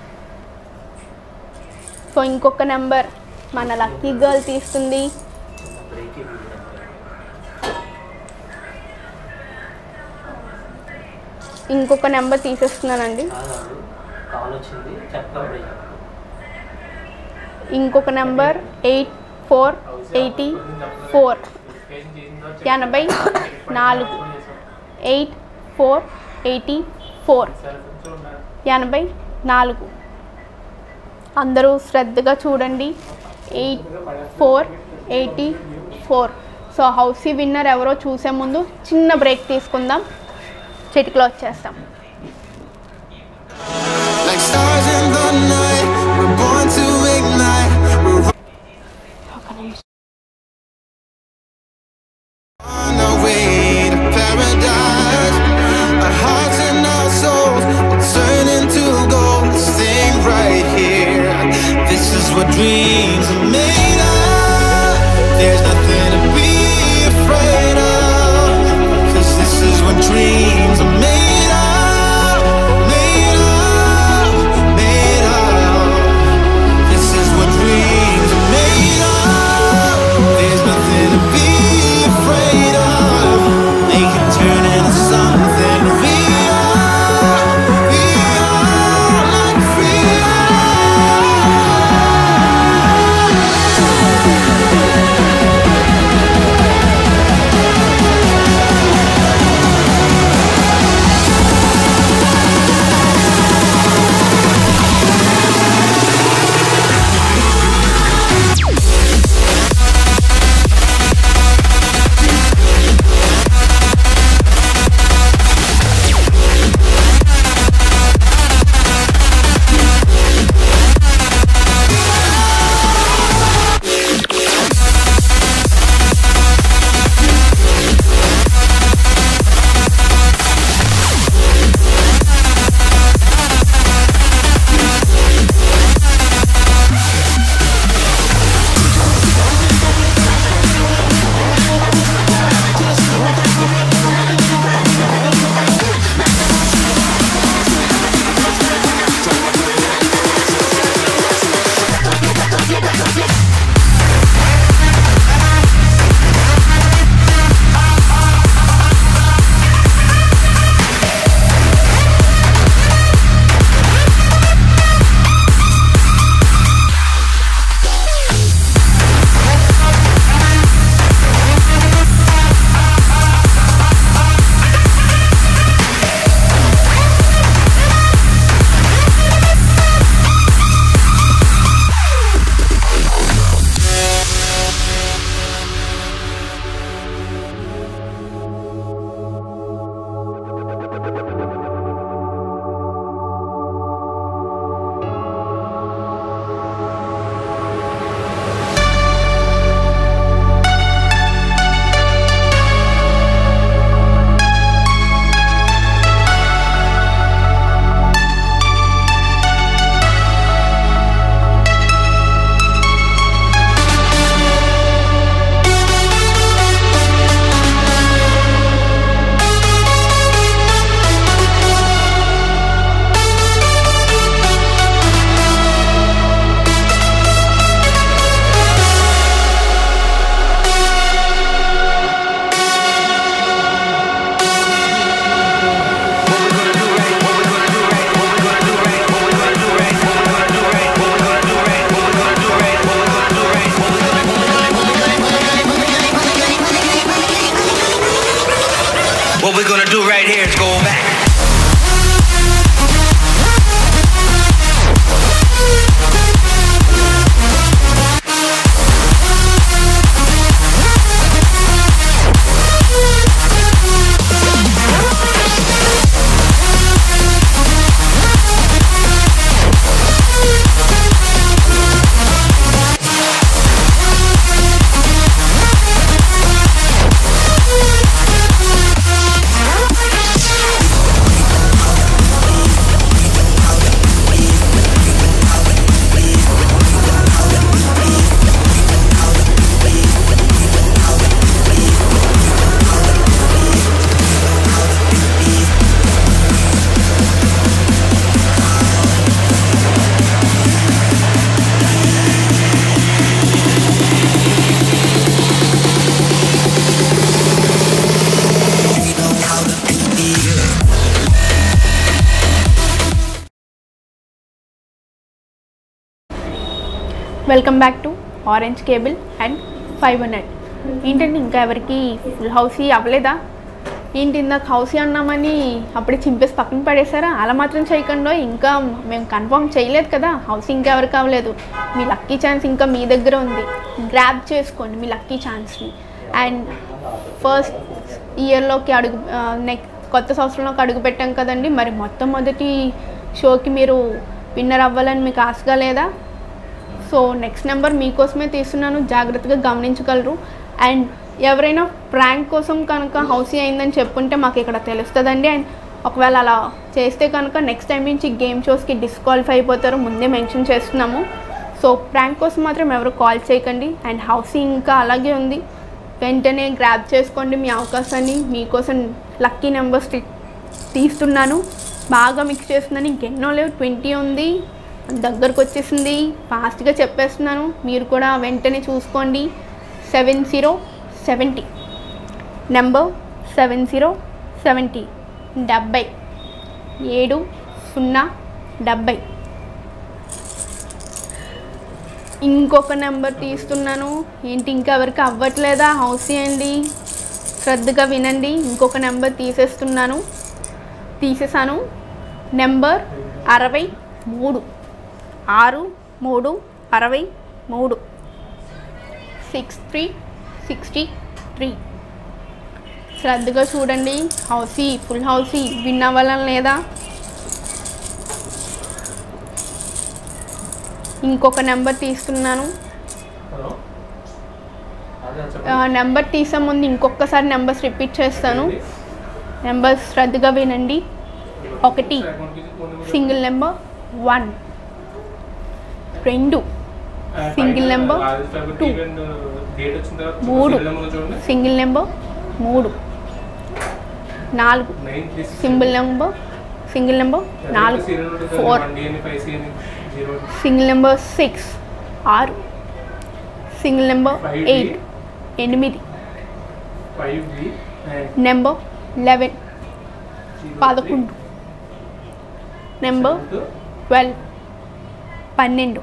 సో ఇంకొక నెంబర్ మన లక్కీ గర్ల్ తీస్తుంది, ఇంకొక నెంబర్ తీసేస్తున్నానండి. ఇంకొక number eight four eighty four ఎనభై నాలుగు ఎయిట్ ఫోర్ ఎయిటీ ఫోర్ ఎనభై నాలుగు. అందరూ శ్రద్ధగా చూడండి, eight four eighty four. So housie winner ఎవరో చూసే ముందు చిన్న బ్రేక్ తీసుకుందాం, చిటికలో వచ్చేస్తాం. What dreams are made of. There's nothing to be afraid of, 'cause gonna do right here is go back. Welcome back to orange cable and five hundred. ఏంటంటే ఇంకా ఎవరికి ఫుల్ హౌసీ అవ్వలేదా ఏంటి? ఇందాక హౌసీ అన్నామని అప్పుడే చింపేసి పక్కన పడేసారా? అలా మాత్రం చేయకుండా, ఇంకా మేము కన్ఫర్మ్ చేయలేదు కదా హౌసీ ఇంకా ఎవరికి అవ్వలేదు. మీ లక్కీ ఛాన్స్ ఇంకా మీ దగ్గర ఉంది, గ్రాబ్ చేసుకోండి మీ లక్కీ ఛాన్స్ని. అండ్ ఫస్ట్ ఇయర్లోకి అడుగు నెక్స్ట్ కొత్త సంవత్సరంలోకి అడుగు పెట్టాం కదండి, మరి మొత్తం మొదటి షోకి మీరు విన్నర్ అవ్వాలని మీకు ఆశగా లేదా? సో నెక్స్ట్ నెంబర్ మీకోసమే తీస్తున్నాను, జాగ్రత్తగా గమనించగలరు. అండ్ ఎవరైనా ప్రాంక్ కోసం కనుక హౌసీ అయిందని చెప్పుంటే మాకు ఇక్కడ తెలుస్తుందండి. అండ్ ఒకవేళ అలా చేస్తే కనుక నెక్స్ట్ టైం నుంచి గేమ్ షోస్కి డిస్క్వాలిఫై అయిపోతారు, ముందే మెన్షన్ చేస్తున్నాము. సో ప్రాంక్ కోసం మాత్రం ఎవరు కాల్ చేయకండి. అండ్ హౌసీ ఇంకా అలాగే ఉంది, వెంటనే గ్రాబ్ చేసుకోండి మీ అవకాశాన్ని. మీకోసం లక్కీ నెంబర్స్ తీస్తున్నాను, బాగా మిక్స్ చేస్తున్నాను. ఇంకెన్నో లేవు, ట్వంటీ ఉంది, దగ్గరకు వచ్చేసింది, ఫాస్ట్గా చెప్పేస్తున్నాను, మీరు కూడా వెంటనే చూసుకోండి. Seven zero seventy number seven zero seventy డెబ్బై ఏడు సున్నా డెబ్బై. ఇంకొక నెంబర్ తీస్తున్నాను. ఏంటి ఇంకా ఎవరికి అవ్వట్లేదా హౌసీ అండి? శ్రద్ధగా వినండి, ఇంకొక నెంబర్ తీసేస్తున్నాను, తీసేసాను. నెంబర్ అరవై మూడు ఆరు మూడు అరవై మూడు సిక్స్ త్రీ సిక్స్టీ త్రీ. శ్రద్ధగా చూడండి, హౌసీ ఫుల్ హౌసీ విన్ అవ్వాలని లేదా? ఇంకొక నెంబర్ తీస్తున్నాను. నెంబర్ తీసే ముందు ఇంకొకసారి నెంబర్స్ రిపీట్ చేస్తాను, నెంబర్స్ శ్రద్ధగా వినండి. ఒకటి సింగిల్ నెంబర్ వన్, రెండు సింగిల్ నెంబర్ టూ, మూడు సింగిల్ నెంబర్ మూడు, నాలుగు సింగిల్ నెంబర్ సింగిల్ నెంబర్ నాలుగు, ఫోర్ సింగిల్ నెంబర్ సిక్స్ ఆరు, సింగిల్ నెంబర్ ఎయిట్ ఎనిమిది, నెంబర్ లెవెన్ పదకొండు, నెంబర్ ట్వెల్వ్ పన్నెండు,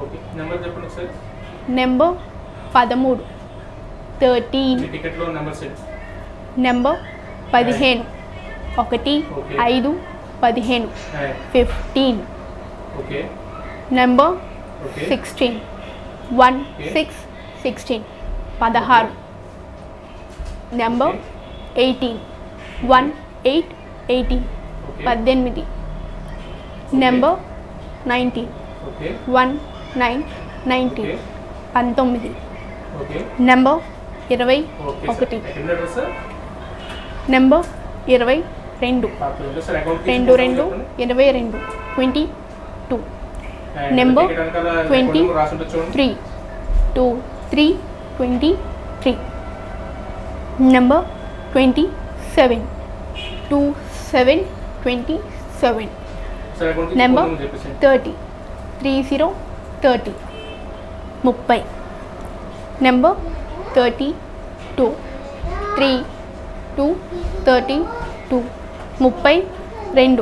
నెంబర్ పదమూడు థర్టీన్, నెంబర్ పదిహేను ఒకటి ఐదు పదిహేను fifteen, number sixteen one six sixteen పదహారు, number eighteen one eight eighteen పద్దెనిమిది, number nineteen one nine nineteen పంతొమ్మిది, నెంబర్ ఇరవై ఒకటి, నెంబర్ ఇరవై రెండు రెండు రెండు ఇరవై రెండు twenty two, number twenty three two three twenty three, number twenty seven two seven twenty seven, number thirty three zero thirty ముప్పై, number thirty two three two thirty two ముప్పై రెండు,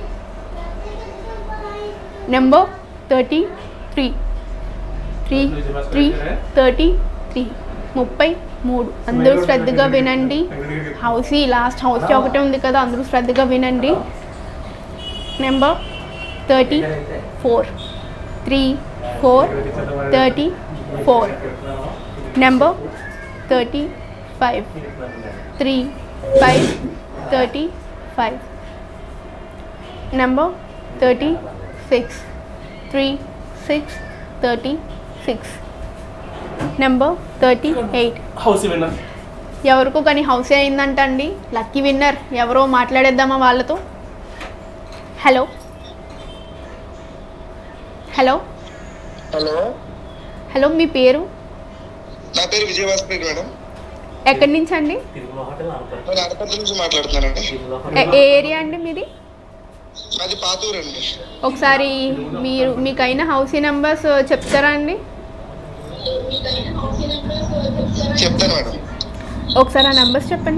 number thirty three three three thirty three ముప్పై మూడు. అందరూ శ్రద్ధగా వినండి. Housie last housie ఒకటే ఉంది కదా, అందరూ శ్రద్ధగా వినండి. Number thirty four three four thirty four. Number thirty five three five thirty five. Number thirty six three six thirty six. Number thirty eight. Housie winner ఎవరికో కానీ హౌసీ అయిందంట అండి. లక్కీ విన్నర్ ఎవరో మాట్లాడేద్దామా వాళ్ళతో. హలో హలో హలో హలో మీ పేరు? నా పేరు విజయవాసపేట మేడం. ఎక్కడి నుంచి అండి? నేను అనపర్తి నుంచి మాట్లాడుతున్నానండి. ఏ ఏరియా అండి మీది? అది పాతూరు అండి. ఒకసారి మీరు మీకైన హౌసీ నెంబర్స్ చెప్తారా అండి? చెప్తాను మేడం. ఒకసారి ఆ నెంబర్స్ చెప్పండి.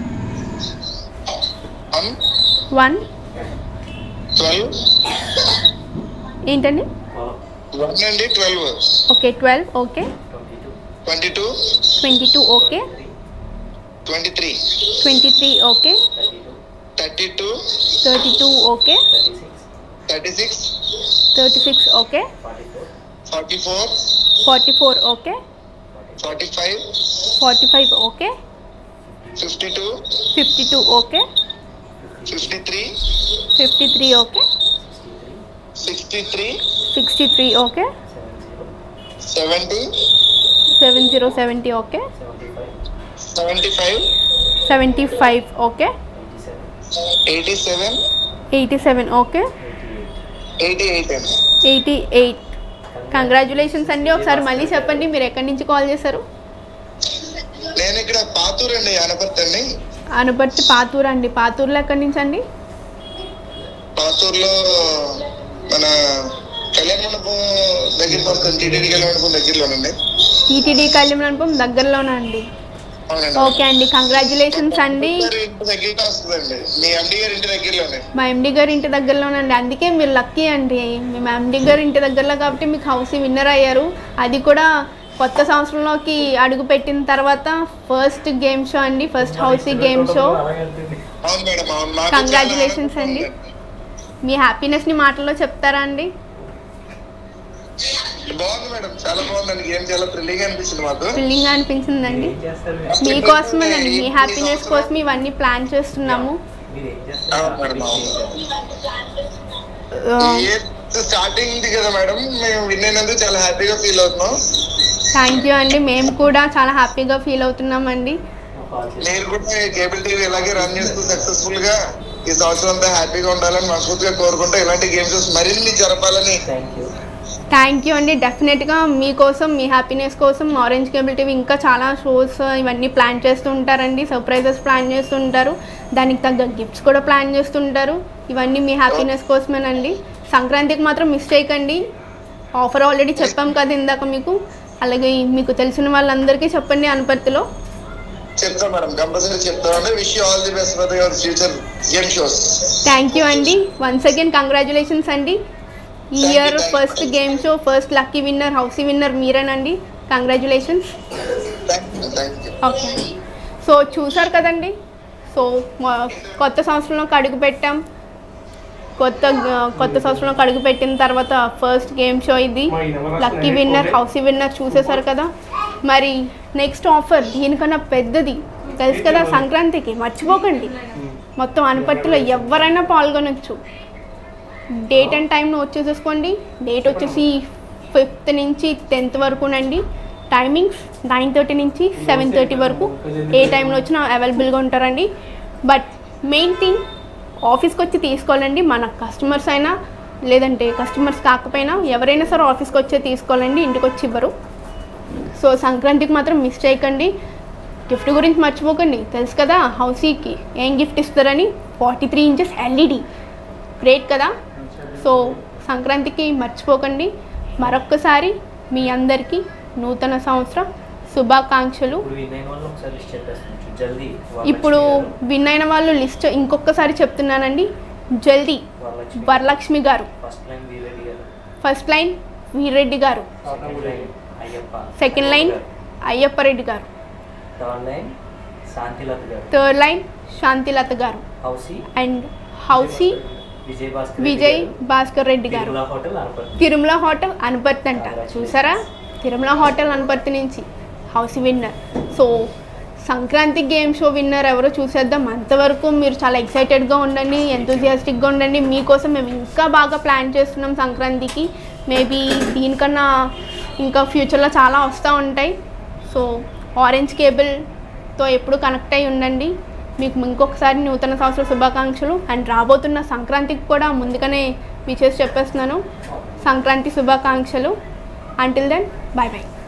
వన్ వన్ ట్వెల్వ్ ఏంటండి? వన్ అండి twelve. Okay twelve. Okay twenty two twenty two. Okay twenty three twenty three. Okay thirty two thirty two. Okay thirty six thirty six. Okay forty four forty four. Okay forty five forty five. Okay fifty two fifty two. Okay fifty three fifty three. Okay sixty three sixty three. Okay seventy seven zero seventy. Okay seventy five seventy five. Okay eighty seven eighty seven. Okay eighty eight అండి. Eighty eight. Congratulations అండి. ఒకసారి మళ్ళీ చెప్పండి, మీరు ఎక్కడి నుంచి call చేశారు? నేను ఇక్కడ పాతూరు అండి, అనపర్తి అండి. అనపర్తి పాతూరు అండి. పాతూరులో ఎక్కడి నుంచి అండి? పాతూరులో మన కళ్యాణ మండపం దగ్గరికి వస్తుంది. టీటీడీ కళ్యాణ మండపం దగ్గరలోనండి. టీటీడీ కళ్యాణ మండపం దగ్గరలోనా అండి? ఓకే అండి, కంగ్రాచులేషన్స్ అండి. మీ ఎండి గారి ఇంటి దగ్గరలోనే. మా ఎండి గారి ఇంటి దగ్గరలోనండి. అందుకే మీరు లక్కీ అండి. మేము ఎండి గారి ఇంటి దగ్గరలో కాబట్టి మీకు హౌసీ విన్నర్ అయ్యారు. అది కూడా కొత్త సంవత్సరంలోకి అడుగు పెట్టిన తర్వాత ఫస్ట్ గేమ్ షో అండి, first housie game show. Congratulations అండి. మీ హ్యాపీనెస్ని మాటల్లో చెప్తారా అండి? బాగుంది మేడం, చాలా బాగుందండి. గేమ్ చాలా థ్రిల్లింగ్ అనిపించింది మాకు. థ్రిల్లింగ్ అనిపించిందండి. మీకోసమేనండి, మీ హ్యాపీనెస్ కోసం ఇవన్నీ ప్లాన్ చేస్తున్నాము. స్టార్టింగ్ కదా మేడం, మేము విన్ అయినందుకు చాలా హ్యాపీగా ఫీల్ అవుతున్నాం. థ్యాంక్ యూ అండి. మేము కూడా చాలా హ్యాపీగా ఫీల్ అవుతున్నామండి. మీరు కూడా కేబుల్ టీవీ ఇలాగే రన్ చేస్తూ సక్సెస్ఫుల్ గా ఈ సంవత్సరం అంతా హ్యాపీగా ఉండాలని మనస్ఫూర్తిగా కోరుకుంటూ ఇలాంటి గేమ్ షోస్ మరిన్ని జరపాలని. థ్యాంక్ యూ అండి. డెఫినెట్గా మీకోసం, మీ హ్యాపీనెస్ కోసం ఆరెంజ్ కేబుల్ టీవీ ఇంకా చాలా షోస్ ఇవన్నీ ప్లాన్ చేస్తూ ఉంటారండి. సర్ప్రైజెస్ ప్లాన్ చేస్తుంటారు, దానికి తగ్గ గిఫ్ట్స్ కూడా ప్లాన్ చేస్తుంటారు. ఇవన్నీ మీ హ్యాపీనెస్ కోసమేనండి. సంక్రాంతికి మాత్రం మిస్ చేయకండి. ఆఫర్ ఆల్రెడీ చెప్పాం కదా ఇందాక మీకు. అలాగే మీకు తెలిసిన వాళ్ళందరికీ చెప్పండి అనపర్తిలో. చెప్తాం మేడం, కంపల్సరీ చెప్తామండి. Wish you all the best for your future game shows. Thank you అండి. వన్స్ అగైన్ కంగ్రాచులేషన్స్ అండి. ఈ year first game show first lucky winner, housie winner మీరేనండి. కంగ్రాచులేషన్స్. ఓకే, సో చూసారు కదండి. సో కొత్త సంవత్సరంలోకి అడుగు పెట్టాం. కొత్త కొత్త సంవత్సరంలోకి అడుగు పెట్టిన తర్వాత ఫస్ట్ గేమ్ షో ఇది. లక్కీ విన్నర్, హౌసీ విన్నర్ చూసేశారు కదా. మరి నెక్స్ట్ ఆఫర్ దీనికన్నా పెద్దది తెలుసు కదా సంక్రాంతికి. మర్చిపోకండి, మొత్తం అనపర్తిలో ఎవరైనా పాల్గొనొచ్చు. డేట్ అండ్ టైం నోట్ చేసేసుకోండి. డేట్ వచ్చేసి ఫిఫ్త్ నుంచి టెన్త్ వరకునండి. టైమింగ్స్ నైన్ థర్టీ నుంచి సెవెన్ థర్టీ వరకు ఏ టైంలో వచ్చినా అవైలబుల్గా ఉంటారండి. బట్ మెయిన్ థింగ్ ఆఫీస్కి వచ్చి తీసుకోవాలండి. మన కస్టమర్స్ అయినా లేదంటే కస్టమర్స్ కాకపోయినా ఎవరైనా సరే ఆఫీస్కి వచ్చే తీసుకోవాలండి, ఇంటికి వచ్చి ఇవ్వరు. సో సంక్రాంతికి మాత్రం మిస్ చేయకండి. గిఫ్ట్ గురించి మర్చిపోకండి, తెలుసు కదా హౌసీకి ఏం గిఫ్ట్ ఇస్తారని. Forty three inches LED great కదా. సో సంక్రాంతికి మర్చిపోకండి. మరొక్కసారి మీ అందరికీ నూతన సంవత్సర శుభాకాంక్షలు. ఇప్పుడు విన్ అయిన వాళ్ళు లిస్ట్ ఇంకొకసారి చెప్తున్నానండి. జల్దీ వరలక్ష్మి గారు, ఫస్ట్ లైన్ వీరెడ్డి గారు, సెకండ్ లైన్ అయ్యప్ప రెడ్డి గారు, థర్డ్ లైన్ శాంతిలత గారు. Third line Shanthilatha garu. Housie and housie Vijay Bhaskar Vijay Bhaskar Reddy garu. Tirumala hotel Anaparthi. Tirumala hotel Anaparthi అంట. చూసారా, తిరుమల హోటల్ అనపర్తి నుంచి housie winner. So Sankranti game show winner ఎవరో చూసేద్దాం. అంతవరకు మీరు చాలా ఎక్సైటెడ్గా ఉండండి, ఎంతూజియాస్టిక్గా ఉండండి. మీకోసం మేము ఇంకా బాగా ప్లాన్ చేస్తున్నాం సంక్రాంతికి. మేబీ దీనికన్నా ఇంకా ఫ్యూచర్లో చాలా వస్తూ ఉంటాయి. సో ఆరెంజ్ కేబుల్తో ఎప్పుడు కనెక్ట్ అయి ఉండండి. మీకు ఇంకొకసారి నూతన సంవత్సర శుభాకాంక్షలు. అండ్ రాబోతున్న సంక్రాంతికి కూడా ముందుగానే విషెస్ చెప్పేస్తున్నాను. సంక్రాంతి శుభాకాంక్షలు. Until then bye bye.